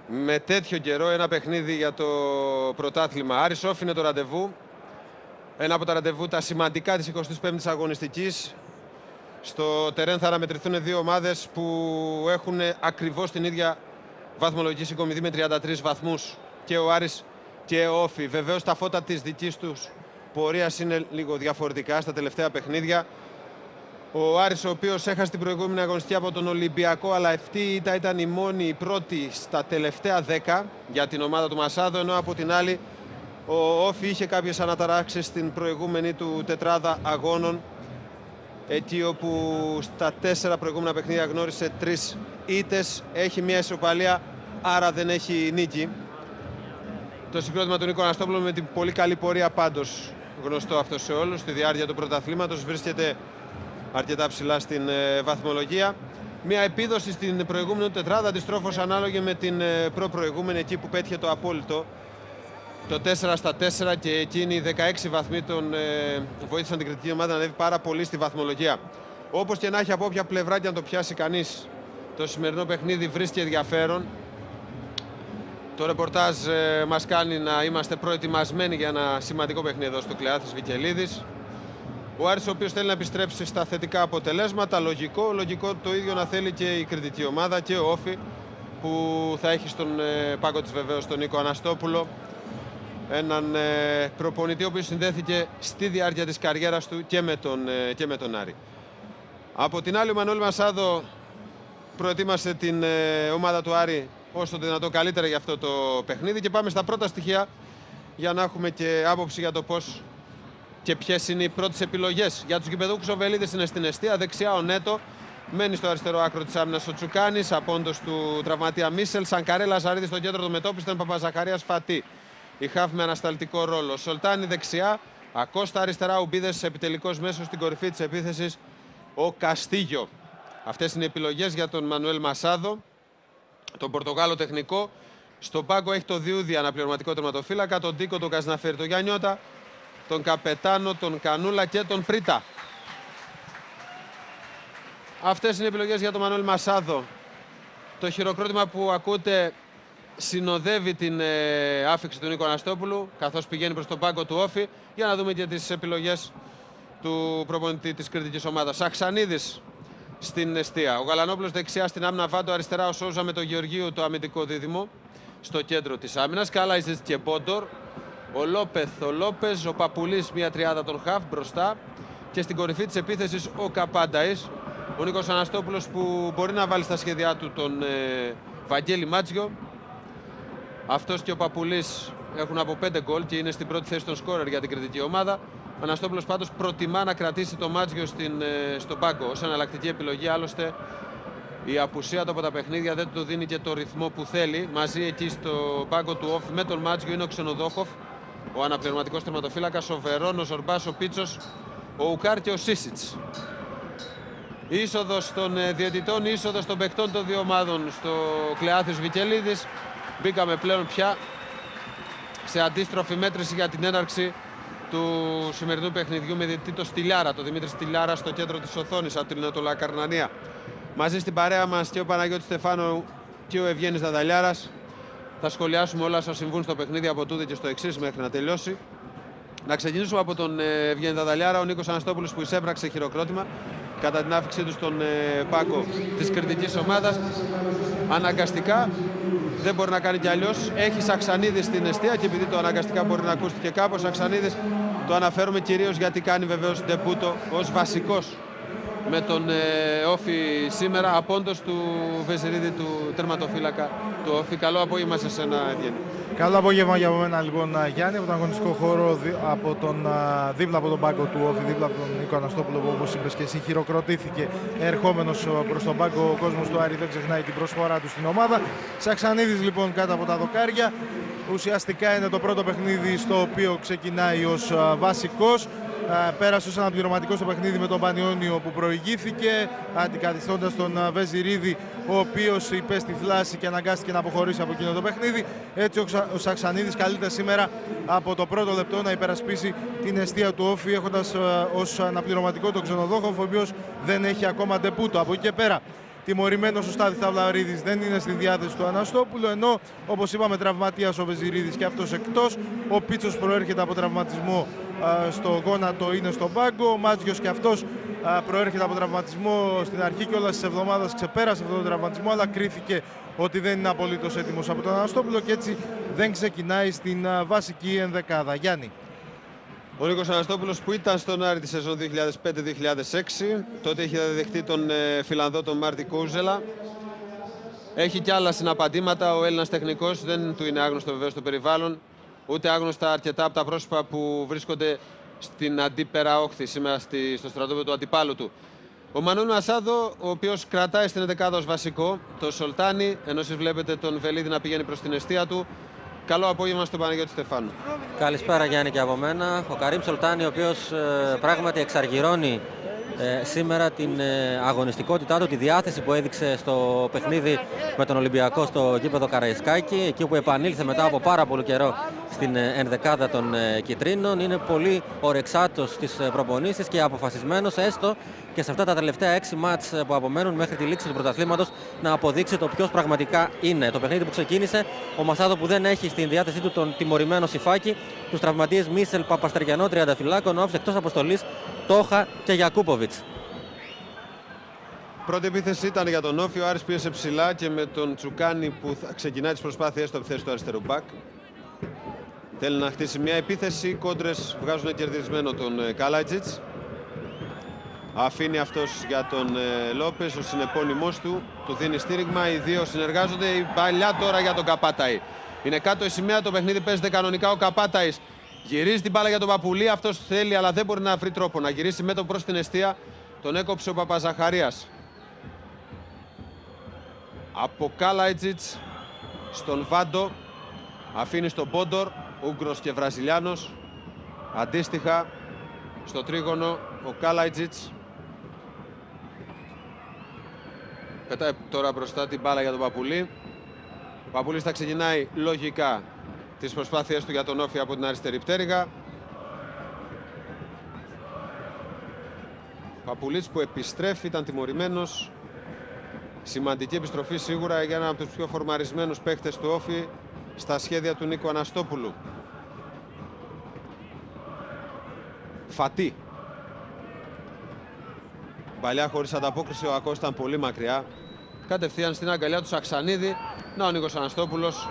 Με τέτοιο καιρό ένα παιχνίδι για το πρωτάθλημα. Άρης Όφη είναι το ραντεβού. Ένα από τα ραντεβού τα σημαντικά της 25ης αγωνιστικής. Στο τερέν θα αναμετρηθούν δύο ομάδες που έχουν ακριβώς την ίδια βαθμολογική συγκομιδή με 33 βαθμούς. Και ο Άρης και ο Όφη. Βεβαίως τα φώτα της δικής τους πορείας είναι λίγο διαφορετικά στα τελευταία παιχνίδια. Ο Άρης, ο οποίος έχασε την προηγούμενη αγωνιστική από τον Ολυμπιακό, αλλά αυτή η ήττα ήταν η μόνη, η πρώτη στα τελευταία 10 για την ομάδα του Μασάδο, ενώ από την άλλη ο Όφη είχε κάποιες αναταράξεις στην προηγούμενη του τετράδα αγώνων, εκεί όπου στα 4 προηγούμενα παιχνίδια γνώρισε 3 ήττες, έχει μια ισοπαλία, άρα δεν έχει νίκη. Το συγκρότημα του Νίκο Αναστόπουλου με την πολύ καλή πορεία πάντως, γνωστό αυτό σε όλους, στη διάρκεια του πρωταθλήματος, βρίσκεται αρκετά ψηλά στην βαθμολογία. Μια επίδοση στην προηγούμενη τετράδα, αντιστρόφως ανάλογη με την προπροηγούμενη, εκεί που πέτυχε το απόλυτο. Το 4-4 και εκείνοι οι 16 βαθμοί τον βοήθησαν την κριτική ομάδα να ανέβει πάρα πολύ στη βαθμολογία. Όπως και να έχει, από όποια πλευρά και αν το πιάσει κανείς, το σημερινό παιχνίδι βρίσκει ενδιαφέρον. Το ρεπορτάζ μας κάνει να είμαστε προετοιμασμένοι για ένα σημαντικό παιχνίδι εδώ στο Κλεάθης Βικελίδης. Ο Άρης, ο οποίος θέλει να επιστρέψει στα θετικά αποτελέσματα, λογικό το ίδιο να θέλει και η κριτική ομάδα και ο Όφη, που θα έχει στον πάγκο της βεβαίως τον Νίκο Αναστόπουλο, έναν προπονητή ο οποίος συνδέθηκε στη διάρκεια της καριέρας του και με τον Άρη. Από την άλλη, ο Μανώλη Μασάδο προετοίμασε την ομάδα του Άρη όσο το δυνατό καλύτερα για αυτό το παιχνίδι, και πάμε στα πρώτα στοιχεία για να έχουμε και άποψη για το πώς και ποιες είναι οι πρώτες επιλογές. Για τους γηπεδούχους, ο Βελίδης είναι στην εστία, δεξιά ο Νέτο, μένει στο αριστερό άκρο της άμυνας ο Τσουκάνης, απόντος του τραυματία Μίσελ, Σανκαρέ Λαζαρίδη στο κέντρο του μετώπιστων, Παπαζαχαρίας Φατή. Η Χαφ με ανασταλτικό ρόλο. Σολτάνη δεξιά, Ακώστα αριστερά, Ουμπίδες επιτελικός μέσος, στην κορυφή της επίθεσης ο Καστίγιο. Αυτές είναι οι επιλογές για τον Μανουέλ Μασάδο, τον Πορτογάλο τεχνικό. Στον πάγκο έχει το Διούδη, αναπληρωματικό τερματοφύλακα, τον Τίκο, τον Καζναφέρη, τον Γιαννιώτα, τον Καπετάνο, τον Κανούλα και τον Πρίτα. Αυτές είναι οι επιλογές για τον Μανουέλ Μασάδο. Το χειροκρότημα που ακούτε συνοδεύει την άφιξη του Νίκο Αναστόπουλου, καθώς πηγαίνει προς τον πάγκο του Όφη, για να δούμε και τις επιλογές του προπονητή της κριτικής ομάδας. Σαξανίδης στην εστία. Ο Γαλανόπουλος δεξιά στην άμυνα, Βάντο αριστερά, ο Σόουζα με τον Γεωργίου, το αμυντικό δίδυμο, στο κέντρο της άμυνας. Καλάιζες και Μπόντορ. Ο Λόπες, ο Παπουλής, μια τριάδα των Χαφ μπροστά, και στην κορυφή της επίθεσης ο Καπάνταης. Ο Νίκος Αναστόπουλος, που μπορεί να βάλει στα σχέδιά του τον Βαγγέλη Μάτζιο. Αυτός και ο Παπουλής έχουν από 5 γκολ και είναι στην πρώτη θέση των σκόρερ για την κριτική ομάδα. Ο Αναστόπουλος πάντως προτιμά να κρατήσει το Μάτζιο στον πάγκο ως εναλλακτική επιλογή. Άλλωστε η απουσία του από τα παιχνίδια δεν του δίνει και το ρυθμό που θέλει. Μαζί εκεί στο πάγκο του Όφη με τον Μάτζιο είναι ο Ξενοδόχοφ, ο αναπληρωματικός τερματοφύλακας, ο Βερόν, ο Ζορμπάς, ο Πίτσος, ο Ουκάρ και ο Σίσιτς. Η είσοδος των διαιτητών, η είσοδος των παικτών των δύο ομάδων στο Κλεάθης Βικελίδης. Μπήκαμε πλέον πια σε αντίστροφη μέτρηση για την έναρξη του σημερινού παιχνιδιού με διαιτητή το Στυλιάρα, το Δημήτρη Στυλιάρα, στο κέντρο της οθόνης από την Νοτολακαρνανία. Μαζί στην παρέα μας και ο Παναγιώτης Στεφάνου και ο Ευγένης Δαδαλιάρας. Θα σχολιάσουμε όλα όσα συμβούν στο παιχνίδι από τούδε και στο εξής μέχρι να τελειώσει. Να ξεκινήσουμε από τον Ευγένη Δαδαλιάρα. Ο Νίκος Αναστόπουλος, που εισέπραξε χειροκρότημα κατά την άφηξή του στον πάγκο της κριτικής ομάδας, αναγκαστικά, δεν μπορεί να κάνει κι αλλιώς. Έχει Σαξανίδη στην εστία, και επειδή το αναγκαστικά μπορεί να ακούστηκε κάπως, Σαξανίδης το αναφέρουμε κυρίως γιατί κάνει βεβαίως ντεπούτο ως βασικός με τον Όφη σήμερα, απόντος του Βεζερίδη, του τερματοφύλακα του Όφη. Καλό απόγευμα σε σένα, Ευγένη. Καλό απόγευμα για μένα, λοιπόν, Γιάννη, από τον αγωνιστικό χώρο, δίπλα από τον πάγκο του Όφη, δίπλα από τον Νίκο Αναστόπουλο, που όπως είπες και εσύ χειροκροτήθηκε ερχόμενος προς τον πάγκο. Ο κόσμος του Άρη δεν ξεχνάει την προσφορά του στην ομάδα. Σαξανίδης, λοιπόν, κάτω από τα δοκάρια. Ουσιαστικά είναι το πρώτο παιχνίδι στο οποίο ξεκινάει ως βασικός. Πέρασε ως αναπληρωματικό στο παιχνίδι με τον Πανιόνιο, που προηγήθηκε, αντικαθιστώντας τον Βεζιρίδη, ο οποίος υπέστη φλάση και αναγκάστηκε να αποχωρήσει από εκείνο το παιχνίδι. Έτσι ο Σαξανίδης καλείται σήμερα από το πρώτο λεπτό να υπερασπίσει την εστία του Όφη, έχοντας ως αναπληρωματικό τον Ξενοδόχοφ, ο οποίος δεν έχει ακόμα ντεπούτο. Από εκεί και πέρα Τιμωρημένος ο Στάθης Ταυλαρίδης δεν είναι στη διάθεση του Αναστόπουλου, ενώ όπως είπαμε τραυματίας ο Βεζιρίδης και αυτός εκτός. Ο Πίτσος προέρχεται από τραυματισμό στο γόνατο, είναι στον πάγκο. Ο Μάτζιος και αυτός προέρχεται από τραυματισμό στην αρχή κιόλας της εβδομάδας, ξεπέρασε αυτόν τον τραυματισμό, αλλά κρίθηκε ότι δεν είναι απολύτως έτοιμος από τον Αναστόπουλο και έτσι δεν ξεκινάει στην βασική ενδεκάδα. Γιάννη. Ο Νίκος Αναστόπουλος που ήταν στον Άρη τη σεζόν 2005-2006, τότε είχε δεχτεί τον Φιλανδό τον Μάρτι Κούζελα. Έχει κι άλλα συναπαντήματα, ο Έλληνας τεχνικός, δεν του είναι άγνωστο βεβαίως το περιβάλλον, ούτε άγνωστα αρκετά από τα πρόσωπα που βρίσκονται στην αντίπερα όχθη σήμερα στο στρατόπεδο του αντιπάλου του. Ο Μανώλη Μασάδο, ο οποίος κρατάει στην ενδεκάδα ως βασικό, το Σολτάνι, ενώ εσείς βλέπετε τον Βελίδη να πηγαίνει προς την εστία του. Καλό απόγευμα στον Παναγιώτη Στεφάνου. Καλησπέρα Γιάννη και από μένα. Ο Καρίμ Σολτάνι, ο οποίος πράγματι εξαργυρώνει σήμερα την αγωνιστικότητά του, τη διάθεση που έδειξε στο παιχνίδι με τον Ολυμπιακό στο γήπεδο Καραϊσκάκη, εκεί όπου επανήλθε μετά από πάρα πολύ καιρό στην ενδεκάδα των Κιτρίνων. Είναι πολύ ορεξάτος στις προπονήσεις και αποφασισμένος έστω και σε αυτά τα τελευταία 6 μάτς που απομένουν μέχρι τη λήξη του πρωταθλήματος να αποδείξει το ποιος πραγματικά είναι. Το παιχνίδι που ξεκίνησε, ο Μασάδο που δεν έχει στην διάθεσή του τον τιμωρημένο Σιφάκη, τους τραυματίες Μίσελ, Παπαστεριανό, Τριανταφυλάκων, όφησε εκτός αποστολής Τόχα και Γιακούποβιτς. Πρώτη επίθεση ήταν για τον Όφη. Ο Άρης πίεσε ψηλά και με τον Τσουκάνη που θα ξεκινάει τις προσπάθειές του από τη θέση του αριστερού μπακ. Θέλει να χτίσει μια επίθεση. Οι κόντρες βγάζουν κερδισμένο τον Καλάτζιτς. Αφήνει αυτός για τον Λόπες, ο συνεπώνυμός του. Του δίνει στήριγμα. Οι δύο συνεργάζονται. Η παλιά τώρα για τον Καπάταη. Είναι κάτω η σημαία. Το παιχνίδι παίζεται κανονικά. Ο Καπάταης γυρίζει την μπάλα για τον Παπουλή. Αυτός θέλει, αλλά δεν μπορεί να βρει τρόπο να γυρίσει μέτωπο προς την εστία. Τον έκοψε ο Παπαζαχαρίας. Από Καλάτζιτς στον Βάντο. Αφήνει στον Πόντορ, Ούγκρος και Βραζιλιάνος. Αντίστοιχα στο τρίγωνο ο Καλάτζιτς. Πετάει τώρα μπροστά την μπάλα για τον Παπουλή. Ο Παπουλής θα ξεκινάει λογικά τις προσπάθειές του για τον Όφη από την αριστερή πτέρυγα. Παπουλής που επιστρέφει, ήταν τιμωρημένος. Σημαντική επιστροφή σίγουρα για έναν από τους πιο φορμαρισμένους παίκτες του Όφη στα σχέδια του Νίκου Αναστόπουλου. Φατί. Παλιά χωρίς ανταπόκριση, ο Ακός ήταν πολύ μακριά. Κατευθείαν στην αγκαλιά του Σαξανίδη. Να ο Νίκος Αναστόπουλος.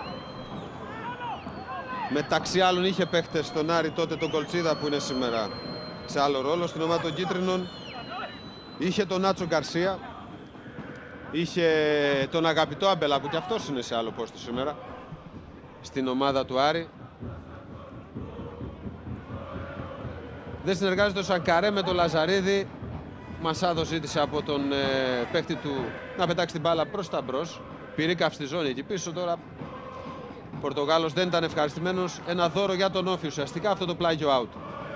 Μεταξύ άλλων είχε παίκτες στον Άρη τότε τον Κολτσίδα που είναι σήμερα σε άλλο ρόλο. Στην ομάδα των Κίτρινων είχε τον Νάτσο Γκαρσία. Είχε τον αγαπητό Αμπελά που κι αυτός είναι σε άλλο πόστο σήμερα στην ομάδα του Άρη. Δεν συνεργάζεται ο Σανκαρέ με τον Λαζαρίδη. Μασάδο ζήτησε από τον παίκτη του να πετάξει την μπάλα προς τα μπρος. Πυρήκα στη ζώνη εκεί πίσω. Τώρα ο Πορτογάλος δεν ήταν ευχαριστημένος. Ένα δώρο για τον Όφη ουσιαστικά αυτό το πλάγιο out.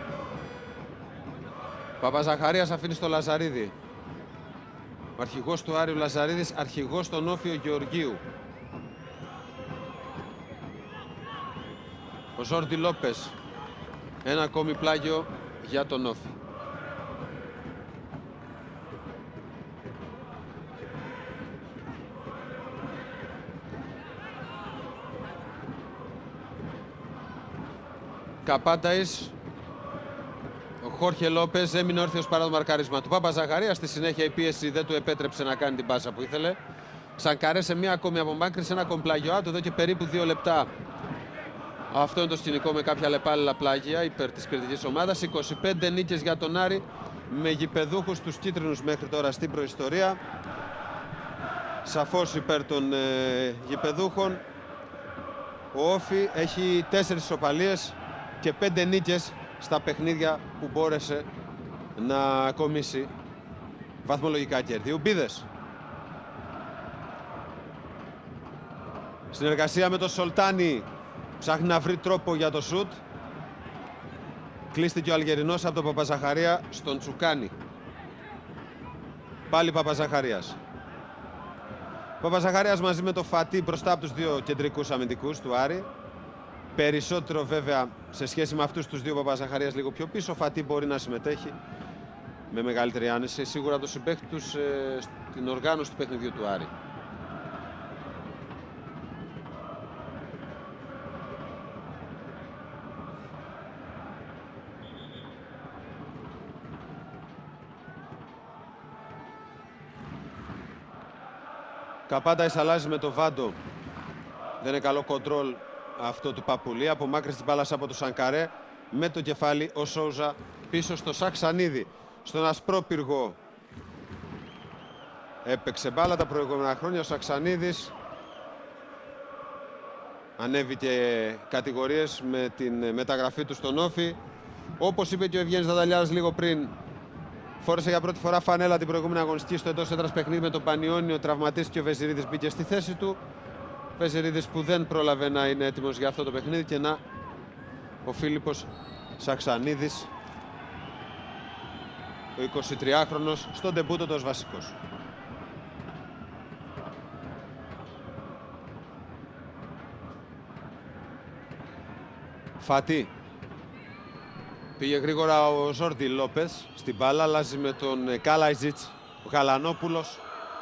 Παπαζαχαρίας αφήνει στο Λαζαρίδη. Ο αρχηγός του Άρη ο Λαζαρίδης, αρχηγός στον Όφη ο Γεωργίου. Ο Ζόρντι Λόπες. Ένα ακόμη πλάγιο για τον Όφη. Καπάταης. Ο Χόρχε Λόπες έμεινε όρθιος παρά το μαρκάρισμα του Παπαζαχαρία. Στη συνέχεια η πίεση δεν του επέτρεψε να κάνει την πάσα που ήθελε. Σανκαρέ σε μία ακόμη απομάκρυνση, ένα ακόμη πλάγιο out εδώ και περίπου 2 λεπτά. Αυτό είναι το σκηνικό με κάποια λεπάλληλα πλάγια υπέρ της κριτικής ομάδας. 25 νίκες για τον Άρη με γηπεδούχους τους κίτρινους μέχρι τώρα στην προϊστορία. Σαφώς υπέρ των γηπεδούχων. Ο Όφη έχει 4 ισοπαλίες και 5 νίκες στα παιχνίδια που μπόρεσε να κομίσει βαθμολογικά κέρδη. Ουμπίδες. Συνεργασία με τον Σολτάνι. Ψάχνει να βρει τρόπο για το σουτ. Κλείστηκε ο Αλγερινός από τον Παπαζαχαρία στον Τσουκάνη. Πάλι Παπαζαχαρίας. Παπαζαχαρίας μαζί με το Φατί μπροστά από τους δύο κεντρικούς αμυντικούς του Άρη. Περισσότερο βέβαια σε σχέση με αυτούς τους δύο Παπαζαχαρίας λίγο πιο πίσω. Ο Φατί μπορεί να συμμετέχει με μεγαλύτερη άνεση σίγουρα το συμπαίχτη τους στην οργάνωση του παιχνιδιού του Άρη. Καπάνταης αλλάζει με το Βάντο. Δεν είναι καλό κοντρόλ αυτό του Παπουλή. Απομάκρυνση της μπάλας από το Σανκαρέ. Με το κεφάλι ο Σόουζα πίσω στο Σαξανίδη. Στον Ασπρόπυργο έπαιξε μπάλα τα προηγούμενα χρόνια. Ο Σαξανίδης ανέβηκε κατηγορίες με την μεταγραφή του στον Όφη. Όπως είπε και ο Ευγένης Δαδαλιάς λίγο πριν, φόρεσε για πρώτη φορά φανέλα την προηγούμενη αγωνιστική στο εντός έδρας παιχνίδι με τον Πανιόνιο. Τραυματίστηκε ο Βεζιρίδης, μπήκε στη θέση του. Βεζιρίδης που δεν πρόλαβε να είναι έτοιμος για αυτό το παιχνίδι, και να ο Φίλιππος Σαξανίδης, ο 23χρονος, στον ντεμπούτο του ως βασικός. Φατί. Πήγε γρήγορα ο Ζόρντι Λόπες στην μπάλα, αλλάζει με τον Καλαϊτζίτς, ο Γαλανόπουλος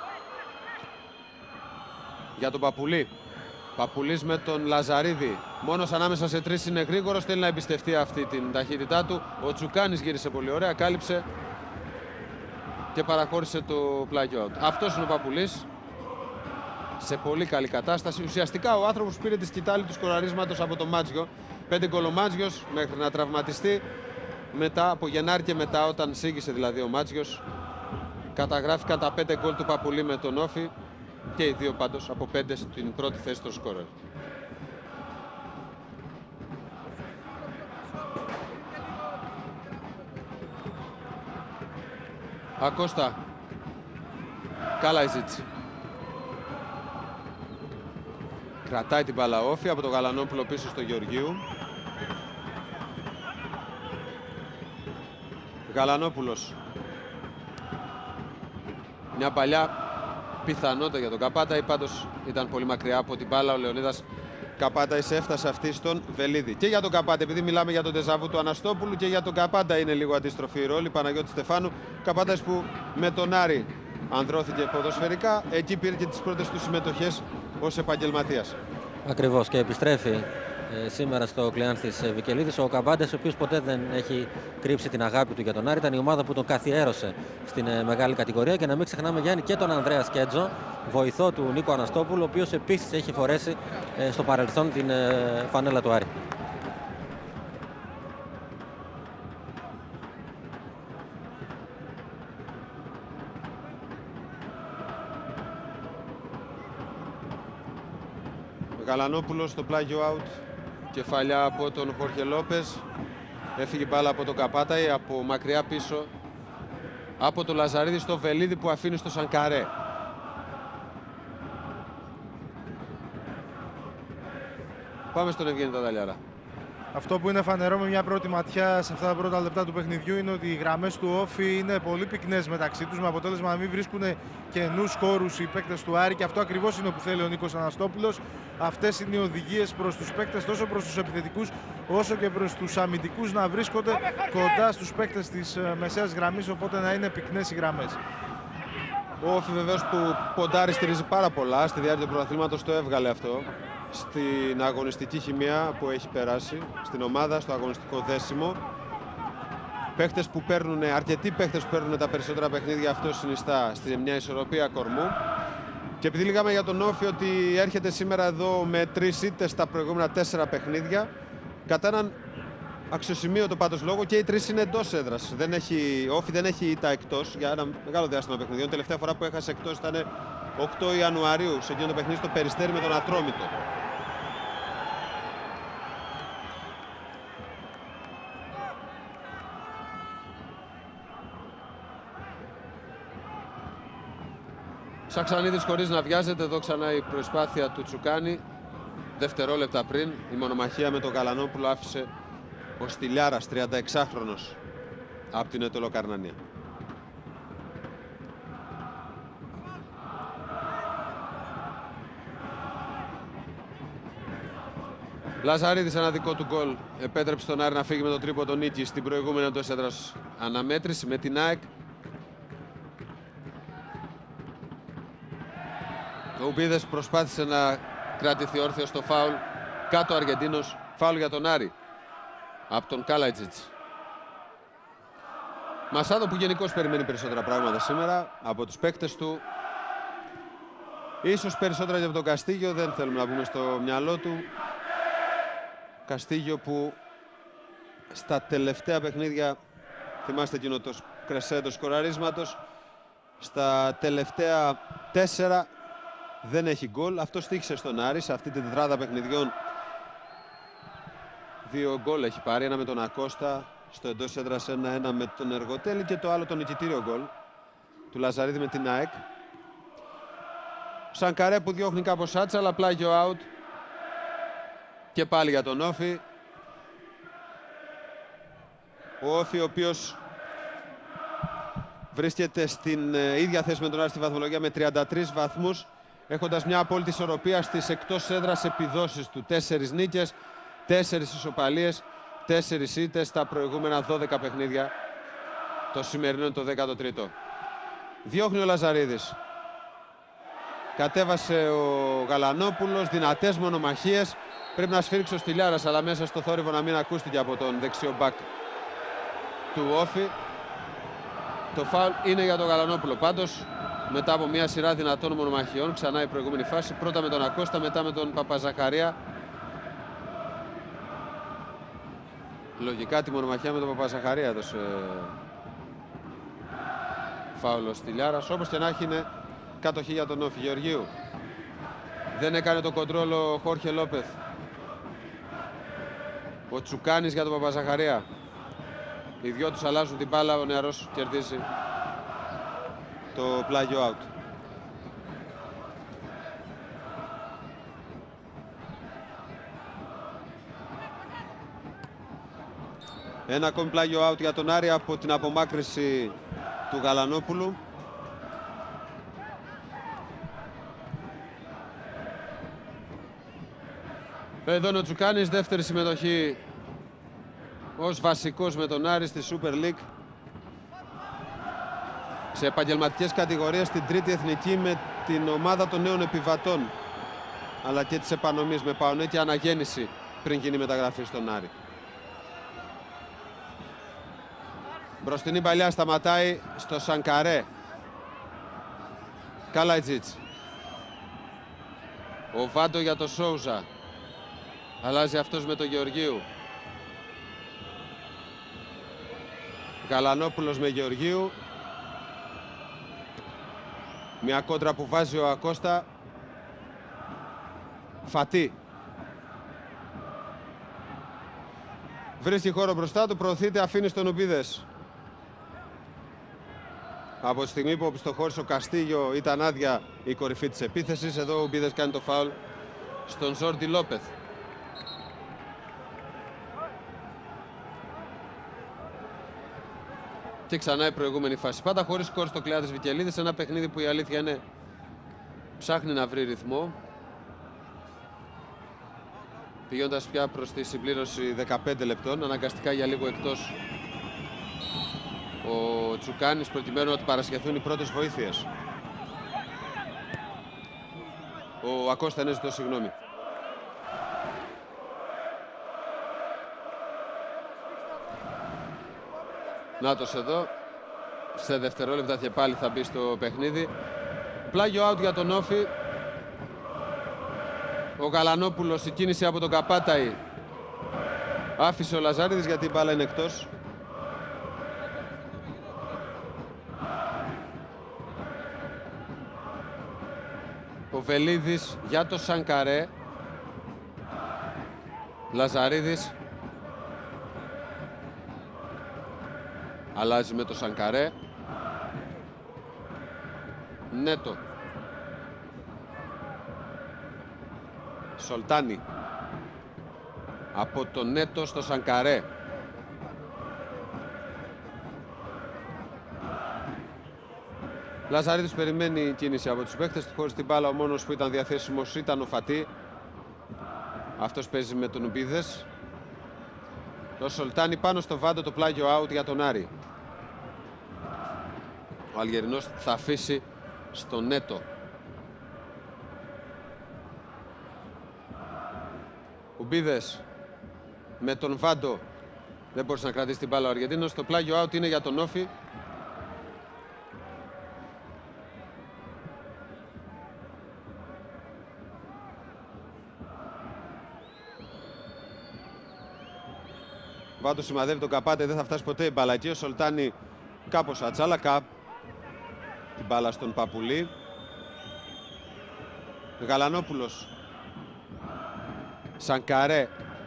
για τον Παπουλή. Παπουλής με τον Λαζαρίδη. Μόνος ανάμεσα σε τρεις είναι γρήγορος, θέλει να εμπιστευτεί αυτή την ταχύτητά του. Ο Τσουκάνης γύρισε πολύ ωραία, κάλυψε και παραχώρησε το πλάγιο out. Αυτός είναι ο Παπουλής, σε πολύ καλή κατάσταση. Ουσιαστικά ο άνθρωπος πήρε τη σκητάλη του σκοραρίσματος από τον Μάτζιο. 5 γκολ ο Μάτζιος μέχρι να τραυματιστεί. Μετά, από Γενάρη και μετά, όταν σήγησε δηλαδή ο Μάτζιος, καταγράφηκαν τα 5 γκολ του Παπουλή με τον Όφη, και οι δύο πάντως από 5 στην πρώτη θέση των σκόρερ. Ακώστα. Καλαϊτζίτς. Κρατάει την μπάλα Όφη από τον Γαλανόπουλο πίσω στο Γεωργίου. Γαλανόπουλος. Μια παλιά πιθανότητα για τον Καπάνταη, πάντως ήταν πολύ μακριά από την μπάλα. Ο Λεωνίδας Καπάνταης έφτασε αυτή στον Βελίδη. Και για τον Καπάντα, επειδή μιλάμε για τον τεζαβού του Αναστόπουλου, και για τον Καπάντα είναι λίγο αντίστροφη η ρόλη. Παναγιώτη Στεφάνου. Καπάνταης που με τον Άρη ανδρώθηκε ποδοσφαιρικά, εκεί πήρε και τις πρώτες του συμμετοχές ως επαγγελματίας. Ακριβώς, και επιστρέφει σήμερα στο Κλεάνθης Βικελίδης ο Καπάντας, ο οποίος ποτέ δεν έχει κρύψει την αγάπη του για τον Άρη. Ήταν η ομάδα που τον καθιέρωσε στην μεγάλη κατηγορία, και να μην ξεχνάμε, Γιάννη, και τον Ανδρέα Σκέτζο, βοηθό του Νίκο Αναστόπουλου, ο οποίος επίσης έχει φορέσει στο παρελθόν την φανέλα του Άρη. Γαλανόπουλος στο πλάγιο out, κεφαλιά από τον Χόρχε Λόπες. Έφυγε μπάλα από τον Καπάταη, από μακριά πίσω από τον Λαζαρίδη στο Βελίδη που αφήνει στο Σανκαρέ. Πάμε στον Ευγένη Δαδαλιάρα. Αυτό που είναι φανερό με μια πρώτη ματιά σε αυτά τα πρώτα λεπτά του παιχνιδιού είναι ότι οι γραμμές του Όφη είναι πολύ πυκνές μεταξύ τους, με αποτέλεσμα να μην βρίσκουν καινούς χώρους οι παίκτες του Άρη, και αυτό ακριβώς είναι που θέλει ο Νίκος Αναστόπουλος. Αυτές είναι οι οδηγίες προς τους παίκτες, τόσο προς τους επιθετικούς όσο και προς τους αμυντικούς, να βρίσκονται κοντά στους παίκτες της μεσαίας γραμμής, οπότε να είναι πυκνές οι γραμμές. Ο Όφη βεβαίως που ποντάρει, στηρίζει πάρα πολλά στη διάρκεια του πρωταθλήματος, το έβγαλε αυτό στην αγωνιστική χημεία που έχει περάσει στην ομάδα, στο αγωνιστικό δέσιμο. Παίχτες που παίρνουν, αρκετοί παίχτες που παίρνουν τα περισσότερα παιχνίδια, αυτό συνιστά στη μια ισορροπία κορμού. Και επειδή λέγαμε για τον Όφη ότι έρχεται σήμερα εδώ με 3 ήττες στα προηγούμενα 4 παιχνίδια, κατά έναν αξιοσημείωτο πάντως λόγο, και οι 3 είναι εντός έδρας. Ο Όφη δεν έχει ήττα εκτός για ένα μεγάλο διάστημα παιχνιδιών. Τελευταία φορά που έχασε εκτός ήταν 8 Ιανουαρίου, σε εκείνο το παιχνίδι στο Περιστέρι με τον Ατρόμητο. Σαξανίδης χωρίς να βιάζεται, εδώ ξανά η προσπάθεια του Τσουκάνη. Δευτερόλεπτα πριν η μονομαχία με τον Γαλανόπουλο άφησε ο Στυλιάρας, 36χρονος, από την Ετωλοκαρνανία. Λαζαρίδης, ένα δικό του γκολ, επέτρεψε τον Άρη να φύγει με τον τρίποντο νίκη στην προηγούμενη εντός έδρας αναμέτρηση με την ΑΕΚ. Ουμπίδες προσπάθησε να κρατηθεί όρθιο στο φάουλ. Κάτω ο Αργεντίνος. Φάουλ για τον Άρη από τον Καλατζίτς. Μασάδο που γενικώς περιμένει περισσότερα πράγματα σήμερα από τους παίκτες του. Ίσως περισσότερα και από τον Καστίγιο, δεν θέλουμε να πούμε στο μυαλό του. Καστίγιο που στα τελευταία παιχνίδια, θυμάστε εκείνο το κρεσέντο σκοραρίσματος, στα τελευταία 4 δεν έχει γκολ. Αυτό στοίχησε στον Άρη σε αυτή την τετράδα παιχνιδιών. 2 γκολ έχει πάρει, ένα με τον Ακώστα στο εντός έδρας, ένα με τον Εργοτέλη και το άλλο το νικητήριο γκολ του Λαζαρίδη με την ΑΕΚ. Σανκαρέ που διώχνει κάπως σάτσα, αλλά πλάγιο out και πάλι για τον Όφη. Ο Όφη ο οποίος βρίσκεται στην ίδια θέση με τον Άρη στη βαθμολογία με 33 βαθμούς, έχοντας μια απόλυτη ισορροπία στις εκτός έδρας επιδόσεις του. 4 νίκες, 4 ισοπαλίες, 4 ήττες στα προηγούμενα 12 παιχνίδια. Το σημερινό είναι το 13ο. Διώχνει ο Λαζαρίδης. Κατέβασε ο Γαλανόπουλος, δυνατές μονομαχίες. Πρέπει να σφίριξει ο Στυλιάρας, αλλά μέσα στο θόρυβο να μην ακούστηκε από τον δεξιό μπακ του Όφη. Το φάουλ είναι για τον Γαλανόπουλο. Πάντως, μετά από μια σειρά δυνατών μονομαχιών, ξανά η προηγούμενη φάση. Πρώτα με τον Ακώστα, μετά με τον Παπαζαχαρία. Λογικά τη μονομαχία με τον Παπαζαχαρία έδωσε φάουλ ο Στυλιάρας. Όπως και να έχει, είναι κατοχή για τον Όφη. Γεωργίου. Δεν έκανε το κοντρόλ ο Χόρχε Λόπεθ. Ο Τσουκάνης για τον Παπαζαχαρία. Οι δυο τους αλλάζουν την μπάλα, ο νεαρός κερδίζει το πλάγιο out. Ένα ακόμη πλάγιο out για τον Άρη από την απομάκρυση του Γαλανόπουλου. Εδώ είναι ο Τσουκάνης, δεύτερη συμμετοχή ως βασικός με τον Άρη στη Super League. Σε επαγγελματικές κατηγορίες στην τρίτη εθνική με την ομάδα των νέων επιβατών, αλλά και της επανομής με Παονέ και αναγέννηση πριν γίνει μεταγραφή στον Άρη. Μπροστινή παλιά σταματάει στο Σανκαρέ. Καλατζίτς. Ο Βάντο για το Σόουζα. Αλλάζει αυτός με τον Γεωργίου. Γαλανόπουλος με Γεωργίου. Μια κόντρα που βάζει ο Ακώστα. Φατί. Βρίσκει χώρο μπροστά του, προωθείται, αφήνει στον Ουμπίδες. Από τη στιγμή που οπισθοχώρησε ο Καστίγιο ήταν άδεια η κορυφή της επίθεσης. Εδώ ο Ουμπίδες κάνει το φάουλ στον Ζόρντι Λόπεθ. Και ξανά η προηγούμενη φάση. Πάντα χωρίς σκορ στο Κλεάτης Βικελίδης. Ένα παιχνίδι που η αλήθεια είναι ψάχνει να βρει ρυθμό. Πηγαίνοντας πια προς τη συμπλήρωση 15 λεπτών. Αναγκαστικά για λίγο εκτός ο Τσουκάνης προκειμένου να του παρασχεθούν οι πρώτες βοήθειες. Ο Ακώστα είναι ζητώ συγγνώμη. Νάτος εδώ. Σε δευτερόλεπτα και πάλι θα μπει στο παιχνίδι. Πλάγιο out για τον Όφη. Ο Γαλανόπουλος, η κίνηση από τον Καπάταη. Άφησε ο Λαζάριδης γιατί η μπάλα είναι εκτός. Ο Βελίδης για το Σανκαρέ. Λαζαρίδης. Αλλάζει με το Σανκαρέ. Νέτο. Σολτάνι. Από το Νέτο στο Σανκαρέ. Λαζαρίδης περιμένει κίνηση από τους παίκτες του. Χωρίς την μπάλα ο μόνος που ήταν διαθέσιμος ήταν ο Φατί. Αυτός παίζει με τον Ουμπίδες. Το Σολτάνι πάνω στο Βάντο, το πλάγιο out για τον Άρη. Ο Αλγερινός θα αφήσει στο Νέτο. Ουμπίδες με τον Βάντο. Δεν μπορούσε να κρατήσει την μπάλα ο Αργεντίνος. Το πλάγιο out είναι για τον Όφη. Βάντο σημαδεύει τον Καπάτε, δεν θα φτάσει ποτέ η μπάλα εκεί. Ο Σολτάνη κάπως ατσάλακα την μπάλα στον Παπουλή. Γαλανόπουλος. Σανκαρέ.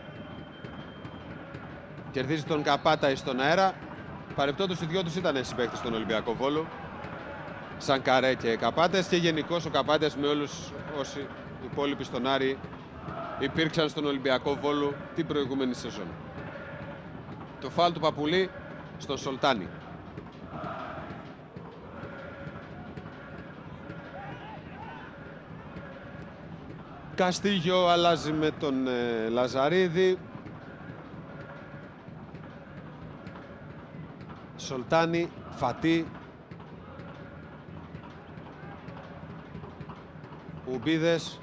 Κερδίζει τον Καπάτα στον αέρα. Παρεπτόντως οι δυο τους ήταν συμπαίκτες στον Ολυμπιακό Βόλο. Σανκαρέ και Καπάτες, και γενικώς ο Καπάτες με όλους όσοι υπόλοιποι στον Άρη υπήρξαν στον Ολυμπιακό Βόλο την προηγούμενη σεζόν. Το φάουλ του Παπουλή στον Σολτάνη. Καστίγιο αλλάζει με τον Λαζαρίδη. Σολτάνη, Φατί. Ουμπίδες.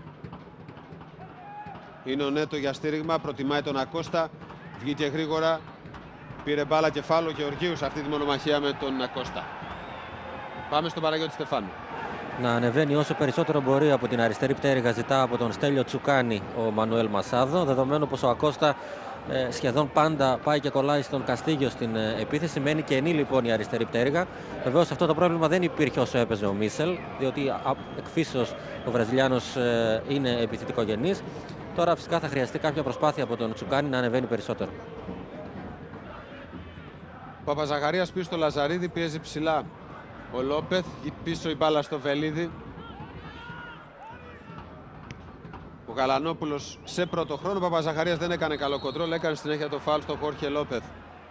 Είναι ο Νέτο για στήριγμα, προτιμάει τον Ακώστα. Βγήκε γρήγορα. Πήρε μπάλα και φάουλ ο Γεωργίου σε αυτή τη μονομαχία με τον Ακώστα. Πάμε στον Παναγιώτη Στεφάνου. Να ανεβαίνει όσο περισσότερο μπορεί από την αριστερή πτέρυγα, ζητά από τον Στέλιο Τσουκάνη ο Μανουέλ Μασάδο, δεδομένου πως ο Ακώστα σχεδόν πάντα πάει και κολλάει στον Καστίγιο στην επίθεση. Μένει κενή λοιπόν η αριστερή πτέρυγα. Βεβαίως αυτό το πρόβλημα δεν υπήρχε όσο έπαιζε ο Μίσελ, διότι εκφύσεως ο Βραζιλιάνος είναι επιθετικογενής. Τώρα φυσικά θα χρειαστεί κάποια προσπάθεια από τον Τσουκάνη να ανεβαίνει περισσότερο. Ο Παπαζαχαρίας πίσω στο Λαζαρίδη, πιέζει ψηλά ο Λόπεθ, πίσω η μπάλα στο Βελίδη. Ο Γαλανόπουλος σε πρώτο χρόνο. Ο Παπαζαχαρίας δεν έκανε καλό κοντρόλ, έκανε συνέχεια το φάουλ στο Χόρχε Λόπεθ.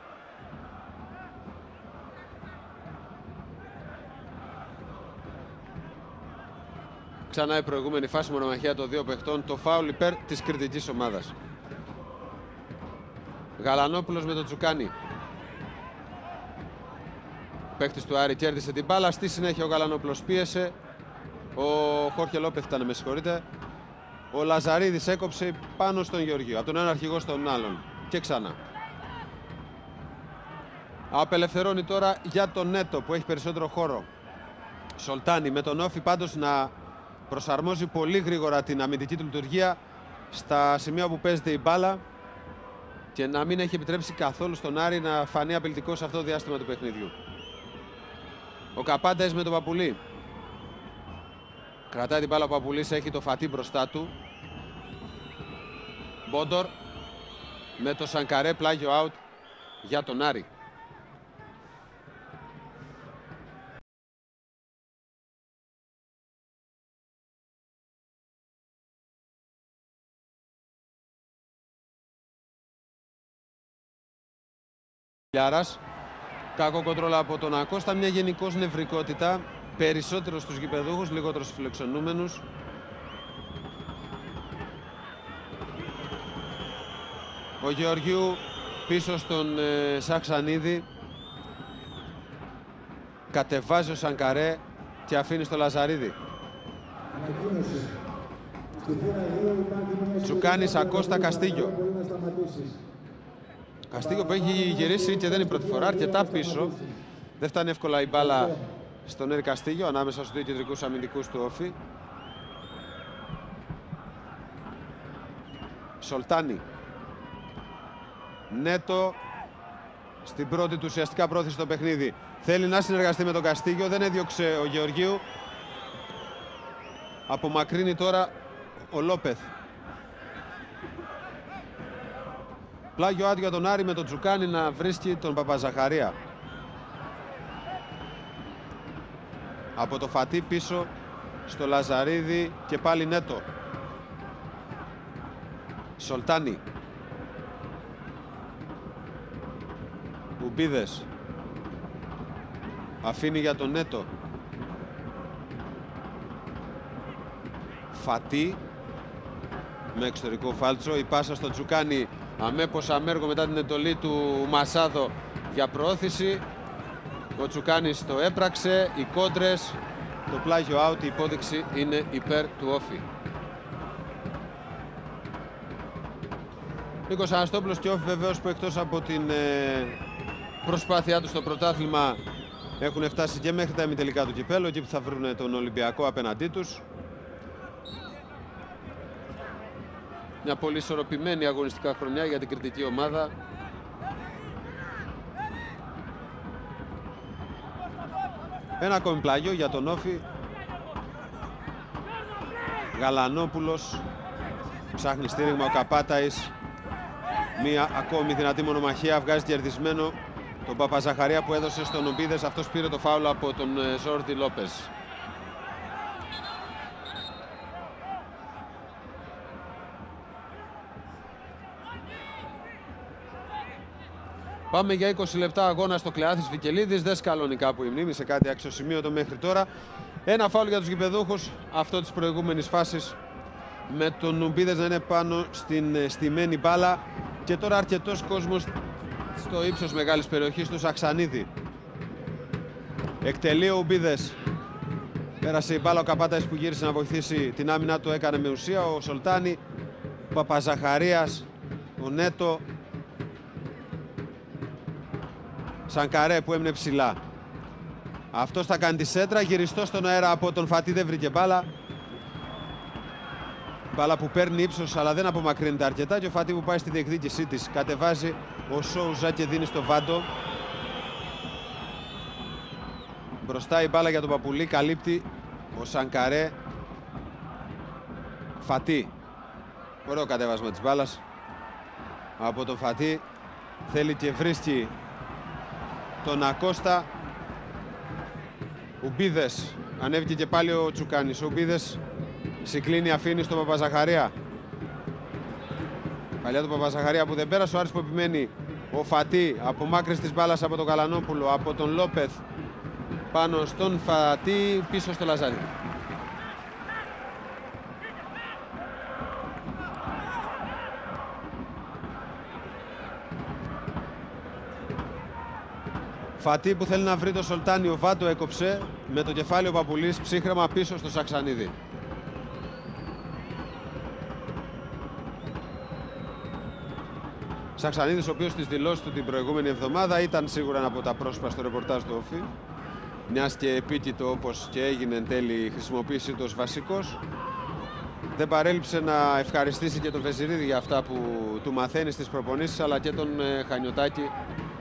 Ξανά η προηγούμενη φάση, μονομαχία των δύο παιχτών, το φάουλ υπέρ της κριτικής ομάδας. Γαλανόπουλος με τον Τσουκάνη. Παίκτης του Άρη κέρδισε την μπάλα, στη συνέχεια ο Γαλανόπουλος πίεσε. Ο Χόρχε Λόπεθ ήταν, με συγχωρείτε. Ο Λαζαρίδης έκοψε πάνω στον Γεωργίου, από τον έναν αρχηγό στον άλλον. Και ξανά. Απελευθερώνει τώρα για τον Νέτο που έχει περισσότερο χώρο. Σολτάνη με τον Όφη πάντως να προσαρμόζει πολύ γρήγορα την αμυντική του λειτουργία στα σημεία που παίζεται η μπάλα και να μην έχει επιτρέψει καθόλου στον Άρη να φανεί απειλητικό σε αυτό το διάστημα του παιχνιδιού. Ο Καπάντες με τον Παπουλή. Κρατάει την μπάλα ο Παπουλής, έχει το Φατί μπροστά του. Μπόντορ με το Σανκαρέ, πλάγιο out για τον Άρη. Λιάρας, κακό κοντρόλ από τον Ακώστα, μια γενικώς νευρικότητα, περισσότερο στους γηπεδούχους, λιγότερο στους φιλοξενούμενους. Ο Γεωργίου πίσω στον Σαξανίδη, κατεβάζει ο Σανκαρέ και αφήνει στο Λαζαρίδη. Τσουκάνης, Ακώστα, Καστίγιο. Καστίγιο που έχει γυρίσει και δεν είναι η πρώτη φορά, αρκετά πίσω. Δεν φτάνει εύκολα η μπάλα στον Έρη Καστίγιο, ανάμεσα στους δύο κεντρικούς αμυντικούς του Όφη. Σολτάνη. Νέτο στην πρώτη του ουσιαστικά πρόθεση στο παιχνίδι. Θέλει να συνεργαστεί με τον Καστίγιο, δεν έδιωξε ο Γεωργίου. Απομακρύνει τώρα ο Λόπεθ. Πλάγιο άδειο για τον Άρη με τον Τσουκάνη να βρίσκει τον Παπαζαχαρία. Από το Φατί πίσω στο Λαζαρίδη και πάλι Νέτο. Σολτάνη. Ουμπίδες. Αφήνει για τον Νέτο. Φατί με εξωτερικό φάλτσο. Η πάσα στο Τσουκάνη αμέπως αμέργο μετά την εντολή του Μασάδο για προώθηση. Ο Τσουκάνης το έπραξε, οι κόντρες, το πλάγιο out, η υπόδειξη είναι υπέρ του Όφη. Νίκος Αναστόπουλος και Όφη βεβαίως που εκτός από την προσπάθειά του στο πρωτάθλημα έχουν φτάσει και μέχρι τα ημιτελικά του κυπέλλου, εκεί που θα βρουν τον Ολυμπιακό απέναντί τους. Μια πολύ ισορροπημένη αγωνιστικά χρονιά για την κριτική ομάδα. Ένα ακόμη πλάγιο για τον Όφη. Γαλανόπουλος ψάχνει στήριγμα, ο Καπάταης. Μία ακόμη δυνατή μονομαχία, βγάζει κερδισμένο τον Παπαζαχαρία που έδωσε στον Ομπίδες. Αυτός πήρε το φάουλ από τον Ζόρντι Λόπες. Πάμε για 20 λεπτά αγώνα στο Κλεάθης Βικελίδης. Δεν σκαλώνει κάπου η μνήμη σε κάτι αξιοσημείωτο μέχρι τώρα. Ένα φάουλ για τους γηπεδούχους, αυτό της προηγούμενης φάσης, με τον Ομπίδες να είναι πάνω στην στημένη μπάλα. Και τώρα αρκετός κόσμος στο ύψος μεγάλης περιοχής του Σαξανίδη. Εκτελεί ο Ομπίδες. Πέρασε η μπάλα, ο Καπάτας που γύρισε να βοηθήσει την άμυνα του έκανε με ουσία. Ο Σολτάνη, ο Παπαζαχαρίας, ο Νέτο. Σανκαρέ που έμεινε ψηλά. Αυτός θα κάνει τη σέντρα, γυριστό στον αέρα από τον Φατί, δεν βρήκε μπάλα. Μπάλα που παίρνει ύψος αλλά δεν απομακρύνεται αρκετά και ο Φατί που πάει στη διεκδίκησή της. Κατεβάζει ο Σόουζα και δίνει στο Βάντο. Μπροστά η μπάλα για τον Παπουλή, καλύπτει ο Σανκαρέ. Φατί. Ωραίο κατέβασμα της μπάλας από τον Φατί. Θέλει και βρίσκει τον Ακώστα. Ουμπίδες. Ανέβηκε και πάλι ο Τσουκάνης. Ο Ουμπίδες συγκλίνει, αφήνει στον Παπαζαχαρία. Παλιά του Παπαζαχαρία που δεν πέρασε. Ο Άρης που επιμένει. Ο Φατί. Απομάκρυνση της μπάλας από τον Καλανόπουλο. Από τον Λόπεθ. Πάνω στον Φατί. Πίσω στο Λαζάρι. Φατί που θέλει να βρει το Σολτάνι, ο Βάντο έκοψε με το κεφάλι ο Παπουλής ψύχρεμα πίσω στο Σαξανίδη. Σαξανίδης ο οποίος στις δηλώσεις του την προηγούμενη εβδομάδα ήταν σίγουρα ένα από τα πρόσωπα στο ρεπορτάζ του Όφη, μιας και επίκειτο όπως και έγινε εν τέλει η χρησιμοποίησή του ως βασικός. Δεν παρέλειψε να ευχαριστήσει και τον Βεζιρίδη για αυτά που του μαθαίνει στις προπονήσεις, αλλά και τον Χανιωτάκη,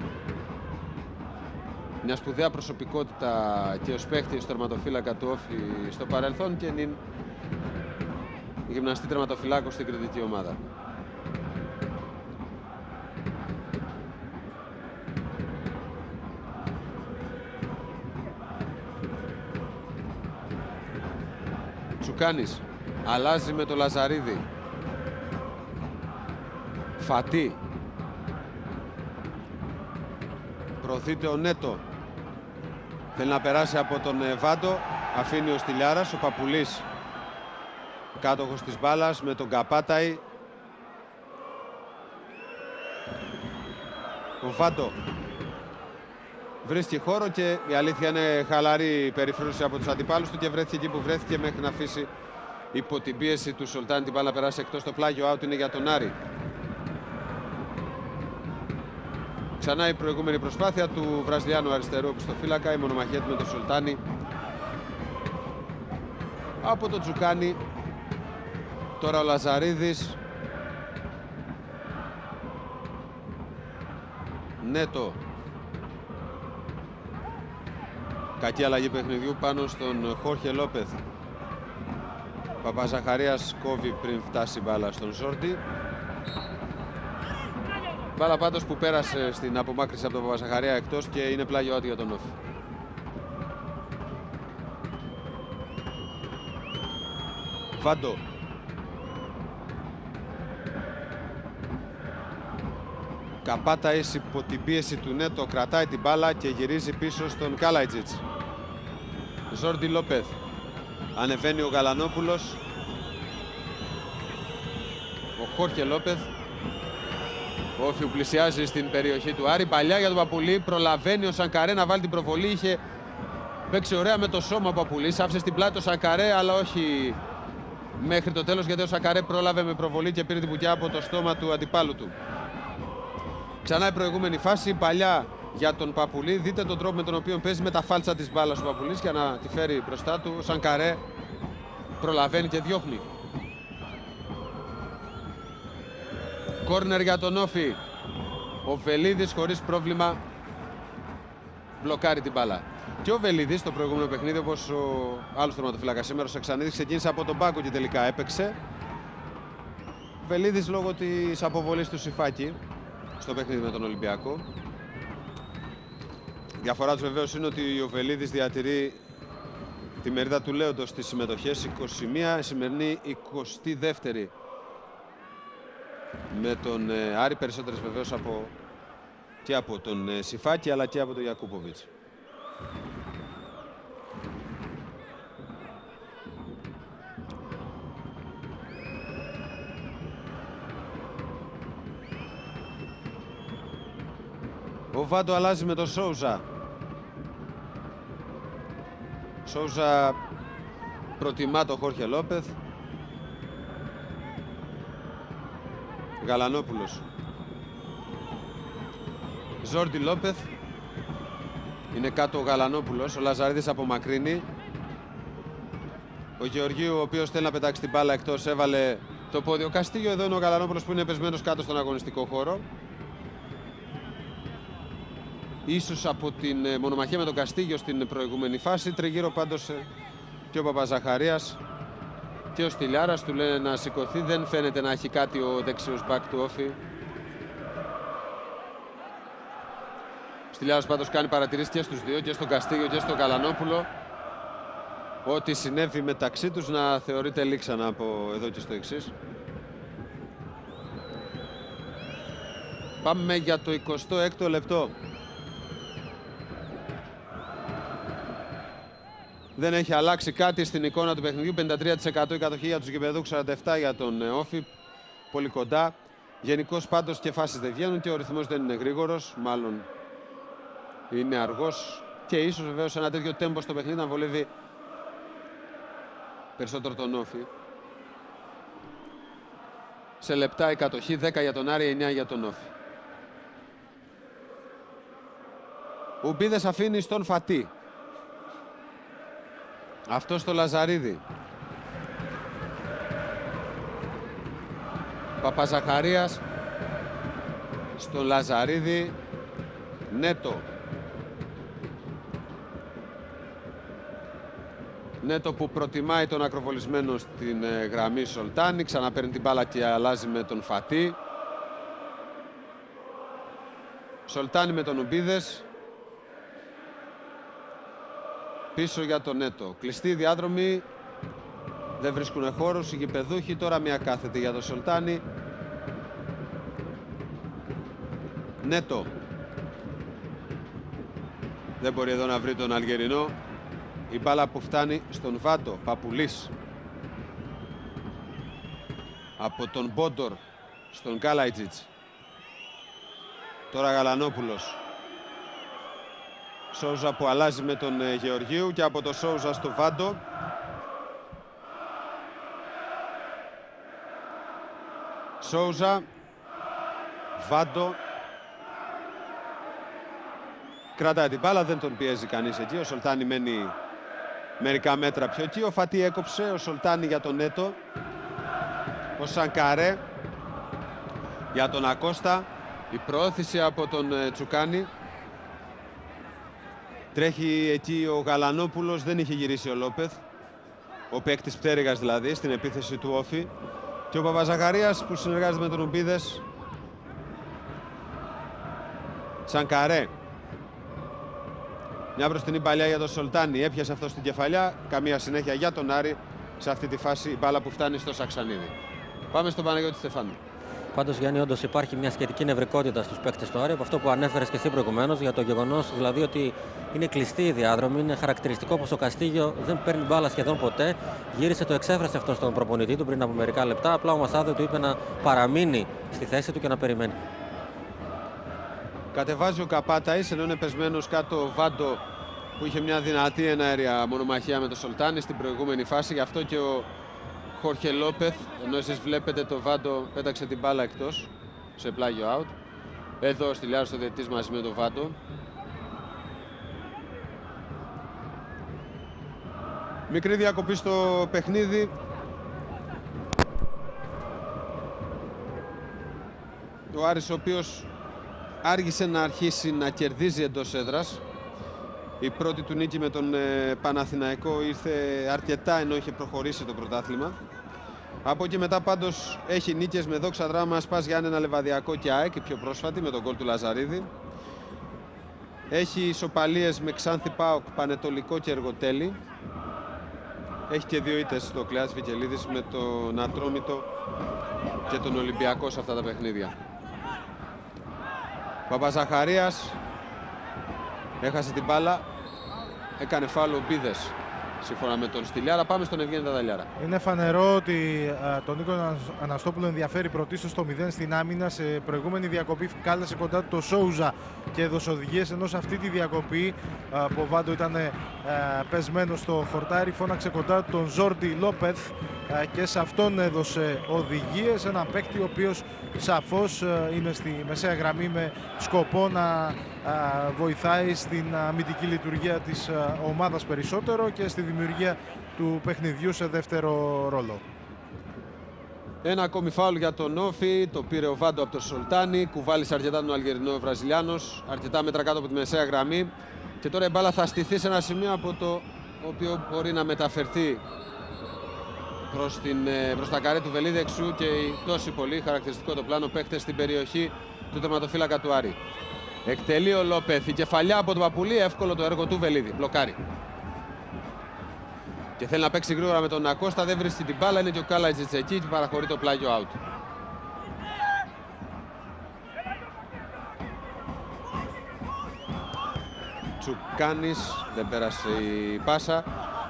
μια σπουδαία προσωπικότητα και ως παίχτη στο τερματοφύλακα του Όφη στο παρελθόν και νυν γυμναστή τερματοφυλάκος στην κριτική ομάδα. Τσουκάνης αλλάζει με το Λαζαρίδη. Φατί. Προωθείται ο Νέτο. Θέλει να περάσει από τον Βάντο. Αφήνει ο Στυλιάρας. Ο Παπουλής κάτοχος της μπάλας με τον Καπάταη. Ο Βάντο βρίσκει χώρο και η αλήθεια είναι χαλαρή περιφρούρηση από τους αντιπάλους του και βρέθηκε εκεί που βρέθηκε μέχρι να αφήσει υπό την πίεση του Σολτάνη την μπάλα περάσει εκτός. Το πλάγιο out είναι για τον Άρη. Ξανά η προηγούμενη προσπάθεια του Βραζιλιάνου αριστερού οπισθοφύλακα, η μονομαχία του με τον Σολτάνη. Από τον Τζουκάνη. Τώρα ο Λαζαρίδης. Νέτο. Κακή αλλαγή παιχνιδιού πάνω στον Χόρχε Λόπεθ. Παπαζαχαρίας κόβει πριν φτάσει μπάλα στον Ζόρντι. Μπάλα πάντως που πέρασε στην απομάκρυνση από τον Παπαζαχαρία εκτός και είναι πλάγιο out για τον Όφη. Βάντο. Καπάταης υπό την πίεση του Νέτο κρατάει την μπάλα και γυρίζει πίσω στον Κάλαϊτζιτς. Ζόρντι Λόπεθ. Ανεβαίνει ο Γαλανόπουλος. Ο Χόρχε Λόπεθ. Ο Όφη πλησιάζει στην περιοχή του Άρη. Παλιά για τον Παπουλή. Προλαβαίνει ο Σανκαρέ να βάλει την προβολή. Είχε παίξει ωραία με το σώμα ο Παπουλής. Άφησε στην πλάτη ο Σανκαρέ, αλλά όχι μέχρι το τέλος, γιατί ο Σανκαρέ πρόλαβε με προβολή και πήρε την πουκιά από το στόμα του αντιπάλου του. Ξανά η προηγούμενη φάση, παλιά για τον Παπουλή. Δείτε τον τρόπο με τον οποίο παίζει με τα φάλτσα της μπάλας ο Παπουλής για να τη φέρει μπροστά του. Ο Σανκαρέ προλαβαίνει και διώχνει. Κόρνερ για τον Όφη. Ο Βελίδης χωρίς πρόβλημα μπλοκάρει την μπάλα. Και ο Βελίδης στο προηγούμενο παιχνίδι, όπως ο άλλος τερματοφύλακας σήμερα, ο Σαξανίδης, ξεκίνησε από τον πάγκο και τελικά έπαιξε. Ο Βελίδης λόγω της αποβολής του Σιφάκη στο παιχνίδι με τον Ολυμπιακό. Η διαφορά τους βεβαίως είναι ότι ο Βελίδης διατηρεί τη μερίδα του λέοντος στις συμμετοχές, 21, σημερινή 22η με τον Άρη, περισσότερες βεβαίως και από τον Σιφάκη αλλά και από τον Γιακούποβιτς. Ο Βάντο αλλάζει με τον Σόουζα. Σόουζα προτιμά τον Χόρχε Λόπεθ. Γαλανόπουλος. Ζόρντι Λόπεθ. Είναι κάτω ο Γαλανόπουλος. Ο Λαζαρίδης απομακρύνει. Ο Γεωργίου, ο οποίος θέλει να πετάξει την μπάλα εκτός, έβαλε το πόδι. Ο Καστίγιο, εδώ είναι ο Γαλανόπουλος που είναι πεσμένος κάτω στον αγωνιστικό χώρο. Ίσως από την μονομαχία με τον Καστίγιο στην προηγούμενη φάση. Τριγύρω πάντως και ο Παπαζαχαρίας και ο Στυλιάρας. Του λένε να σηκωθεί. Δεν φαίνεται να έχει κάτι ο δεξιός μπακ του Όφη. Ο Στυλιάρας πάντως κάνει παρατηρήσεις και στους δύο, και στον Καστίγιο και στον Γαλανόπουλο. Ό,τι συνέβη μεταξύ τους να θεωρείται λήξανα από εδώ και στο εξής. Πάμε για το 26ο λεπτό. Δεν έχει αλλάξει κάτι στην εικόνα του παιχνιδιού. 53% η κατοχή για τους γηπεδούχους, 47% για τον Όφη. Πολύ κοντά. Γενικώς πάντως και φάσεις δεν βγαίνουν και ο ρυθμός δεν είναι γρήγορος. Μάλλον είναι αργός. Και ίσως βεβαίως ένα τέτοιο τέμπο στο παιχνίδι να βολεύει περισσότερο τον Όφη. Σε λεπτά η κατοχή, 10 για τον Άρη, 9 για τον Όφη. Ο Μπίδες αφήνει στον Φατί. Αυτό στο Λαζαρίδη. Παπαζαχαρίας στο Λαζαρίδη. Νέτο. Νέτο που προτιμάει τον ακροβολισμένο στην γραμμή Σολτάνη. Ξαναπαίρνει την μπάλα και αλλάζει με τον Φατί. Σολτάνη με τον Ουμπίδες. Πίσω για τον Νέτο. Κλειστή διάδρομη. Δεν βρίσκουν χώρους οι γηπεδούχοι. Τώρα μια κάθετη για τον Σολτάνη. Νέτο. Δεν μπορεί εδώ να βρει τον Αλγερινό. Η μπάλα που φτάνει στον Βάντο. Παπουλής. Από τον Μπόντορ στον Καλαϊτζίτς. Τώρα Γαλανόπουλος. Σόουζα που αλλάζει με τον Γεωργίου και από το Σόουζα στο Βάντο. Σόουζα. Βάντο. Κρατάει την μπάλα, δεν τον πιέζει κανείς εκεί. Ο Σολτάνη μένει μερικά μέτρα πιο εκεί. Ο Φατί έκοψε, ο Σολτάνη για τον Νέτο. Ο Σανκαρέ για τον Ακώστα. Η προώθηση από τον Τσουκάνη. Τρέχει εκεί ο Γαλανόπουλος, δεν είχε γυρίσει ο Λόπεθ. Ο παίκτης πτέρυγας δηλαδή, στην επίθεση του Όφη. Και ο Παπαζαχαρίας που συνεργάζεται με τον Ουμπίδες. Σανκαρέ. Μια μπροστινή παλιά για τον Σολτάνη. Έπιασε αυτό στην κεφαλιά. Καμία συνέχεια για τον Άρη. Σε αυτή τη φάση η μπάλα που φτάνει στο Σαξανίδη. Πάμε στον Παναγιώτη Στεφάνου. Πάντως, Γιάννη, όντως υπάρχει μια σχετική νευρικότητα στους παίκτες του Άρη, από αυτό που ανέφερες και εσύ προηγουμένως, για το γεγονός δηλαδή ότι είναι κλειστή η διάδρομη. Είναι χαρακτηριστικό πως ο Καστίγιο δεν παίρνει μπάλα σχεδόν ποτέ. Γύρισε, το εξέφρασε αυτό στον προπονητή του πριν από μερικά λεπτά. Απλά ο Μασάδε του είπε να παραμείνει στη θέση του και να περιμένει. Κατεβάζει ο Καπάταης, ενώ είναι πεσμένος κάτω ο Βάντο που είχε μια δυνατή εναέρια μονομαχία με τον Σολτάνη στην προηγούμενη φάση. Γι' αυτό και ο Χόρχε Λόπεθ, ενώ εσείς βλέπετε το Βάντο πέταξε την μπάλα εκτός σε πλάγιο out. Εδώ Στυλιάρος ο διαιτητής μαζί με το Βάντο. Μικρή διακοπή στο παιχνίδι. Ο Άρης, ο οποίος άργησε να αρχίσει να κερδίζει εντός έδρας. Η πρώτη του νίκη με τον Παναθηναϊκό ήρθε αρκετά ενώ είχε προχωρήσει το πρωτάθλημα. Από εκεί μετά πάντως έχει νίκες με Δόξα Δράμα, Σπάς Γιάννενα, Λεβαδιακό και ΑΕΚ, η πιο πρόσφατη με τον γκολ του Λαζαρίδη. Έχει ισοπαλίες με Ξάνθη ΠΑΟΚ, Πανετολικό και Εργοτέλη. Έχει και 2 ήττες στο Κλεάς Βικελίδης με τον Ατρόμητο και τον Ολυμπιακό σε αυτά τα παιχνίδια. Παπαζαχαρίας έχασε την μπάλα, έκανε φάουλ ο Μπίδες σύμφωνα με τον Στυλιάρα. Πάμε στον Ευγένη Δαδαλιάρα. Είναι φανερό ότι τον Νίκο Αναστόπουλο ενδιαφέρει πρωτίστως το 0 στην άμυνα. Σε προηγούμενη διακοπή κάλεσε κοντά του το Σόουζα και έδωσε οδηγίες, ενώ σε αυτή τη διακοπή που ο Βάντο ήταν πεσμένο στο χορτάρι, φώναξε κοντά του τον Ζόρντι Λόπεθ και σε αυτόν έδωσε οδηγίες. Ένα παίκτη ο οποίος σαφώς είναι στη μεσαία γραμμή με σκοπό να βοηθάει στην αμυντική λειτουργία της ομάδας περισσότερο και στη δημιουργία του παιχνιδιού σε δεύτερο ρόλο. Ένα ακόμη φάουλ για τον Όφη, το πήρε ο Βάντο από τον Σολτάνη, κουβάλισε αρκετά τον Αλγερινό ο Βραζιλιάνος, αρκετά μέτρα κάτω από τη μεσαία γραμμή και τώρα η μπάλα θα στηθεί σε ένα σημείο από το οποίο μπορεί να μεταφερθεί προς τα καρέ του Βελίδη, εξού και η τόση πολύ χαρακτηριστικό το πλάνο παίκτες στην περιοχή του τερματοφύλακα του Άρη. Εκτελεί ο Λόπεθ, η κεφαλιά από τον Παπουλή, εύκολο το έργο του Βελίδη, μπλοκάρει. Και θέλει να παίξει γρήγορα με τον Ακώστα, δεν βρίσκει την μπάλα, είναι και ο Κάλατζιτς εκεί και παραχωρεί το πλάγιο out. Τσουκάνης, δεν πέρασε η πάσα.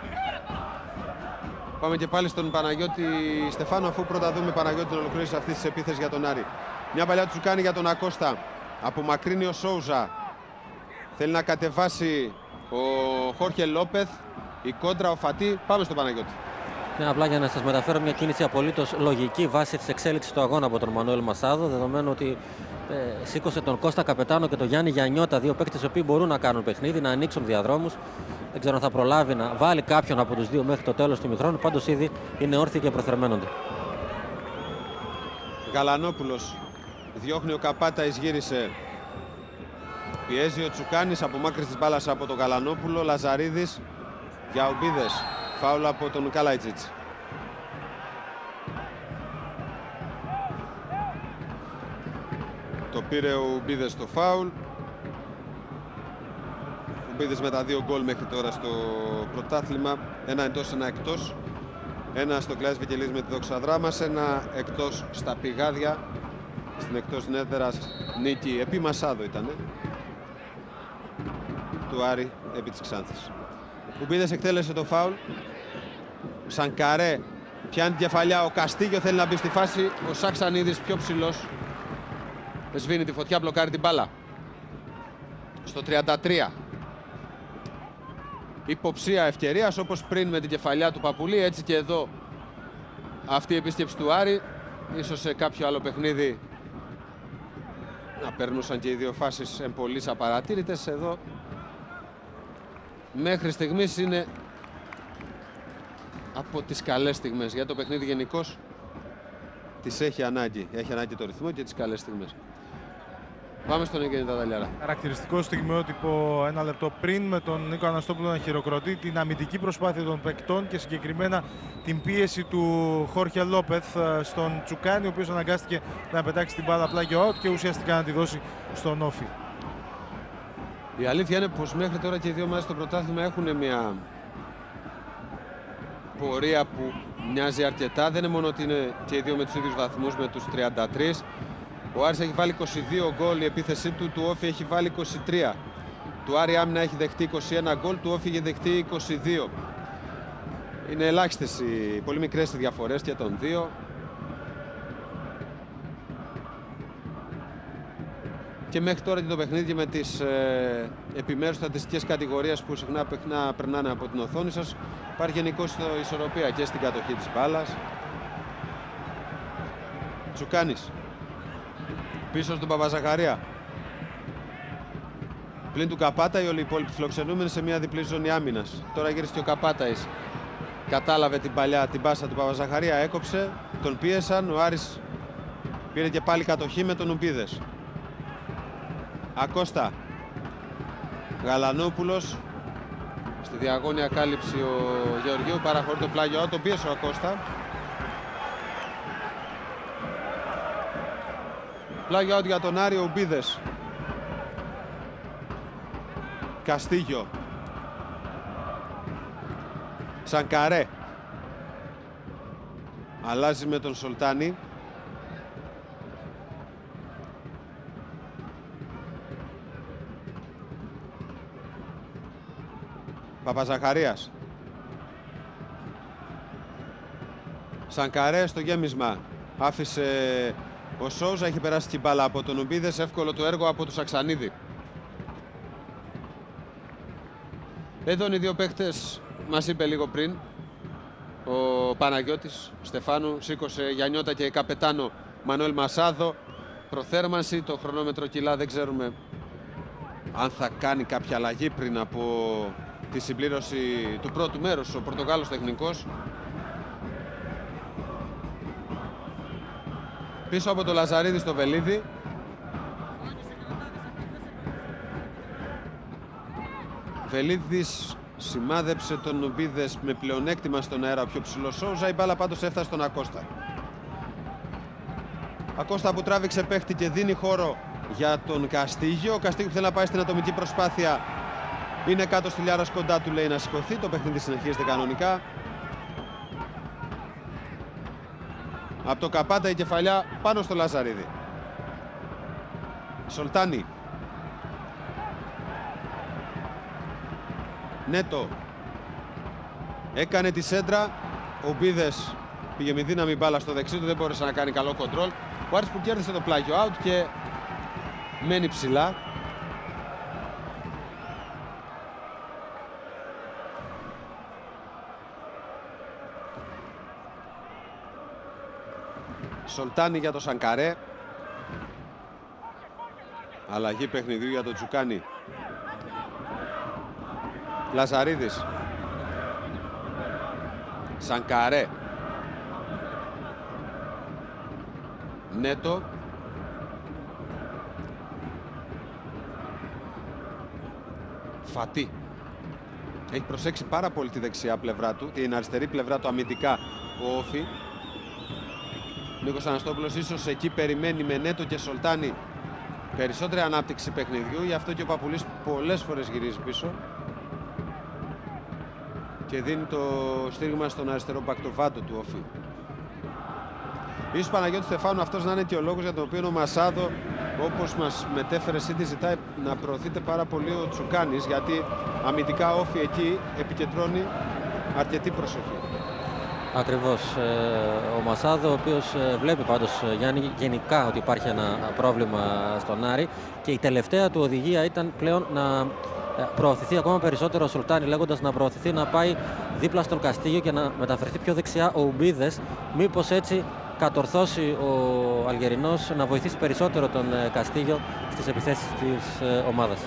Πάμε και πάλι στον Παναγιώτη Στεφάνο, αφού πρώτα δούμε Παναγιώτη την ολοκλήρωση αυτής της επίθεσης για τον Άρη. Μια παλιά του Τσουκάνη για τον Ακώστα. Απομακρύνει ο Σόουζα. Θέλει να κατεβάσει ο Χόρχε Λόπεθ. Η κόντρα, ο Φατί. Πάμε στον Παναγιώτη. Ναι, απλά για να σας μεταφέρω μια κίνηση απολύτως λογική βάσει της εξέλιξης του αγώνα από τον Μανουέλ Μασάδο, δεδομένου ότι σήκωσε τον Κώστα Καπετάνο και τον Γιάννη Γιαννιώτα, δύο παίκτες οι οποίοι μπορούν να κάνουν παιχνίδι, να ανοίξουν διαδρόμους. Δεν ξέρω αν θα προλάβει να βάλει κάποιον από τους δύο μέχρι το τέλος του ημιχρόνου. Πάντως ήδη είναι όρθιοι και προθερμαίνονται. Γαλανόπουλος διώχνει ο Καπάτα, εισγύρισε. Πιέζει ο Τσουκάνης, απομάκρυνση της μπάλας από τον Γαλανόπουλο. Λαζαρίδης για Ομπίδες. Φάουλ από τον Καλάιτζιτς. Το πήρε ο Ομπίδες το φάουλ. Ο Ομπίδες με τα 2 γκολ μέχρι τώρα στο πρωτάθλημα. Ένα εντός, ένα εκτός. Ένα στο Κλεάς Βικελίδης με τη Δόξα Δράμας. Ένα εκτός στα Πηγάδια. Στην εκτός Νέδερας νίκη επί Μασάδο ήτανε. Του Άρη επί της Ξάνθης. Ο Ομπίδες εκτέλεσε το φάουλ. Σανκαρέ πιάνει την κεφαλιά. Ο Καστίγιο θέλει να μπει στη φάση. Ο Σαξανίδης πιο ψηλός. Σβήνει τη φωτιά, μπλοκάρει την μπάλα. Στο 33. Υποψία ευκαιρίας, όπως πριν με την κεφαλιά του Παπουλή, έτσι και εδώ αυτή η επίσκεψη του Άρη. Ίσως σε κάποιο άλλο παιχνίδι να περνούσαν και οι δύο φάσεις εμπολής απαρατήρητες. Εδώ μέχρι στιγμής είναι από τις καλές στιγμές. Για το παιχνίδι γενικώς τις έχει ανάγκη. Έχει ανάγκη το ρυθμό και τις καλές στιγμές. Πάμε στον Ευγένη Δαδαλιάρα. Χαρακτηριστικό στιγμιότυπο ένα λεπτό πριν με τον Νίκο Αναστόπουλο να χειροκροτεί την αμυντική προσπάθεια των παικτών και συγκεκριμένα την πίεση του Χόρχε Λόπεθ στον Τσουκάνη, ο οποίος αναγκάστηκε να πετάξει την μπάλα πλάγιο out και ουσιαστικά να τη δώσει στον Όφη. Η αλήθεια είναι πως μέχρι τώρα και οι δύο ομάδες στο πρωτάθλημα έχουν μια πορεία που μοιάζει αρκετά. Δεν είναι μόνο ότι είναι και οι δύο με τους ίδιους βαθμούς, με τους 33. Ο Άρης έχει βάλει 22 γκολ, η επίθεσή του Όφη έχει βάλει 23. Του Άρη άμυνα έχει δεχτεί 21 γκολ, του Όφη έχει δεχτεί 22. Είναι ελάχιστες οι πολύ μικρές οι διαφορές και των δύο. Και μέχρι τώρα και το παιχνίδι με τις επιμέρους στατιστικές κατηγορίες που συχνά περνάνε από την οθόνη σας, υπάρχει γενικώς ισορροπία και στην κατοχή της μπάλας Τσουκάνης. Πίσω στον Παπαζαχαρία. Πλην του Καπάτα, όλοι οι υπόλοιποι φιλοξενούμενοι σε μια διπλή ζώνη άμυνας. Τώρα γύρισε και ο Καπάταης. Κατάλαβε την παλιά την πάσα του Παπαζαχαρία, έκοψε, τον πίεσαν. Ο Άρης πήρε και πάλι κατοχή με τον Ουμπίδες. Ακώστα. Γαλανόπουλος. Στη διαγώνια κάλυψη ο Γεωργίου, παραχωρεί το πλάγιο, τον πίεσε ο Ακώστα. Πλάγιο out για τον Άρη, ο Ουμπίδες. Καστίγιο. Σανκαρέ. Αλλάζει με τον Σολτάνη. Παπαζαχαρίας. Σανκαρέ στο γέμισμα. Άφησε ο Σόουζα, έχει περάσει την μπάλα από τον Ουμπίδες. Εύκολο το έργο από τον Σαξανίδη. Εδώ είναι οι δύο παίκτες, μας είπε λίγο πριν ο Παναγιώτης Στεφάνου. Σήκωσε Γιαννιώτα και καπετάνο Μανουέλ Μασάδο. Προθέρμανση, το χρονόμετρο κιλά, δεν ξέρουμε αν θα κάνει κάποια αλλαγή πριν από τη συμπλήρωση του πρώτου μέρους ο Πορτογάλος τεχνικός. Πίσω από το Λαζαρίδη στο Βελίδι. Βελίδης σημάδεψε τον Ουμπίδες με πλεονέκτημα στον αέρα, πιο ψηλό Σόουζα. Η μπάλα πάντως έφτασε στον Ακώστα. Ακώστα που τράβηξε παίχτη και δίνει χώρο για τον Καστίγιο. Ο Καστίγιο που θέλει να πάει στην ατομική προσπάθεια είναι κάτω στη Λιάρας, κοντά του λέει να σηκωθεί. Το παιχνίδι συνεχίζεται κανονικά. Από το Καπάτα η κεφαλιά πάνω στο Λαζαρίδη. Σολτάνη. Νέτο. Έκανε τη σέντρα. Ο Μπίδες πήγε με δύναμη μπάλα στο δεξί του, δεν μπόρεσε να κάνει καλό κοντρόλ. Ο Άρης που κέρδισε το πλάγιο out και μένει ψηλά. Σολτάνη για το Σανκαρέ. Αλλαγή παιχνιδιού για το Τσουκάνη. Λαζαρίδης. Σανκαρέ. Νέτο. Φατί. Έχει προσέξει πάρα πολύ τη δεξιά πλευρά του, την αριστερή πλευρά του αμυντικά ο Όφη. Νίκος Αναστόπουλος ίσως εκεί περιμένει με Νέτο και Σολτάνη περισσότερη ανάπτυξη παιχνιδιού, γι' αυτό και ο Παπουλής πολλές φορές γυρίζει πίσω και δίνει το στήριγμα στον αριστερό μπακτοβάτο του Όφη. Ίσως Παναγιώτη Στεφάνου αυτός να είναι και ο λόγος για τον οποίο ο Μασάδο, όπως μας μετέφερε Σίτι, ζητάει να προωθείται πάρα πολύ ο Τσουκάνης, γιατί αμυντικά Όφη εκεί επικεντρώνει αρκετή προσοχή. Ακριβώς. Ο Μασάδο, ο οποίος βλέπει πάντως, Γιάννη, γενικά ότι υπάρχει ένα πρόβλημα στον Άρη και η τελευταία του οδηγία ήταν πλέον να προωθηθεί ακόμα περισσότερο ο Σουλτάνη, λέγοντας να προωθηθεί να πάει δίπλα στον Καστίγιο και να μεταφερθεί πιο δεξιά ο Ουμπίδες. Μήπως έτσι κατορθώσει ο Αλγερινός να βοηθήσει περισσότερο τον Καστίγιο στις επιθέσεις της ομάδας.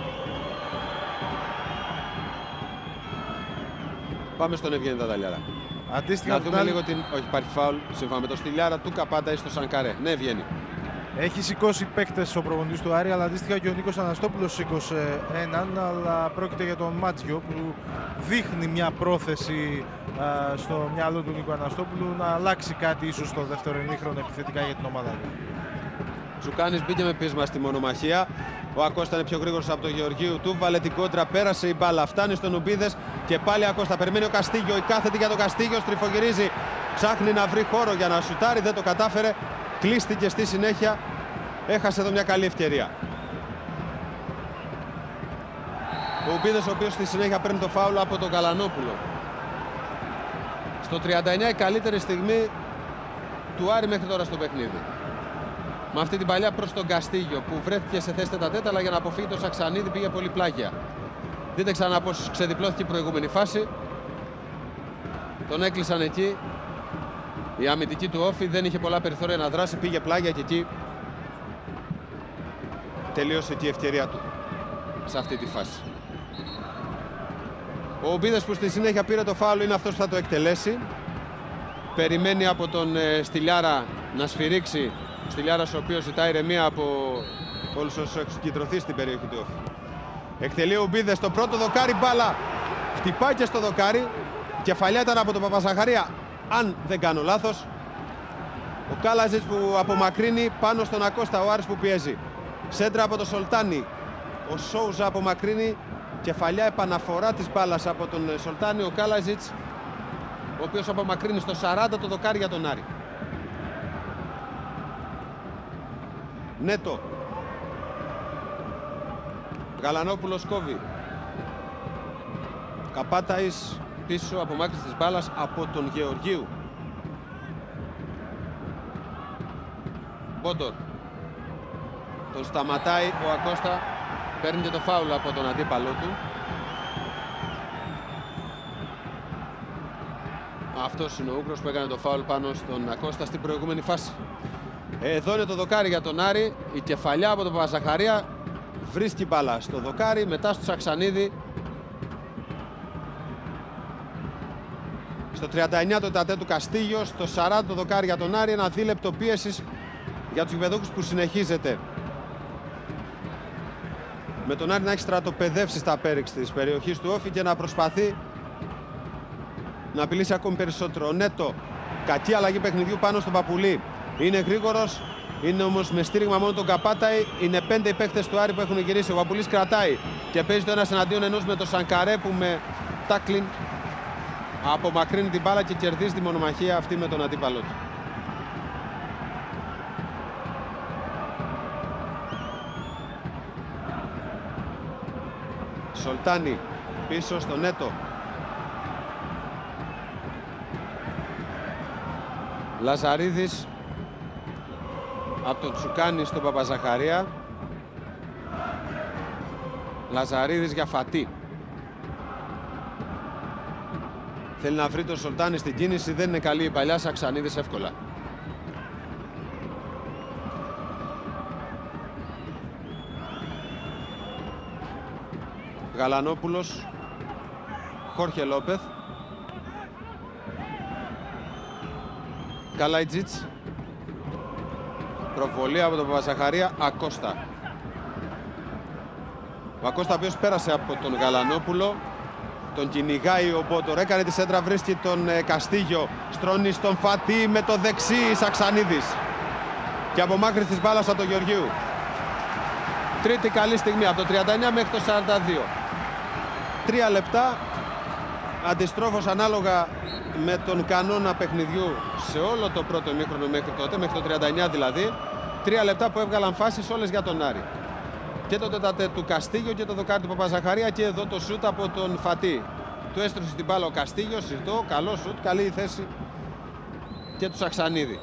Πάμε στον Ευγέννη Δαδαλιάρα. Αντίστοιχα, να δούμε λίγο την... Όχι, υπάρχει φάουλ σύμφωνα με το Στυλιάρα του Καπάτα ή στο Σανκαρέ. Ναι, βγαίνει. Έχει σηκώσει παίκτες ο προπονητής του Άρη, αλλά αντίστοιχα και ο Νίκος Αναστόπουλος σήκωσε έναν, αλλά πρόκειται για τον Μάτσιο που δείχνει μια πρόθεση στο μυαλό του Νίκου Αναστόπουλου να αλλάξει κάτι ίσως στο δεύτερο ημίχρονο επιθετικά για την ομάδα του. Τσουκάνης μπήκε με πείσμα στη μονομαχία. Ο Ακώστα είναι πιο γρήγορος από τον Γεωργίου του. Βάλε την κόντρα, πέρασε η μπάλα. Φτάνει στον Ουμπίδες και πάλι Ακώστα. Περιμένει ο Καστίγιο. Η κάθετη για τον Καστίγιο. Στριφογυρίζει. Ψάχνει να βρει χώρο για να σουτάρει. Δεν το κατάφερε. Κλείστηκε στη συνέχεια. Έχασε εδώ μια καλή ευκαιρία. Ο Ουμπίδες, ο οποίος στη συνέχεια παίρνει το φάουλο από τον Γαλανόπουλο. Στο 39 η καλύτερη στιγμή του Άρη μέχρι τώρα στο παιχνίδι. Με αυτή την παλιά προς τον Καστίγιο που βρέθηκε σε θέση τέτα-τέτα, αλλά για να αποφύγει το Σαξανίδη πήγε πολύ πλάγια. Δείτε ξανά πως ξεδιπλώθηκε η προηγούμενη φάση. Τον έκλεισαν εκεί. Η αμυντική του Όφη δεν είχε πολλά περιθώρια να δράσει, πήγε πλάγια και εκεί τελείωσε και η ευκαιρία του σε αυτή τη φάση. Ο Ομπίδες που στη συνέχεια πήρε το φάουλ είναι αυτός που θα το εκτελέσει. Περιμένει από τον Στυλιάρα να σφυρίξει. Ο Στυλιάρας ο οποίος ζητάει ηρεμία από όλους όσους έχουν συγκεντρωθεί στην περιοχή του Όφη. Εκτελεί ο Ομπίδες το πρώτο δοκάρι, μπάλα χτυπάει και στο δοκάρι. Κεφαλιά ήταν από τον Παπαζαχαρία, αν δεν κάνω λάθος. Ο Κάλαζιτς που απομακρύνει πάνω στον Ακώστα, ο Άρης που πιέζει. Σέντρα από τον Σολτάνη. Ο Σόουζα απομακρύνει. Κεφαλιά επαναφορά της μπάλας από τον Σολτάνη. Ο Κάλαζιτς, ο οποίος απομακρύνει στο 40 το δοκάρι για τον Άρη. Νέτο. Γαλανόπουλος κόβει. Καπάταης πίσω, απομάκρυνση της μπάλας από τον Γεωργίου. Μπόντορ. Τον σταματάει ο Ακώστα. Παίρνει και το φάουλ από τον αντίπαλό του. Αυτός είναι ο Ούγκρος που έκανε το φάουλ πάνω στον Ακώστα στην προηγούμενη φάση. Εδώ είναι το δοκάρι για τον Άρη. Η κεφαλιά από τον Παπαζαχαρία βρίσκει μπάλα στο δοκάρι, μετά στο Σαξανίδη. Στο 39 το τατέ του Καστίγιο, στο 40 το δοκάρι για τον Άρη. Ένα δίλεπτο πίεσης για τους γηπεδούχους που συνεχίζεται. Με τον Άρη να έχει στρατοπεδεύσει στα πέριξ της περιοχής του Όφη και να προσπαθεί να απειλήσει ακόμη περισσότερο. Νέτο, κακή αλλαγή παιχνιδιού πάνω στον Παπουλή. Είναι γρήγορος, είναι όμως με στήριγμα μόνο τον Καπάταη. Είναι 5 οι παίκτες του Άρη που έχουν γυρίσει. Ο Παπουλής κρατάει και παίζει το ένας εναντίον ενός με τον Σανκαρέ που με τάκλιν απομακρύνει την μπάλα και κερδίζει τη μονομαχία αυτή με τον αντίπαλό του. Σολτάνη πίσω στο Νέτο. Λαζαρίδης από τον Τσουκάνη στον Παπαζαχαρία. Λαζαρίδης για Φατί. Θέλει να βρει τον Σολτάνη στην κίνηση, δεν είναι καλή η παλιά. Σαξανίδης εύκολα. Γαλανόπουλος, Χόρχε Λόπεθ, Καλάιτζιτς, προβολή από τον Παπαζαχαρία, Ακώστα. Ο Ακώστα ο οποίος πέρασε από τον Γαλανόπουλο, τον κυνηγάει ο Μπότορ, έκανε τη σέντρα, βρίσκει τον Καστίγιο, στρώνει στον Φατί με το δεξί Σαξανίδης και απομάκρυνση της μπάλας από τον Γεωργίου. Τρίτη καλή στιγμή από το 39 μέχρι το 42. 3 λεπτά, αντιστρόφως ανάλογα με τον κανόνα παιχνιδιού σε όλο το πρώτο ημίχρονο μέχρι τότε, μέχρι το 39 δηλαδή. 3 λεπτά που έβγαλαν φάσεις όλες για τον Άρη. Και το τετατέ του Καστίγιο και το δοκάρι του Παπαζαχαρία και εδώ το σούτ από τον Φατί. Του έστρωσε την μπάλα ο Καστίγιος, συζητώ, καλό σούτ, καλή η θέση και του Σαξανίδη.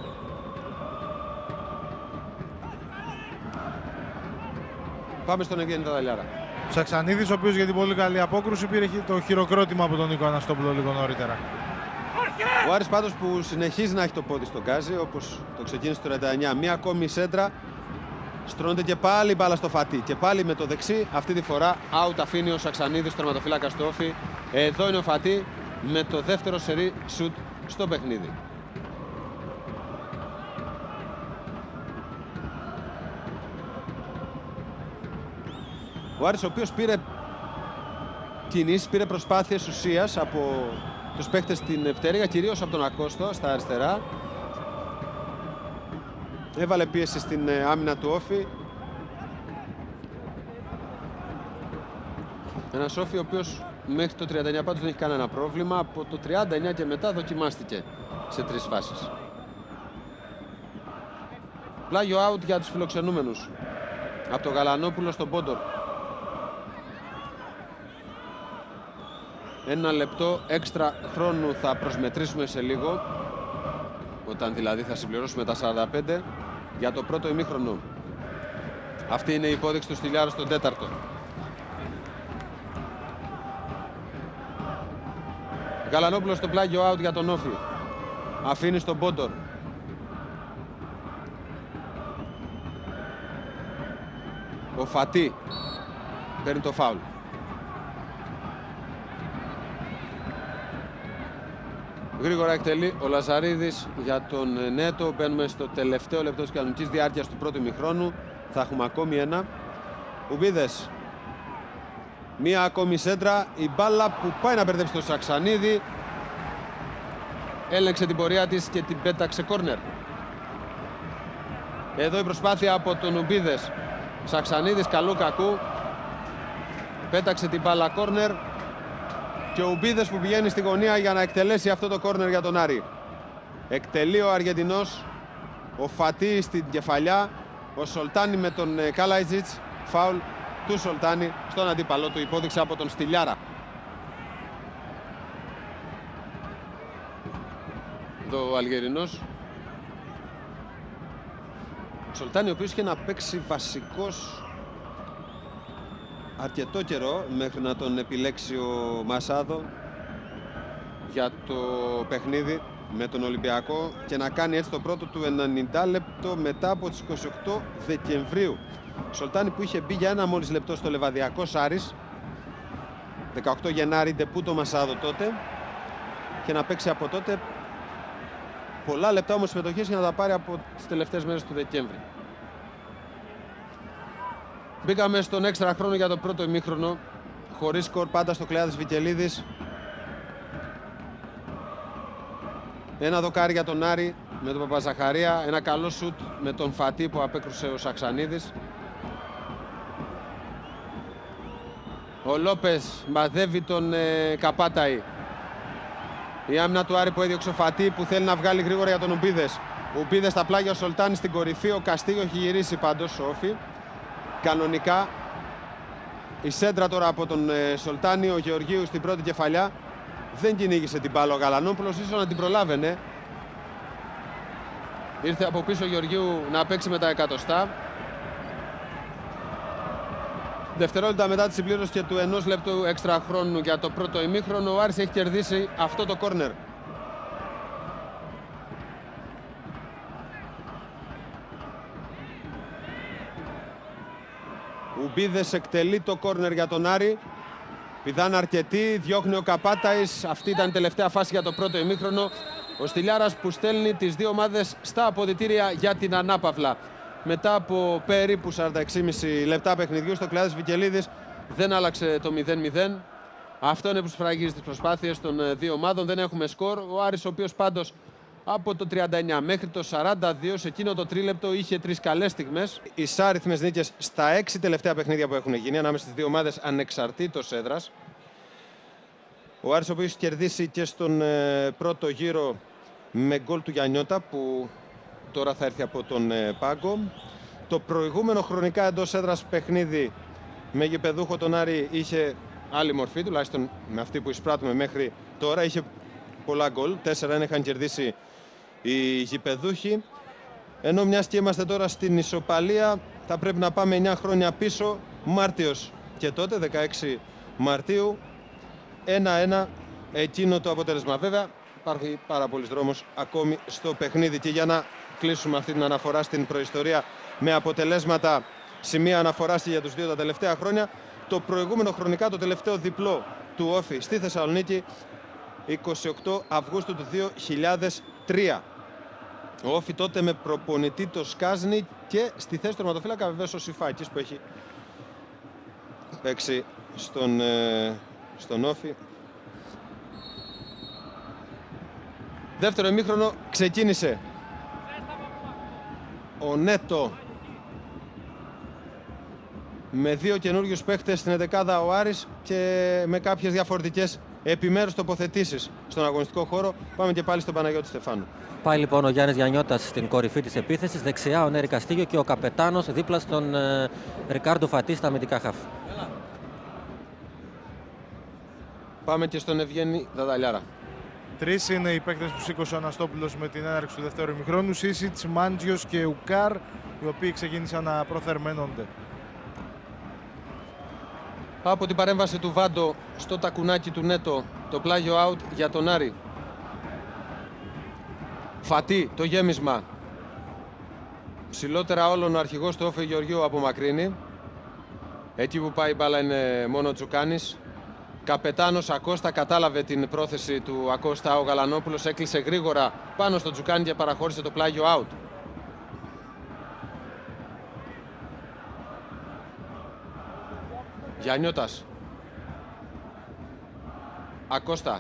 Πάμε στον Ευγέννη Ταδαλιάρα. Σαξανίδης, ο οποίος για την πολύ καλή απόκρουση πήρε το χειροκρότημα από τον Νίκο Αναστόπουλο λίγο νωρίτερα. Ο Άρης πάντως που συνεχίζει να έχει το πόδι στον γκάζι, όπως το ξεκίνησε το 39. Μία ακόμη σέντρα, στρώνεται και πάλι μπάλα στο Φατί. Και πάλι με το δεξί, αυτή τη φορά out αφήνει ο Σαξανίδης, τερματοφύλακας του Όφη. Εδώ είναι ο Φατί με το δεύτερο σερί σουτ στο παιχνίδι. Ο Άρης ο οποίος πήρε κινήσεις, πήρε προσπάθειες ουσίας από τους παίκτες στην πτέρυγα, κυρίως από τον Ακώστο στα αριστερά. Έβαλε πίεση στην άμυνα του Όφη. Ένας Όφη ο οποίος μέχρι το 39 πάντως δεν έχει κανένα πρόβλημα. Από το 39 και μετά δοκιμάστηκε σε 3 φάσεις. Πλάγιο out για τους φιλοξενούμενους. Από το Γαλανόπουλο στον Μπόντορ. 1 λεπτό έξτρα χρόνου θα προσμετρήσουμε σε λίγο, όταν δηλαδή θα συμπληρώσουμε τα 45 για το πρώτο ημίχρονο. Αυτή είναι η υπόδειξη του Στυλιάρα στον 4ο. Γαλανόπουλος στο πλάγιο out για τον Όφη. Αφήνει στον Μπόντορ. Ο Φατί παίρνει το φάουλ. Γρήγορα εκτελεί ο Λαζαρίδης για τον Νέτο. Μπαίνουμε στο τελευταίο λεπτό της κανονικής διάρκειας του πρώτου ημιχρόνου. Θα έχουμε ακόμη ένα. Ουμπίδες. Μία ακόμη σέντρα. Η μπάλα που πάει να μπερδέψει το Σαξανίδη. Έλεξε την πορεία της και την πέταξε κόρνερ. Εδώ η προσπάθεια από τον Ουμπίδες. Σαξανίδης καλού κακού. Πέταξε την μπάλα κόρνερ. Και ο Ουμπίδες που πηγαίνει στη γωνία για να εκτελέσει αυτό το κόρνερ για τον Άρη. Εκτελεί ο Αργεντινός. Ο Φατί στην κεφαλιά. Ο Σολτάνι με τον Καλαϊτζίτς. Φάουλ του Σολτάνι στον αντίπαλό του. Υπόδειξη από τον Στυλιάρα. Εδώ ο Αλγερινός. Ο Σολτάνι ο οποίος είχε να παίξει βασικός αρκετό καιρό μέχρι να τον επιλέξει ο Μασάδο για το παιχνίδι με τον Ολυμπιακό και να κάνει έτσι το πρώτο του 90 λεπτό μετά από τις 28 Δεκεμβρίου. Σολτάνι που είχε μπει για ένα μόλις λεπτό στο Λεβαδιακός Άρης 18 Γενάρη, ντεπούτο Μασάδο τότε, και να παίξει από τότε πολλά λεπτά όμως συμμετοχής για να τα πάρει από τις τελευταίες μέρες του Δεκέμβρη. Μπήκαμε στον έξτρα χρόνο για το πρώτο ημίχρονο, χωρίς σκορ, πάντα στο Κλεάδης Βικελίδης. Ένα δοκάρι για τον Άρη με τον Παπαζαχαρία, ένα καλό σουτ με τον Φατί που απέκρουσε ο Σαξανίδης. Ο Λόπες μαδεύει τον Καπάταη. Η άμυνα του Άρη που έδιωξε ο Φατί που θέλει να βγάλει γρήγορα για τον Ουμπίδες. Ο Ουμπίδες στα πλάγια, ο Σολτάνης στην κορυφή, ο Καστίγιο έχει γυρίσει πάντως, Όφη. Κανονικά η σέντρα τώρα από τον Σολτάνη, ο Γεωργίου στην πρώτη κεφαλιά. Δεν κυνήγησε την μπάλα ο Γαλανόπουλος, ίσως να την προλάβαινε. Ήρθε από πίσω ο Γεωργίου να παίξει με τα εκατοστά. Δευτερόλεπτα μετά τη συμπλήρωση και του 1 λεπτού έξτρα χρόνου για το πρώτο ημίχρονο, ο Άρης έχει κερδίσει αυτό το κόρνερ. Ουμπίδες εκτελεί το κόρνερ για τον Άρη. Πηδάνε αρκετοί, διώχνει ο Καπάταης. Αυτή ήταν η τελευταία φάση για το πρώτο ημίχρονο. Ο Στυλιάρας που στέλνει τις δύο ομάδες στα αποδυτήρια για την ανάπαυλα. Μετά από περίπου 46,5 λεπτά παιχνιδιού στο Κλεάδης Βικελίδης δεν άλλαξε το 0-0. Αυτό είναι που σφραγίζει τις προσπάθειες των δύο ομάδων. Δεν έχουμε σκορ. Ο Άρης, ο οποίος πάντως από το 39 μέχρι το 42 σε εκείνο το τρίλεπτο είχε 3 καλές στιγμές. Ισάριθμες νίκες στα 6 τελευταία παιχνίδια που έχουν γίνει ανάμεσα στις δύο ομάδες ανεξαρτήτως έδρας. Ο Άρης ο οποίος έχει κερδίσει και στον πρώτο γύρο με γκολ του Γιαννιώτα που τώρα θα έρθει από τον πάγκο. Το προηγούμενο χρονικά εντός έδρας παιχνίδι με γηπεδούχο τον Άρη είχε άλλη μορφή, τουλάχιστον με αυτή που εισπράττουμε μέχρι τώρα. Είχε πολλά γκολ, 4-1 είχαν κερδίσει οι γηπεδούχοι. Ενώ μιας και είμαστε τώρα στην ισοπαλία, θα πρέπει να πάμε 9 χρόνια πίσω, Μάρτιος και τότε, 16 Μαρτίου, 1-1 εκείνο το αποτέλεσμα. Βέβαια υπάρχει πάρα πολλής δρόμος ακόμη στο παιχνίδι και για να κλείσουμε αυτή την αναφορά στην προϊστορία με αποτελέσματα, σημεία αναφοράς και για τους δύο τα τελευταία χρόνια, το προηγούμενο χρονικά το τελευταίο διπλό του Όφη στη Θεσσαλονίκη 28 Αυγούστου του 2003. Ο Όφη τότε με προπονητή το Σκάζνη και στη θέση του τερματοφύλακα βεβαίως ο Σιφάκης που έχει παίξει στον Όφη. Δεύτερο ημίχρονο ξεκίνησε ο Νέτο με δύο καινούριους παίχτες στην εντεκάδα ο Άρης και με κάποιες διαφορετικές επιμέρους τοποθετήσεις στον αγωνιστικό χώρο. Πάμε και πάλι στον Παναγιώτη Στεφάνου. Πάει λοιπόν ο Γιάννης Γιαννιώτας στην κορυφή της επίθεσης, δεξιά ο Νέρη Καστίγιο και ο καπετάνος δίπλα στον Ρικάρντο Φατί στα αμυντικά χαφ. Πάμε και στον Ευγένη Δαδαλιάρα. Τρεις είναι οι παίκτες που σήκωσε ο Αναστόπουλος με την έναρξη του δεύτερου ημιχρόνου. Σίσιτς, Μάντζιος και Ουκάρ, οι οποίοι ξεκίνησαν να προθερμαίνονται. Από την παρέμβαση του Βάντο στο τακουνάκι του Νέτο, το πλάγιο out για τον Άρη. Φατί, το γέμισμα. Ψηλότερα όλων ο αρχηγός του Όφη Γεωργίου απομακρύνει. Εκεί που πάει η μπάλα είναι μόνο ο Τσουκάνης. Καπετάνος Ακώστα κατάλαβε την πρόθεση του Ακώστα. Ο Γαλανόπουλος έκλεισε γρήγορα πάνω στο Τσουκάνη και παραχώρησε το πλάγιο out. Γιαννιώτας. Ακώστα.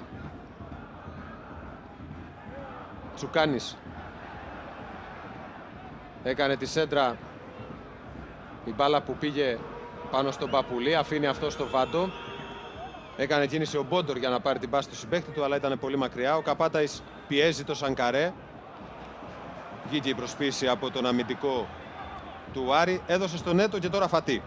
Τσουκάνης. Έκανε τη σέντρα. Η μπάλα που πήγε πάνω στον Παπουλή. Αφήνει αυτό στο Βάντο. Έκανε κίνηση ο Μπόντορ για να πάρει την πάση του συμπαίχτη του, αλλά ήταν πολύ μακριά. Ο Καπάταης πιέζει το Σανκαρέ. Βγήκε η προσποίηση από τον αμυντικό του Άρη. Έδωσε στο Νέτο και τώρα Φατί.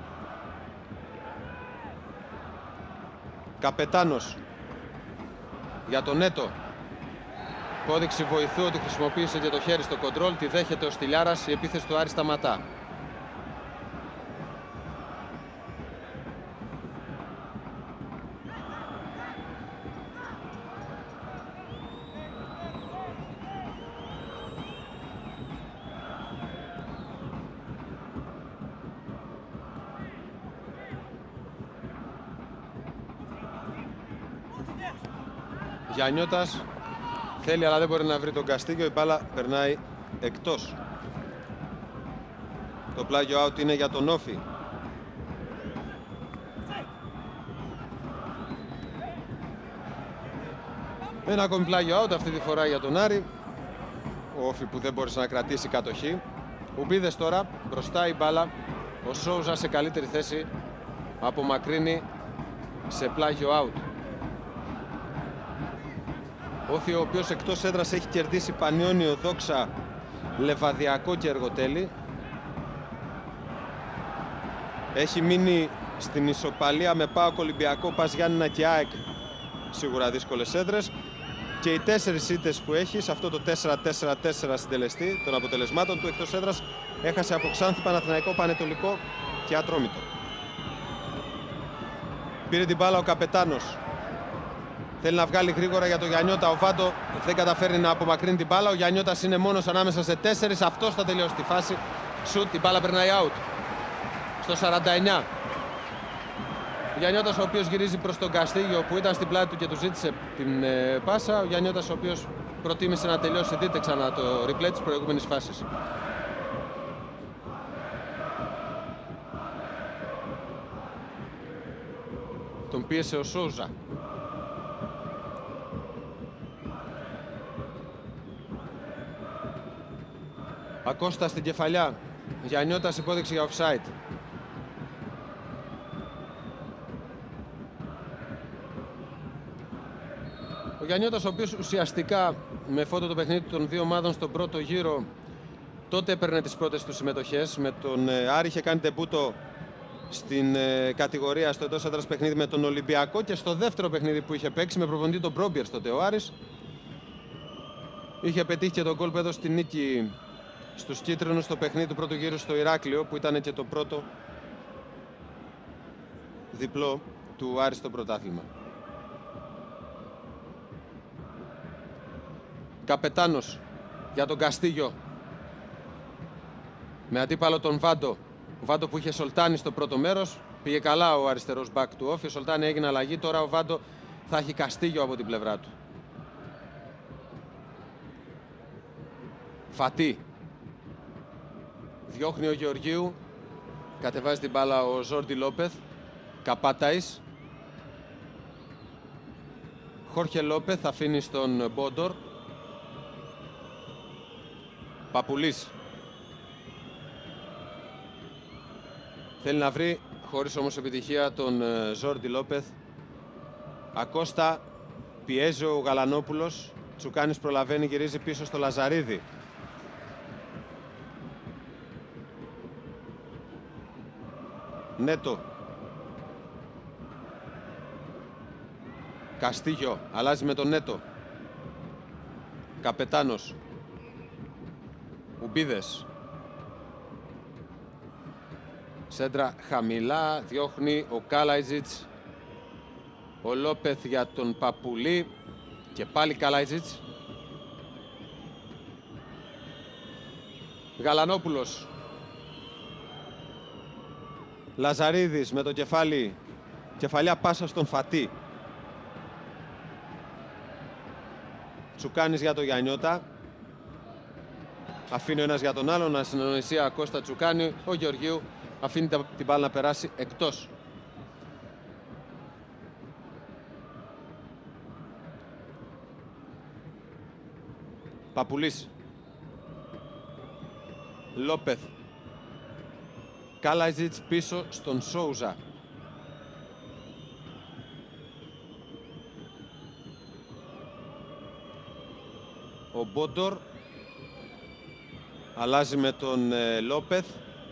Καπετάνος για τον Νέτο. Υπόδειξη βοηθού ότι χρησιμοποίησε και το χέρι στο κοντρόλ. Τη δέχεται ο Στυλιάρας. Η επίθεση του Άρη σταματά. Γιαννιώτας θέλει αλλά δεν μπορεί να βρει τον Καστίγιο. Η μπάλα περνάει εκτός. Το πλάγιο out είναι για τον Όφη. Ένα ακόμη πλάγιο out, αυτή τη φορά για τον Άρη. Ο Όφη που δεν μπόρεσε να κρατήσει κατοχή. Ουμπίδες τώρα, μπροστά η μπάλα. Ο Σόουζα σε καλύτερη θέση απομακρύνει σε πλάγιο out. Όφη ο οποίος εκτός έδρας έχει κερδίσει Πανιόνιο, Δόξα, Λεβαδιακό και Εργοτέλη. Έχει μείνει στην ισοπαλία με ΠΑΟΚ, Ολυμπιακό, Πας Γιάννηνα και ΑΕΚ. Σίγουρα δύσκολες έδρες. Και οι 4 ήττες που έχει σε αυτό το 4-4-4 συντελεστή των αποτελεσμάτων του εκτός έδρας έχασε από Ξάνθη, Παναθηναϊκό, Πανετολικό και Ατρόμητο. Πήρε την μπάλα ο Καπετάνος. Θέλει να βγάλει γρήγορα για τον Γιαννιώτα. Ο Βάντο δεν καταφέρει να απομακρύνει την μπάλα. Ο Γιαννιώτας είναι μόνος ανάμεσα σε 4. Αυτός θα τελειώσει τη φάση. Σουτ, η μπάλα περνάει out. Στο 49. Ο Γιαννιώτας ο οποίος γυρίζει προς τον Καστίγιο που ήταν στην πλάτη του και του ζήτησε την πάσα. Ο Γιαννιώτας ο οποίος προτίμησε να τελειώσει. Δείτε ξανά το replay της προηγούμενης φάσης. Τον πίεσε ο Σόουζα. Ακώστα στην κεφαλιά. Γιαννιώτας, υπόδειξη για offside. Ο Γιαννιώτας ο οποίος ουσιαστικά με φώτο το παιχνίδι των δύο ομάδων στον πρώτο γύρο τότε έπαιρνε τις πρώτες του συμμετοχές. Με τον Άρη είχε κάνει τεμπούτο στην κατηγορία στο εντός έδρας παιχνίδι με τον Ολυμπιακό και στο δεύτερο παιχνίδι που είχε παίξει με προπονητή τον Μπρόμπιερ τότε ο Άρης είχε πετύχει και τον γκολ που έδωσε τη νίκη στους κίτρινους στο παιχνίδι του πρώτου γύρου στο Ηράκλειο που ήταν και το πρώτο διπλό του Άρη στο πρωτάθλημα. Καπετάνος για τον Καστίγιο με αντίπαλο τον Βάντο. Ο Βάντο που είχε Σολτάνη στο πρώτο μέρος. Πήγε καλά ο αριστερός μπακ του Όφη. Ο Σολτάνη έγινε αλλαγή. Τώρα ο Βάντο θα έχει Καστίγιο από την πλευρά του. Φατί. Διώχνει ο Γεωργίου. Κατεβάζει την μπάλα ο Ζόρντι Λόπεθ. Καπάταης. Χόρχε Λόπεθ θα αφήνει στον Μπόντορ. Παπουλής. Θέλει να βρει, χωρίς όμως επιτυχία, τον Ζόρντι Λόπεθ. Ακώστα, πιέζει ο Γαλανόπουλος. Τσουκάνης προλαβαίνει, γυρίζει πίσω στο Λαζαρίδη. Νέτο. Καστίγιο, αλλάζει με τον Νέτο. Καπετάνος. Ουμπίδες. Σέντρα χαμηλά, διώχνει ο Καλάιτζιτς. Ο Λόπεθ για τον Παπουλή. Και πάλι Καλάιτζιτς. Γαλανόπουλος. Λαζαρίδης με το κεφάλι. Κεφαλιά πάσα στον Φατί. Τσουκάνης για το Γιαννιώτα. Αφήνει ο ένας για τον άλλον. Ασυνοησία Κώστα Τσουκάνη. Ο Γεωργίου αφήνει την μπάλα να περάσει εκτός. Παπουλής. Λόπεθ. Καλαϊτζίτς πίσω στον Σόουζα. Ο Μπόντορ αλλάζει με τον Λόπεθ.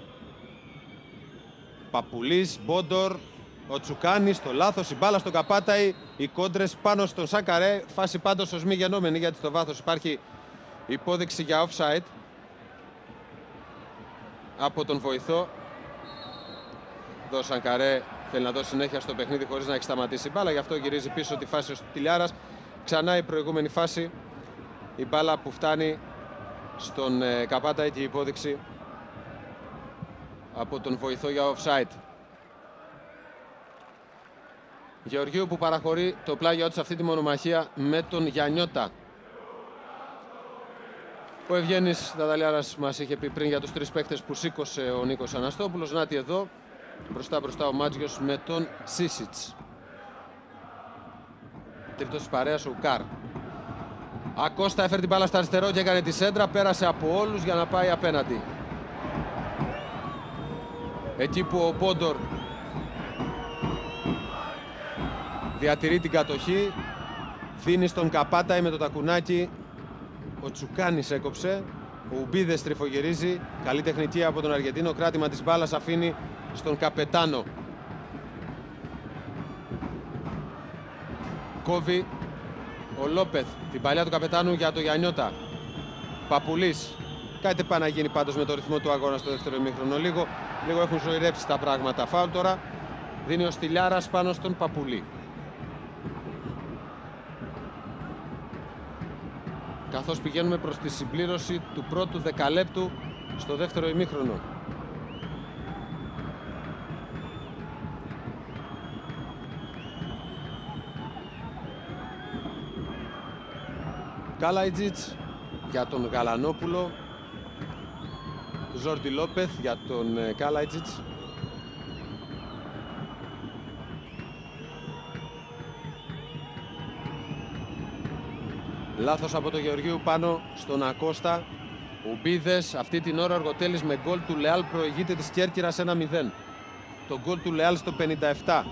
Παπουλής, Μπόντορ, ο Τσουκάνης, το λάθος, η μπάλα στον Καπάταη, οι κόντρες πάνω στον Σάκαρε. Φάση πάντως ως μη γενόμενη, γιατί στο βάθος υπάρχει υπόδειξη για offside από τον βοηθό. Εδώ ο Σανκαρέ θέλει να δώσει συνέχεια στο παιχνίδι χωρίς να έχει σταματήσει η μπάλα, γι' αυτό γυρίζει πίσω τη φάση ο Τηλιάρας. Ξανά η προηγούμενη φάση, η μπάλα που φτάνει στον Καπάτα και η υπόδειξη από τον βοηθό για offside. Γεωργίου που παραχωρεί το πλάγιο του σε αυτή τη μονομαχία με τον Γιαννιώτα. Ο Ευγένης Δαδαλιάρας μας είχε πει πριν για τους τρεις παίκτες που σήκωσε ο Νίκος Αναστόπουλος. Νάτι εδώ, μπροστά ο Μάτζιος με τον Σίσιτς. Τρίτος της παρέας ο Ουκάρ. Ακώστα έφερε την μπάλα στα αριστερό και έκανε τη σέντρα, πέρασε από όλους για να πάει απέναντι. Εκεί που ο Μπόντορ διατηρεί την κατοχή, δίνει στον Καπάταη με το τακουνάκι. Ο Τσουκάνης έκοψε, ο Ουμπίδες τριφογυρίζει, καλή τεχνική από τον Αργεντίνο, κράτημα της μπάλας αφήνει στον Καπετάνο. Κόβει ο Λόπεθ την παλιά του Καπετάνου για το Γιαννιώτα. Παπουλής. Κάτι πάει να γίνει πάντως με το ρυθμό του αγώνα στο δεύτερο ημίχρονο. Λίγο έχουν ζωηρέψει τα πράγματα. Φάουλ τώρα δίνει ο Στυλιάρας πάνω στον Παπουλή. Καθώς πηγαίνουμε προς τη συμπλήρωση του πρώτου δεκαλέπτου στο δεύτερο ημίχρονο. Καλαϊτζίτς για τον Γαλανόπουλο. Ζόρντι Λόπεθ για τον Καλαϊτζίτς. Λάθος από τον Γεωργίου πάνω στον Ακώστα. Ουμπίδες, αυτή την ώρα ο Αργοτέλης με γκολ του Λεάλ προηγείται της Κέρκυρας 1-0. Το γκολ του Λεάλ στο 57.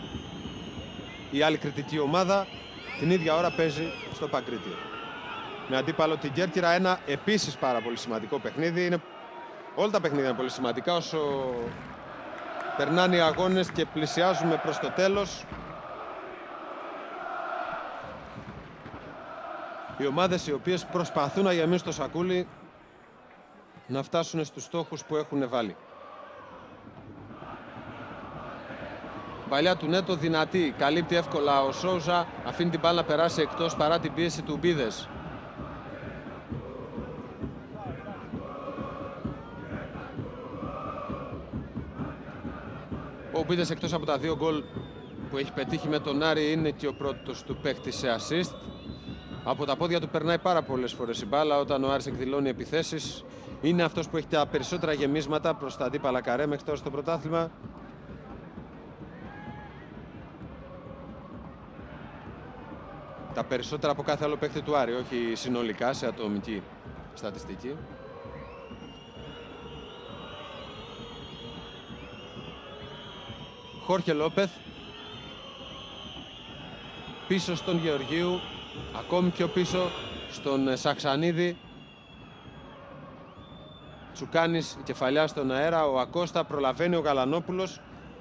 Η άλλη κριτική ομάδα την ίδια ώρα παίζει στο Παγκρίτιο. Με αντίπαλο την Κέρκυρα, ένα επίσης πάρα πολύ σημαντικό παιχνίδι. Όλα τα παιχνίδια είναι πολύ σημαντικά όσο περνάνε οι αγώνες και πλησιάζουμε προς το τέλος. Οι ομάδες οι οποίες προσπαθούν να γεμίσουν το σακούλι, να φτάσουν στους στόχους που έχουν βάλει. Παλιά του Νέτο δυνατή, καλύπτει εύκολα ο Σόουζα, αφήνει την μπάλα να περάσει εκτός παρά την πίεση του Μπίδες. Ο Μπίδες εκτός από τα δύο γκολ που έχει πετύχει με τον Άρη είναι και ο πρώτος του παίκτη σε assist. Από τα πόδια του περνάει πάρα πολλές φορές η μπάλα όταν ο Άρης εκδηλώνει επιθέσεις. Είναι αυτός που έχει τα περισσότερα γεμίσματα προς τα αντίπαλα καρέ μέχρι τώρα στο πρωτάθλημα. Τα περισσότερα από κάθε άλλο παίκτη του Άρη, όχι συνολικά σε ατομική στατιστική. Χόρχε Λόπεθ. Πίσω στον Γεωργίου. Ακόμη πιο πίσω στον Σαξανίδη. Τσουκάνης, κεφαλιά στον αέρα. Ο Ακώστα, προλαβαίνει ο Γαλανόπουλος.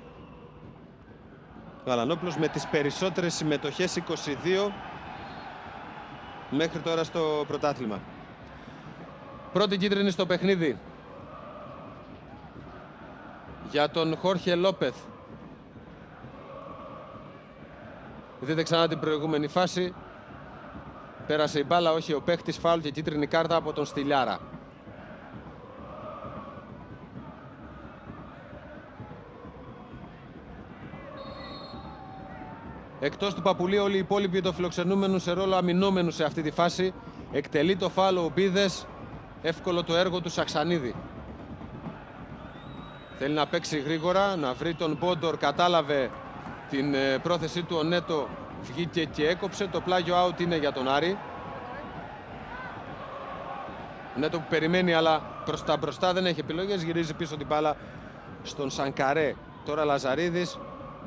Γαλανόπουλος με τις περισσότερες συμμετοχές, 22 μέχρι τώρα στο πρωτάθλημα. Πρώτη κίτρινη στο παιχνίδι για τον Χόρχε Λόπεθ. Δείτε ξανά την προηγούμενη φάση. Πέρασε η μπάλα, όχι ο παίχτης, φάουλ και κίτρινη κάρτα από τον Στυλιάρα. Εκτός του Παπουλή, όλοι οι υπόλοιποι των φιλοξενούμενων σε ρόλο αμυνόμενου σε αυτή τη φάση. Εκτελεί το φάουλ ο Ουμπίδες. Εύκολο το έργο του Σαξανίδη. Θέλει να παίξει γρήγορα, να βρει τον Μπόντορ. Κατάλαβε την πρόθεσή του ο Νέτο. Βγήκε και έκοψε. Το πλάγιο out είναι για τον Άρη. Ο Νέτο που περιμένει, αλλά προς τα μπροστά δεν έχει επιλογές. Γυρίζει πίσω την μπάλα στον Σανκαρέ. Τώρα Λαζαρίδης.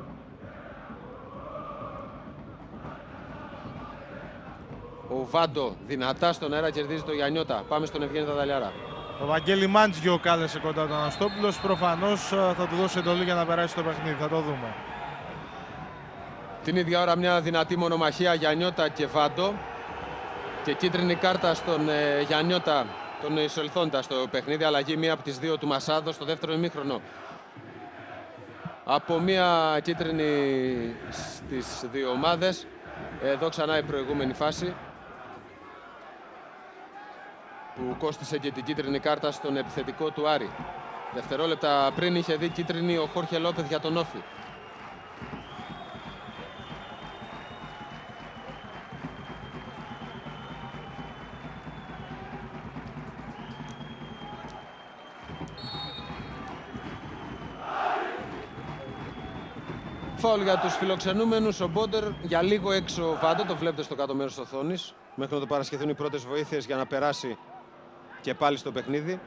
Ο Βάντο δυνατά στον αέρα, κερδίζει το Γιαννιώτα. Πάμε στον Ευγένη Δαδαλιάρα. Ο Βαγγέλη Μάντζιο κάλεσε κοντά τον Αναστόπουλος. Προφανώς θα του δώσει εντολή για να περάσει το παιχνίδι. Θα το δούμε. Την ίδια ώρα μια δυνατή μονομαχία Γιαννιώτα και Βάντο. Και κίτρινη κάρτα στον Γιαννιώτα, τον εισελθόντα στο παιχνίδι. Αλλαγή μία από τις δύο του Μασάδο στο δεύτερο ημίχρονο. Από μία κίτρινη στις δύο ομάδες. Εδώ ξανά η προηγούμενη φάση που κόστισε και την κίτρινη κάρτα στον επιθετικό του Άρη. Δευτερόλεπτα πριν είχε δει κίτρινη ο Χόρχε Λόπεθ για τον Όφη. Φάουλ για τους φιλοξενούμενους. Ο Μπόντερ για λίγο έξω ο Βάντο. Το βλέπετε στο κάτω μέρος της οθόνης. Μέχρι να το παρασχεθούν οι πρώτες βοήθειες για να περάσει και πάλι στο παιχνίδι.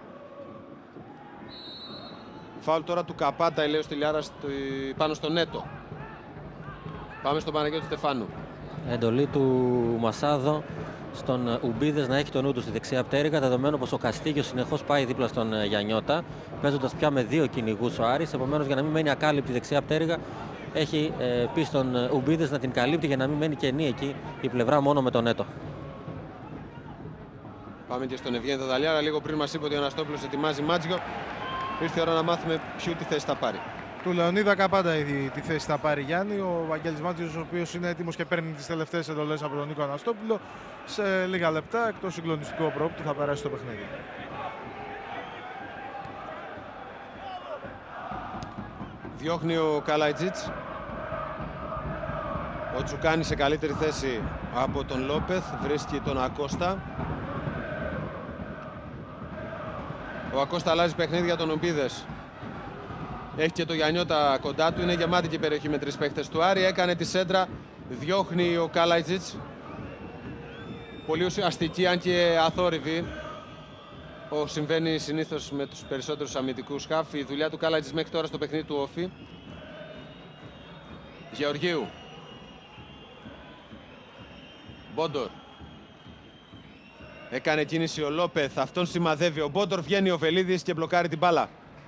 Φάουλ τώρα του Καπάτα, λέει ο Στυλιάρας, πάνω στο Νέτο. Πάμε στον Παναγιώτη Στεφάνου. Εντολή του Μασάδο στον Ουμπίδες να έχει το νου του στη δεξιά πτέρυγα, δεδομένου πως ο Καστίγιος συνεχώς πάει δίπλα στον Γιαννιώτα, παίζοντας πια με δύο κυνηγούς ο Άρης. Επομένως, για να μην μένει ακάλυπτη δεξιά πτέρυγα, έχει πει στον Ουμπίδες να την καλύπτει για να μην μένει κενή εκεί η πλευρά μόνο με τον Νέτο. Πάμε και στον Ευγένη Δαδαλιάρα. Λίγο πριν μας είπε ότι ο Αναστόπουλος ετοιμάζει Μάτζιο. Ήρθε η ώρα να μάθουμε ποιου τη θέση θα πάρει. Του Λεωνίδα Καπάντα τη θέση θα πάρει Γιάννη. Ο Βαγγέλης Μάτζιος, ο οποίος είναι έτοιμος και παίρνει τις τελευταίες εντολές από τον Νίκο Αναστόπουλο. Σε λίγα λεπτά, εκτός συγκλονιστικού οπρόπτου, θα περάσει το παιχνίδι. Διώχνει ο Καλαϊτζίτς. Ο Τσουκάνης σε καλύτερη θέση από τον Λόπεθ. Βρίσκει τον Ακώστα. Ο Ακώστα αλλάζει παιχνίδι για τον Ουμπίδες. Έχει και το Γιαννιώτα κοντά του. Είναι γεμάτη και η περιοχή με τρεις παίχτες του Άρη. Έκανε τη σέντρα. Διώχνει ο Καλαϊτζίτς. Πολύ ουσιαστική, αν και αθόρυβη. Συμβαίνει συνήθως με τους περισσότερους αμυντικούς χαφ. Η δουλειά του Καλαϊτζίτς μέχρι τώρα στο παιχνίδι του Όφη. Γεωργίου. Μπόντορ. Έκανε κίνηση ο Λόπεθ. Αυτόν σημαδεύει ο Μπόντορ. Βγαίνει ο Βελίδης και μπλοκάρει την μπάλα.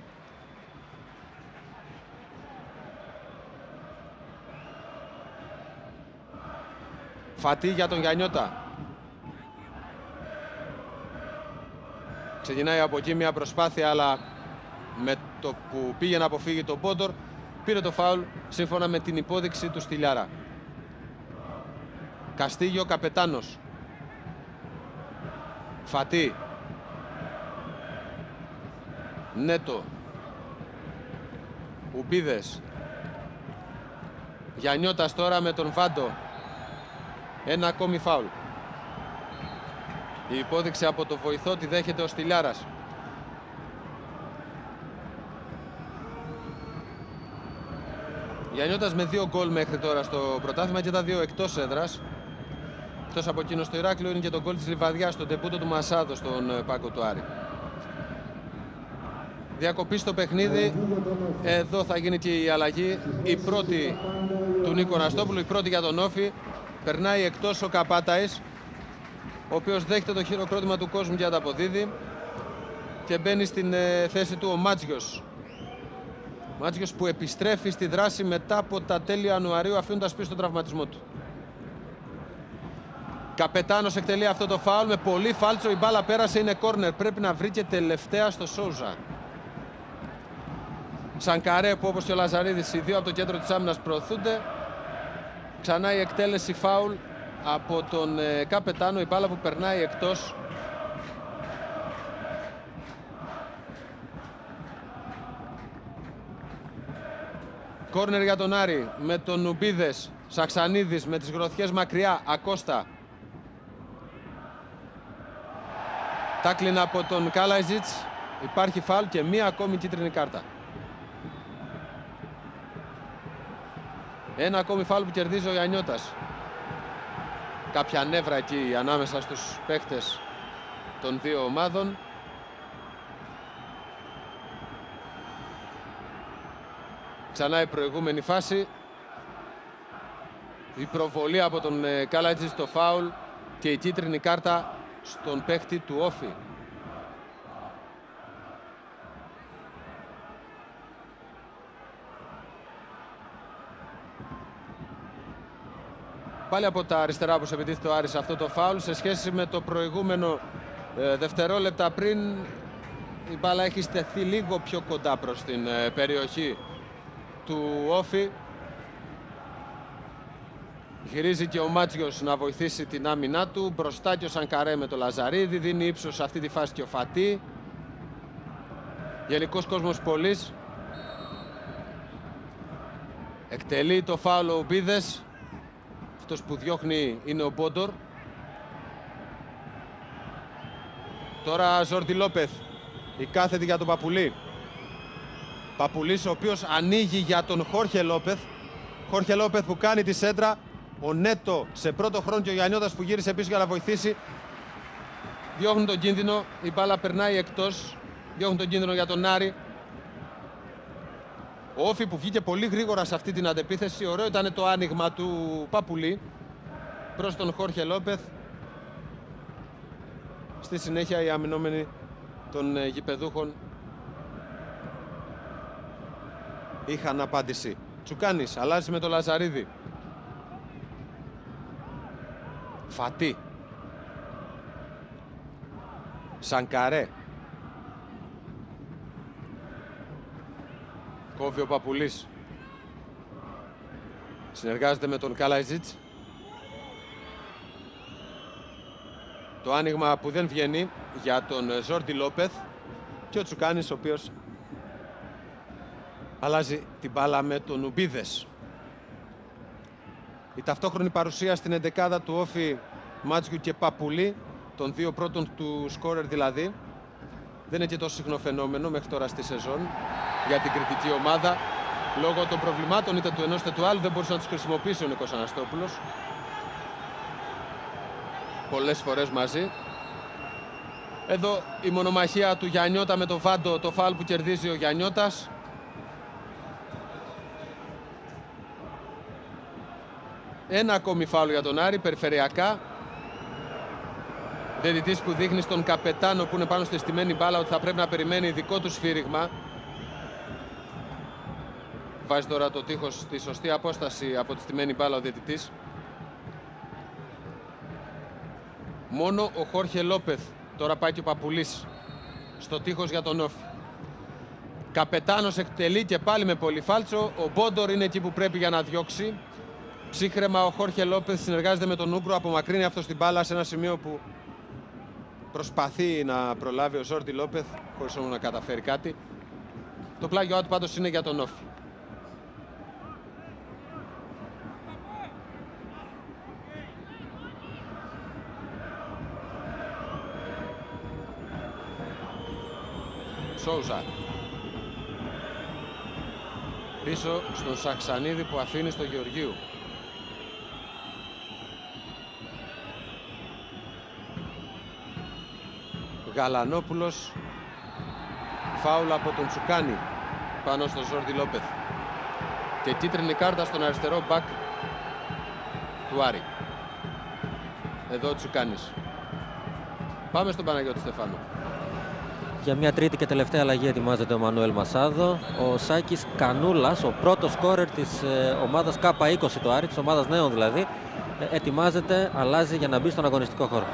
Φατί για τον Γιαννιώτα. Ξεκινάει από εκεί μια προσπάθεια, αλλά με το που πήγε να αποφύγει τον Μπόντορ, πήρε το φάουλ σύμφωνα με την υπόδειξη του Στυλιάρα. Καστίγιο Καπετάνος. Φατί. Νέτο. Ουμπίδες. Γιαννιώτας τώρα με τον Βάντο. Ένα ακόμη φάουλ. Η υπόδειξη από το βοηθό τη δέχεται ο Στυλιάρας. Γιαννιώτας με 2 γκολ μέχρι τώρα στο πρωτάθλημα και τα 2 εκτός έδρας. Εκτός από εκείνο στο Ηράκλειο είναι και το γκολ της Λιβαδιάς, στον τεμπούτο του Μασάδο στον πάγκο του Άρη. Διακοπή στο παιχνίδι. Εδώ θα γίνει και η αλλαγή. Η πρώτη του Νίκο Αναστόπουλου, η πρώτη για τον Όφη. Περνάει εκτός ο Καπάταης, ο οποίος δέχεται το χειροκρότημα του κόσμου και ανταποδίδει. Και μπαίνει στην θέση του ο Μάτζιος. Μάτζιος που επιστρέφει στη δράση μετά από τα τέλη Ιανουαρίου, αφήνοντας πίσω τον τραυματισμό του. Καπετάνος εκτελεί αυτό το φάουλ με πολύ φάλτσο. Η μπάλα πέρασε, είναι κόρνερ. Πρέπει να βρει και τελευταία στο Σόουζα. Σανκαρέ που, όπως και ο Λαζαρίδης, οι δύο από το κέντρο της άμυνας προωθούνται. Ξανά η εκτέλεση φάουλ από τον Καπετάνο. Η μπάλα που περνάει εκτός. Κόρνερ για τον Άρη με τον Ουμπίδες. Σαξανίδης με τις γροθιές μακριά. Ακώστα. Τάκλιν από τον Καλαϊτζίτς. Υπάρχει φάουλ και μία ακόμη κίτρινη κάρτα. Ένα ακόμη φάουλ που κερδίζει ο Γιαννιώτας. Κάποια νεύρα εκεί ανάμεσα στους παίκτες των δύο ομάδων. Ξανά η προηγούμενη φάση. Η προβολή από τον Καλαϊτζίτς στο φάουλ και η κίτρινη κάρτα στον παίκτη του Όφη. Πάλι από τα αριστερά που σε επιτίθεται ο Άρης αυτό το φάουλ. Σε σχέση με το προηγούμενο δευτερόλεπτα πριν, η μπάλα έχει στεθεί λίγο πιο κοντά προς την περιοχή του Όφη. Γυρίζει και ο Μάτσιος να βοηθήσει την άμυνά του. Μπροστά και ο Σανκαρέ με το Λαζαρίδη. Δίνει ύψος σε αυτή τη φάση και ο Φατί. Γενικός κόσμος πολλής. Εκτελεί το φάουλ ο Μπίδες. Αυτός που διώχνει είναι ο Μπόντορ. Τώρα Ζόρντι Λόπεθ. Η κάθετη για τον Παπουλή. Παπουλής ο οποίος ανοίγει για τον Χόρχε Λόπεθ. Χόρχε Λόπεθ που κάνει τη σέντρα. Ο Νέτο σε πρώτο χρόνο και ο Γιαννιώτας που γύρισε πίσω για να βοηθήσει. Διώχνουν τον κίνδυνο. Η μπάλα περνάει εκτός. Διώχνουν τον κίνδυνο για τον Άρη. Ο Όφη που βγήκε πολύ γρήγορα σε αυτή την αντεπίθεση. Ωραίο ήταν το άνοιγμα του Παπουλή προς τον Χόρχε Λόπεθ. Στη συνέχεια οι αμυνόμενοι των γηπεδούχων είχαν απάντηση. Τσουκάνης αλλάζει με το Λαζαρίδη. Φατί. Σανκαρέ. Κόβει ο Παπουλής. Συνεργάζεται με τον Καλαϊτζίτς. Το άνοιγμα που δεν βγαίνει για τον Ζόρντι Λόπεθ και ο Τσουκάνης ο οποίος αλλάζει την μπάλα με τον Ουμπίδες. Η ταυτόχρονη παρουσία στην εντεκάδα του Όφη Μάτσιου και Παπουλή, των δύο πρώτων του σκόρερ δηλαδή, δεν είναι και τόσο συχνό φαινόμενο μέχρι τώρα στη σεζόν για την κριτική ομάδα. Λόγω των προβλημάτων είτε του ενός είτε του άλλου δεν μπορούσε να τους χρησιμοποιήσει ο Νίκος Αναστόπουλος πολλές φορές μαζί. Εδώ η μονομαχία του Γιαννιώτα με το Βάντο, το φάουλ που κερδίζει ο Γιαννιώτας. Ένα ακόμη φάουλ για τον Άρη, περιφερειακά. Διαιτητής που δείχνει στον καπετάνο που είναι πάνω στη στημένη μπάλα ότι θα πρέπει να περιμένει δικό του σφύριγμα. Βάζει τώρα το τείχος στη σωστή απόσταση από τη στημένη μπάλα ο διαιτητής. Μόνο ο Χόρχε Λόπεθ, τώρα πάει και ο Παπουλής στο τείχος για τον Όφη. Καπετάνος εκτελεί και πάλι με πολυφάλτσο. Ο Μπόντορ είναι εκεί που πρέπει για να διώξει. Ψύχρεμα ο Χόρχε Λόπεθ συνεργάζεται με τον Ούγκρο, απομακρύνει αυτό την μπάλα σε ένα σημείο που προσπαθεί να προλάβει ο Ζόρντι Λόπεθ χωρίς όμως να καταφέρει κάτι. Το πλάγιο out πάντως είναι για τον Όφη. Σόουζα. Πίσω στον Σαξανίδη που αφήνει στο Γεωργίου. Γαλανόπουλος. Φάουλ από τον Τσουκάνη πάνω στον Ζόρντι Λόπεθ. Και κίτρινη κάρτα στον αριστερό μπακ του Άρη. Εδώ ο Τσουκάνης. Πάμε στον Παναγιώτη Στεφάνο. Για μια τρίτη και τελευταία αλλαγή ετοιμάζεται ο Μανουέλ Μασάδο. Ο Σάκης Κανούλας, ο πρώτος σκόρερ της ομάδας K20 του Άρη, της ομάδας νέων δηλαδή, ετοιμάζεται, αλλάζει για να μπει στον αγωνιστικό χώρο.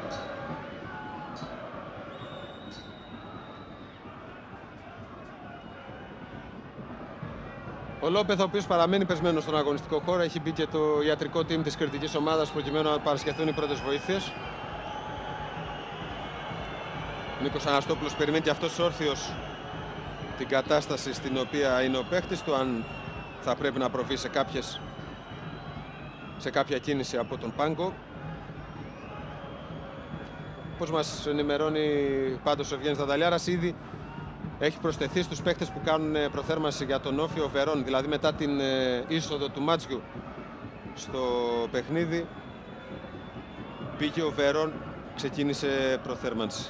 Ο Λόπεθ, ο οποίος παραμένει πεσμένος στον αγωνιστικό χώρο, έχει μπει και το ιατρικό team της κριτικής ομάδας προκειμένου να παρασχεθούν οι πρώτες βοήθειες. Ο Νίκος Αναστόπουλος περιμένει και αυτός όρθιος την κατάσταση στην οποία είναι ο παίχτης του, αν θα πρέπει να προβεί σε κάποιες σε κάποια κίνηση από τον πάγκο. Όπως μας ενημερώνει πάντως ο Ευγένης Δαδαλιάρας, ήδη έχει προσθεθεί στους παίκτες που κάνουν προθέρμανση για τον Όφη ο Βερόν, δηλαδή μετά την είσοδο του Μάτζιου στο παιχνίδι πήγε ο Βερόν, ξεκίνησε προθέρμανση.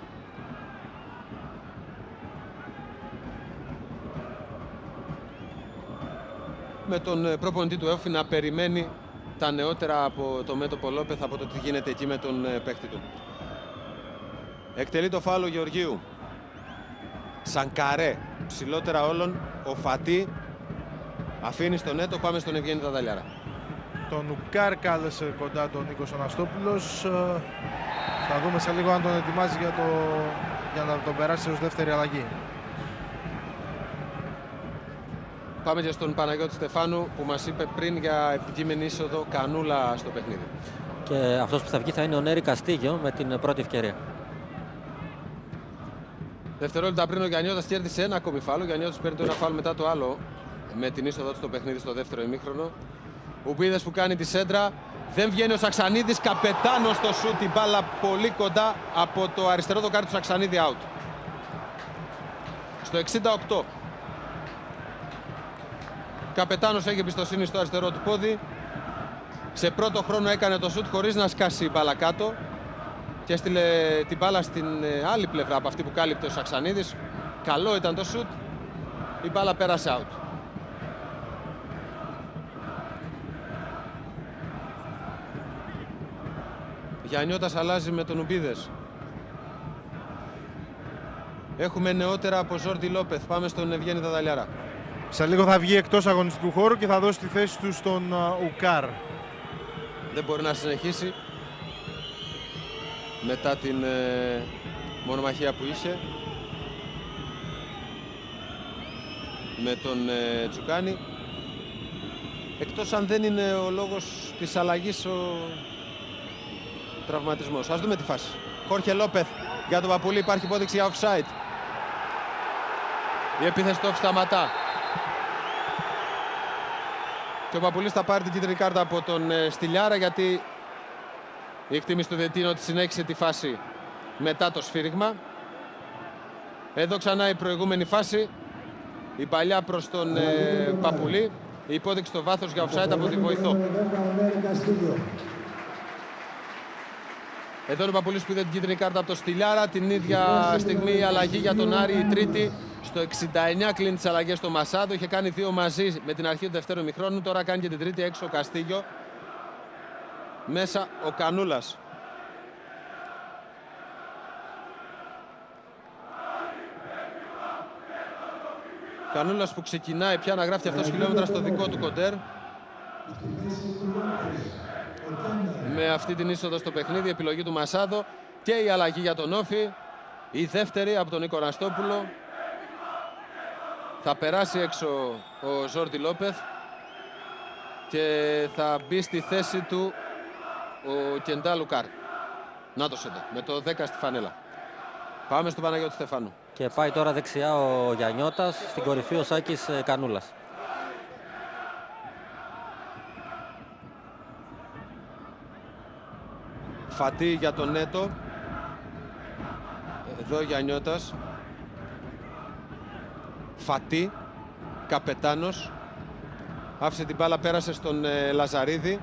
Με τον προπονητή του Όφη να περιμένει τα νεότερα από το μέτωπο Λόπεθ, από το τι γίνεται εκεί με τον παίκτη του. Εκτελεί το φάουλο Γεωργίου. Σανκαρέ, ψηλότερα όλων, ο Φατί αφήνει στον Νέτο. Πάμε στον Ευγένη Δαδαλιάρα. Τον Ουκάρ κάλεσε κοντά τον Νίκος Αναστόπουλος. Θα δούμε σε λίγο αν τον ετοιμάζει για να τον περάσει ως δεύτερη αλλαγή. Πάμε και στον Παναγιώτη Στεφάνου που μας είπε πριν για επικείμενη είσοδο Κανούλα στο παιχνίδι. Και αυτός που θα βγει θα είναι ο Νέρη Καστίγιο με την πρώτη ευκαιρία. Δευτερόλεπτα πριν ο Γιαννιώτας κέρδισε ένα ακόμη φάουλο. Ο Γιαννιώτας παίρνει το ένα φάουλο μετά το άλλο με την είσοδο του στο παιχνίδι στο δεύτερο ημίχρονο. Ουμπίδες που κάνει τη σέντρα. Δεν βγαίνει ο Σαξανίδης. Καπετάνος στο σούτ. Η μπάλα πολύ κοντά από το αριστερό δοκάρι του Σαξανίδη, out. Στο 68. Καπετάνος έχει εμπιστοσύνη στο αριστερό του πόδι. Σε πρώτο χρόνο έκανε το σούτ χωρίς να σκάσει η μπάλα κάτω και έστειλε την μπάλα στην άλλη πλευρά από αυτή που κάλυπτε ο Σαξανίδης. Καλό ήταν το σούτ. Η μπάλα πέρασε out. Γιαννιώτας αλλάζει με τον Ουμπίδες. Έχουμε νεότερα από Ζόρντι Λόπεθ. Πάμε στον Ευγένη Δαδαλιάρα. Σε λίγο θα βγει εκτός αγωνιστικού χώρου και θα δώσει τη θέση του στον Ουκάρ. Δεν μπορεί να συνεχίσει μετά την μονομαχία που είχε με τον Τσουκάνη. Εκτός αν δεν είναι ο λόγος της αλλαγής ο τραυματισμός. Ας δούμε τη φάση. Χόρχε Λόπεθ για τον Παπουλή. Υπάρχει υπόδειξη για offside. Η επίθεση του Όφη σταματά. Και ο Παπουλής θα πάρει την κίτρινη κάρτα από τον Στυλιάρα, γιατί η εκτίμηση του διαιτητή είναι ότι συνέχισε τη φάση μετά το σφύριγμα. Εδώ ξανά η προηγούμενη φάση. Η παλιά προς τον Παπουλή. Η υπόδειξη στο βάθος για offside από τη βοηθό. Εδώ είναι ο Παπουλής που είδε την κίτρινη κάρτα από τον Στυλιάρα. Την ίδια στιγμή η αλλαγή για τον Άρη, η τρίτη. Στο 69 κλείνει τις αλλαγές στο Μασάδο. Είχε κάνει δύο μαζί με την αρχή του δεύτερου ημιχρόνου. Τώρα κάνει και την τρίτη, έξω ο Καστίγιο. Μέσα ο Κανούλας. Κανούλας που ξεκινάει πια να γράφει αυτός χιλιόμετρα στο δικό του κοντέρ. Με αυτή την είσοδο στο παιχνίδι, επιλογή του Μασάδο και η αλλαγή για τον Όφη. Η δεύτερη από τον Νίκο Αναστόπουλο. Θα περάσει έξω ο Ζόρντι Λόπεθ και θα μπει στη θέση του ο Κεντά Λουκάρ. Νάτος εδώ, με το 10 στη φανέλα. Πάμε στον Παναγιώτη Στεφάνου. Και πάει τώρα δεξιά ο Γιαννιώτας, στην κορυφή ο Σάκης Κανούλας. Φατί για τον Νέτο. Εδώ ο Γιαννιώτας. Φατί, καπετάνος. Άφησε την μπάλα, πέρασε στον Λαζαρίδη.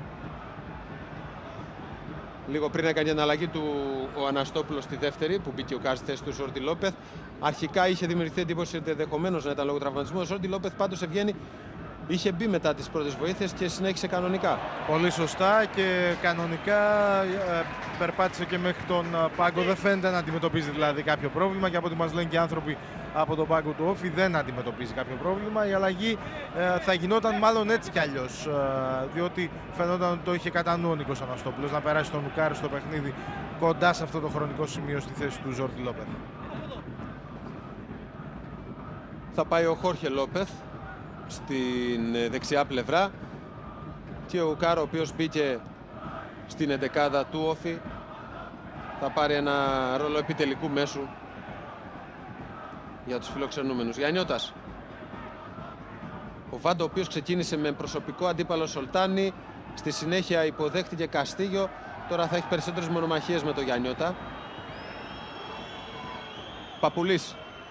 Λίγο πριν έκανε την αλλαγή του ο Αναστόπουλος στη δεύτερη, που μπήκε ο Κάρ στη θέση του Ζόρντι Λόπεθ. Αρχικά είχε δημιουργηθεί εντύπωση ότι ενδεχομένως να ήταν λόγω τραυματισμού. Ο Ζόρντι Λόπεθ πάντως Ευγένη είχε μπει μετά τις πρώτες βοήθειες και συνέχισε κανονικά. Πολύ σωστά και κανονικά περπάτησε και μέχρι τον πάγκο. Δεν φαίνεται να αντιμετωπίζει δηλαδή κάποιο πρόβλημα, και από ό,τι μας λένε και οι άνθρωποι από τον πάγκο του Όφη δεν αντιμετωπίζει κάποιο πρόβλημα. Η αλλαγή θα γινόταν μάλλον έτσι κι αλλιώς, διότι φαινόταν ότι το είχε κατά νου ο Νίκος Αναστόπουλος να περάσει τον Ουκάρ στο παιχνίδι κοντά σε αυτό το χρονικό σημείο στη θέση του Ζόρντι Λόπεθ. Θα πάει ο Χόρχε Λόπεθ στην δεξιά πλευρά και ο Ουκάρ, ο οποίος μπήκε στην εντεκάδα του Όφη, θα πάρει ένα ρόλο επιτελικού μέσου για τους φιλοξενούμενους. Γιαννιώτας. Ο Βάντο, ο οποίος ξεκίνησε με προσωπικό αντίπαλο Σολτάνη, Στη συνέχεια υποδέχτηκε Καστίγιο. Τώρα θα έχει περισσότερες μονομαχίες με τον Γιαννιώτα. Παπουλής.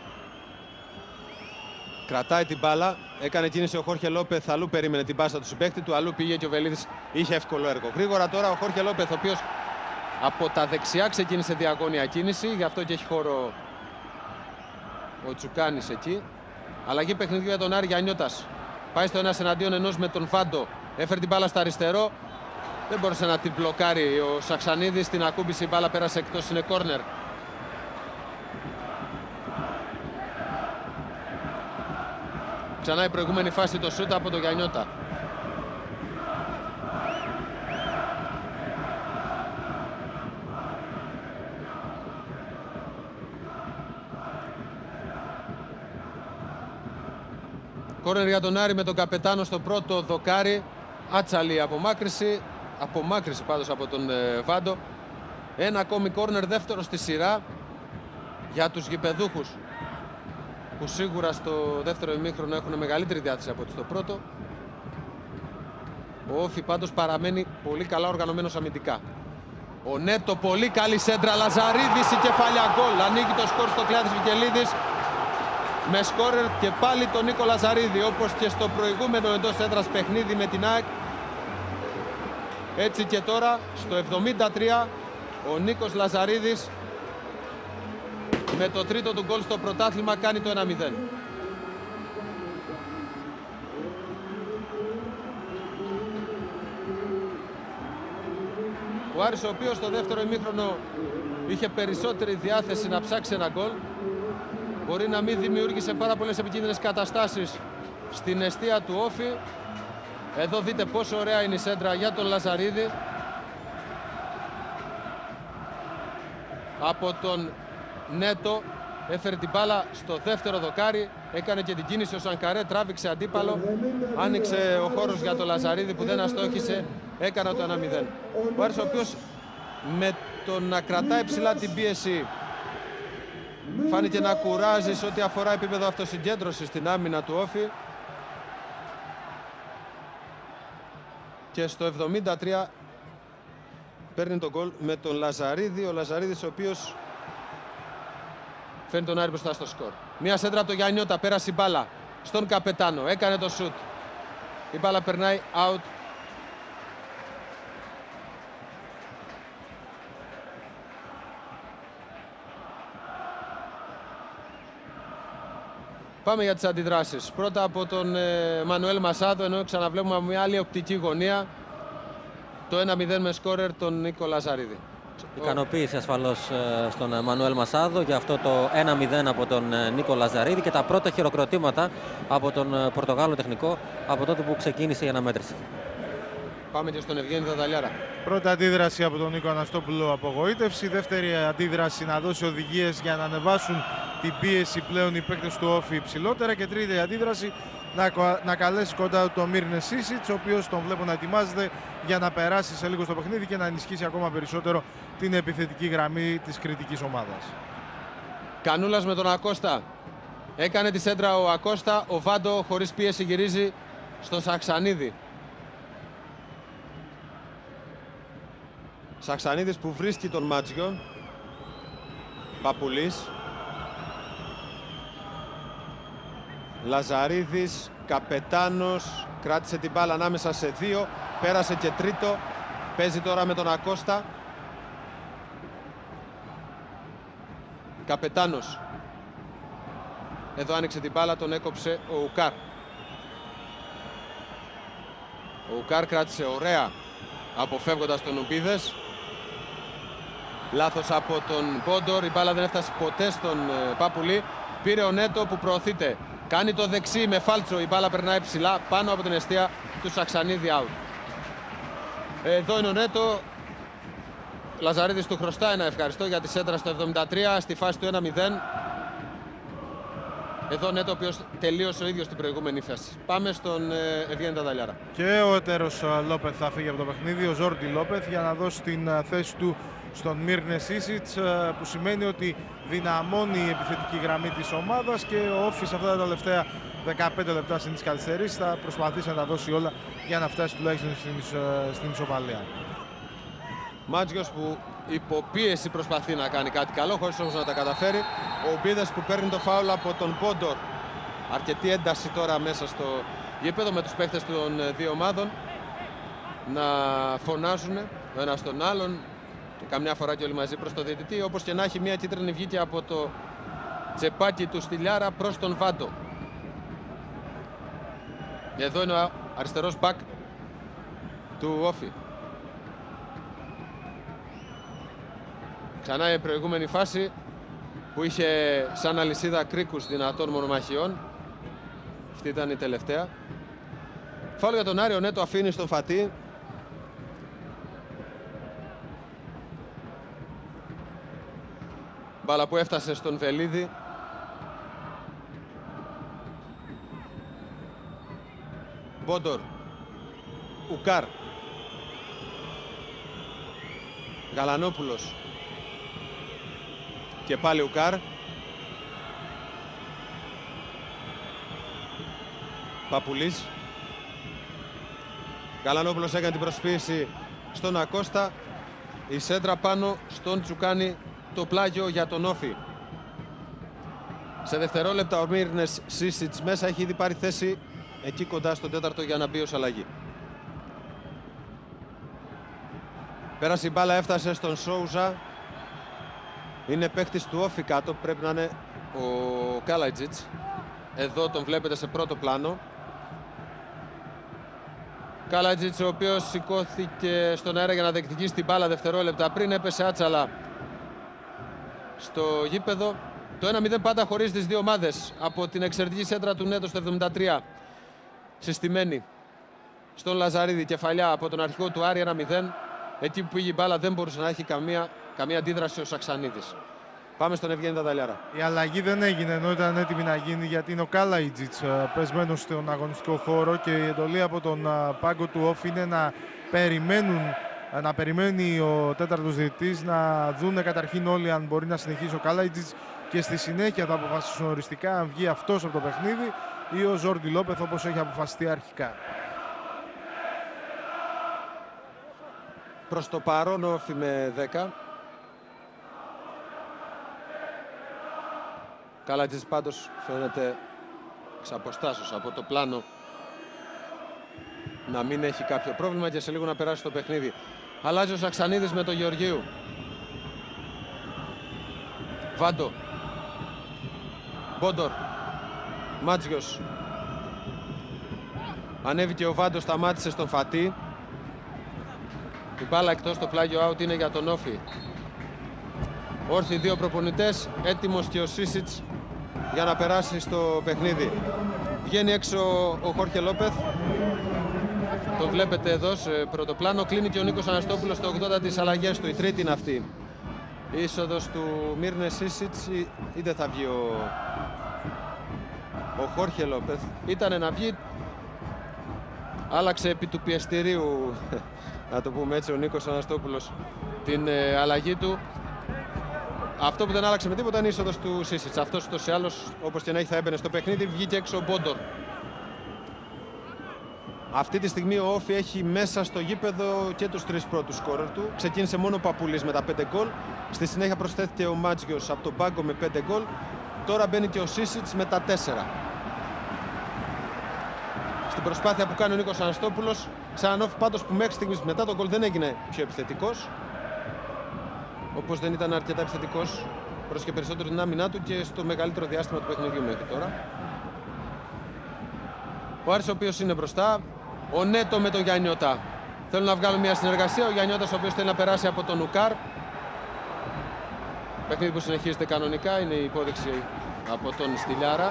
Κρατάει την μπάλα. Έκανε κίνηση ο Χόρχε Λόπεθ. Αλλού περίμενε την πάσα του συμπαίκτη του. Αλλού πήγε και ο Βελίδης είχε εύκολο έργο. Γρήγορα τώρα ο Χόρχε Λόπεθ, ο οποίος από τα δεξιά ξεκίνησε διαγώνια κίνηση. Γι' αυτό και έχει χώρο ο Τσουκάνης εκεί. Αλλαγή παιχνιδιού για τον Άρη. Γιαννιώτας. Πάει στο 1-1 με τον Φάντο. Έφερε την μπάλα στα αριστερό. Δεν μπόρεσε να την μπλοκάρει ο Σαξανίδης. Την ακούμπησε, η μπάλα πέρασε εκτός, είναι κόρνερ. Ξανά η προηγούμενη φάση, το σούτ από τον Γιαννιώτα. Κόρνερ για τον Άρη με τον Καπετάνο στο πρώτο δοκάρι. Άτσαλη απομάκρυση. Απομάκρυση πάντως από τον Βάντο. Ένα ακόμη κόρνερ, δεύτερο στη σειρά για τους γηπεδούχους, που σίγουρα στο δεύτερο ημίχρονο έχουν μεγαλύτερη διάθεση από ό,τι στο πρώτο. Ο Όφι πάντως παραμένει πολύ καλά οργανωμένος αμυντικά. Ο Νέτο, πολύ καλή σέντρα. Λαζαρίδης, η κεφάλια γκολ. Ανοίγει το σκορ στο Κλεάνθης Βικελίδης με σκόρερ και πάλι τον Νίκο Λαζαρίδη, όπως και στο προηγούμενο εντός έδρας παιχνίδι με την ΑΕΚ. Έτσι και τώρα στο 73 ο Νίκος Λαζαρίδης με το τρίτο του γκολ στο πρωτάθλημα κάνει το 1-0. Ο Άρης, ο οποίος στο δεύτερο ημίχρονο είχε περισσότερη διάθεση να ψάξει ένα γκολ, μπορεί να μην δημιούργησε πάρα πολλές επικίνδυνες καταστάσεις στην εστία του Όφη. Εδώ δείτε πόσο ωραία είναι η σέντρα για τον Λαζαρίδη από τον Νέτο. Έφερε την μπάλα στο δεύτερο δοκάρι, έκανε και την κίνηση ο Σανκαρέ, τράβηξε αντίπαλο, άνοιξε ο χώρος για τον Λαζαρίδη που δεν αστόχησε, έκανε το 1-0. Ο Άρης, ο οποίος με το να κρατάει ψηλά την πίεση φάνηκε να κουράζει σε ό,τι αφορά επίπεδο αυτοσυγκέντρωσης στην άμυνα του Όφη. Και στο 73 παίρνει τον γκολ με τον Λαζαρίδη. Ο Λαζαρίδης, ο οποίος φέρνει τον Άρη μπροστά στο σκορ. Μία σέντρα από τον Γιαννιώτα, πέρασε η μπάλα στον Καπετάνο, έκανε το σουτ. Η μπάλα περνάει out. Πάμε για τις αντιδράσεις. Πρώτα από τον Μανουέλ Μασάδο, ενώ ξαναβλέπουμε από μια άλλη οπτική γωνία το 1-0 με σκόρερ τον Νίκο Λαζαρίδη. Ικανοποίηση ασφαλώς στον Μανουέλ Μασάδο για αυτό το 1-0 από τον Νίκο Λαζαρίδη και τα πρώτα χειροκροτήματα από τον Πορτογάλο τεχνικό από τότε που ξεκίνησε η αναμέτρηση. Πάμε και στον Ευγένη Δαδαλιάρα. Πρώτη αντίδραση από τον Νίκο Αναστόπουλο, απογοήτευση. Δεύτερη αντίδραση, να δώσει οδηγίες για να ανεβάσουν την πίεση πλέον οι παίκτες του Όφη υψηλότερα. Και τρίτη αντίδραση, να καλέσει κοντά το Μύρνε Σίσιτς, ο οποίος τον βλέπω να ετοιμάζεται για να περάσει σε λίγο στο παιχνίδι και να ενισχύσει ακόμα περισσότερο την επιθετική γραμμή της κριτικής ομάδας. Κανούλας με τον Ακώστα. Έκανε τη σέντρα ο Ακώστα. Ο Βάντο χωρίς πίεση γυρίζει στον Σαξανίδη. Σαξανίδης που βρίσκει τον Μάτζιο. Παπουλής. Λαζαρίδης, Καπετάνος, κράτησε την μπάλα ανάμεσα σε δύο, πέρασε και τρίτο, παίζει τώρα με τον Ακώστα. Καπετάνος. Εδώ άνοιξε την μπάλα, τον έκοψε ο Ουκάρ. Ο Ουκάρ κράτησε ωραία, αποφεύγοντας τον Ουμπίδες. Λάθος από τον Πόντορ, η μπάλα δεν έφτασε ποτέ στον Παπουλή. Πήρε ο Νέτο που προωθείται. Κάνει το δεξί με φάλτσο, η μπάλα περνάει ψηλά πάνω από την εστία του Σαξανίδη, out. Εδώ είναι ο Νέτο. Λαζαρίδης του χρωστάει ένα ευχαριστώ για τη σέντρα στο 73 στη φάση του 1-0. Εδώ Νέτο, ο οποίος τελείωσε ο ίδιος την προηγούμενη φάση. Πάμε στον Ευγένη Ταταλιάρα. Και ο εταίρος Λόπεθ θα φύγει από το παιχνίδι, ο Ζόρντι Λόπεθ, για να δώσει την θέση του στον Μίρνε Σίσιτς, που σημαίνει ότι δυναμώνει η επιθετική γραμμή της ομάδας και ο Όφης αυτά τα τελευταία 15 λεπτά στην καθυστερήση θα προσπαθήσει να τα δώσει όλα για να φτάσει τουλάχιστον στην ισοπαλία. Μάτζιος που υποπίεση προσπαθεί να κάνει κάτι καλό, χωρίς όμως να τα καταφέρει. Ο Μπίδες που παίρνει το φάουλ από τον Πόντορ. Αρκετή ένταση τώρα μέσα στο γήπεδο με τους παίχτες των δύο ομάδων να φωνάζουν ο ένας τον άλλον και καμιά φορά και όλοι μαζί προς το διαιτητή. Όπως και να έχει, μια κίτρινη βγήκε από το τσεπάκι του Στυλιάρα προς τον Βάντο. Εδώ είναι ο αριστερός μπακ του Όφη. Ξανά η προηγούμενη φάση που είχε σαν αλυσίδα κρίκους δυνατών μονομαχιών. Αυτή ήταν η τελευταία. Φάουλ για τον Άρη, ο Νέτο αφήνει στον Φατί. Μπάλα που έφτασε στον Βελίδη. Μπόντορ. Ουκάρ. Γαλανόπουλος. Και πάλι Ουκάρ. Παπουλής. Γαλανόπουλος έκανε την προσποίηση στον Ακώστα. Η σέντρα πάνω στον Τσουκάνη, το πλάγιο για τον Όφη. Σε δευτερόλεπτα ο Μίρνες Σίσιτς μέσα έχει ήδη πάρει θέση εκεί κοντά στον τέταρτο για να μπει ως αλλαγή. Πέρασε η μπάλα, έφτασε στον Σόουζα. Είναι παίκτης του Όφη κάτω, πρέπει να είναι ο Καλατζίτς. Εδώ τον βλέπετε σε πρώτο πλάνο. Καλατζίτς, ο οποίος σηκώθηκε στον αέρα για να διεκδικήσει την μπάλα δευτερόλεπτα πριν, έπεσε άτσαλα στο γήπεδο. Το 1-0 πάντα χωρίς τις δύο ομάδες από την εξαιρετική σέντρα του Νέτο στο 73. Συστημένη στον Λαζαρίδη, κεφαλιά από τον αρχηγό του Άρη, 1-0. Εκεί που πήγε η μπάλα δεν μπορούσε να έχει καμία αντίδραση ο Σαξανίδης. Πάμε στον Ευγένη Ταταλιάρα. Η αλλαγή δεν έγινε ενώ ήταν έτοιμη να γίνει, γιατί είναι ο Καλατζίτς πεσμένος στον αγωνιστικό χώρο και η εντολή από τον πάγκο του Όφη είναι να περιμένει ο τέταρτος διαιτητής να δούνε καταρχήν όλοι αν μπορεί να συνεχίσει ο Καλατζίτς και στη συνέχεια θα αποφασίσουν οριστικά αν βγει αυτός από το παιχνίδι ή ο Ζόρντι Λόπεθ, όπως έχει αποφασιστεί αρχικά. Προς το παρόν ο Όφη με 10. Καλατζής πάντως φαίνεται εξ αποστάσεως από το πλάνο να μην έχει κάποιο πρόβλημα και σε λίγο να περάσει το παιχνίδι. Αλλάζει ο Σαξανίδης με τον Γεωργίου. Βάντο. Μπόντορ. Μάτζιος. Ανέβηκε ο Βάντο, σταμάτησε στον Φατί. Η μπάλα εκτός, το πλάγιο out είναι για τον Όφη. Όρθιοι δύο προπονητές, έτοιμος και ο Σίσιτς για να περάσει στο παιχνίδι. Βγαίνει έξω ο Χόρχε Λόπεθ. Το βλέπετε εδώ σε πρώτο πλάνο. Κλείνει και ο Νίκος Αναστόπουλος στο 80 τις αλλαγές του. Η τρίτη είναι αυτή. Η είσοδος του Μίρνε Σίσιτς ή δεν θα βγει ο Χόρχε Λόπεθ. Ήτανε να βγει. Άλλαξε επί του πιεστηρίου, να το πούμε έτσι, ο Νίκος Αναστόπουλος την αλλαγή του. Αυτό που δεν άλλαξε με τίποτα είναι η είσοδος του Σίσιτς. Αυτός ούτως ή άλλως, όπως και να έχει, θα έμπαινε στο παιχνίδι. Βγήκε έξω ο Μπόντορ. Αυτή τη στιγμή ο Όφη έχει μέσα στο γήπεδο και τους τρεις πρώτους σκόρερ του. Ξεκίνησε μόνο ο Παπούλης με τα 5 γκολ. Στη συνέχεια προσθέθηκε ο Μάτζιος από τον πάγκο με 5 γκολ. Τώρα μπαίνει και ο Σίσιτς με τα 4. Στην προσπάθεια που κάνει ο Νίκος Αναστόπουλος, σε έναν Όφη πάντως που μέχρι στιγμής μετά τον γκολ δεν έγινε πιο επιθετικός. Όπως δεν ήταν αρκετά επιθετικός, προς και περισσότερο την άμυνά του και στο μεγαλύτερο διάστημα του παιχνιδιού μέχρι τώρα. Ο Άρης, ο οποίος είναι μπροστά. Ο Νέτο με τον Γιαννιώτα. Θέλουν να βγάλουν μια συνεργασία. Ο Γιαννιώτας, ο οποίος θέλει να περάσει από τον Ουκάρ. Παιχνίδι που συνεχίζεται κανονικά. Είναι η υπόδειξη από τον Στυλιάρα.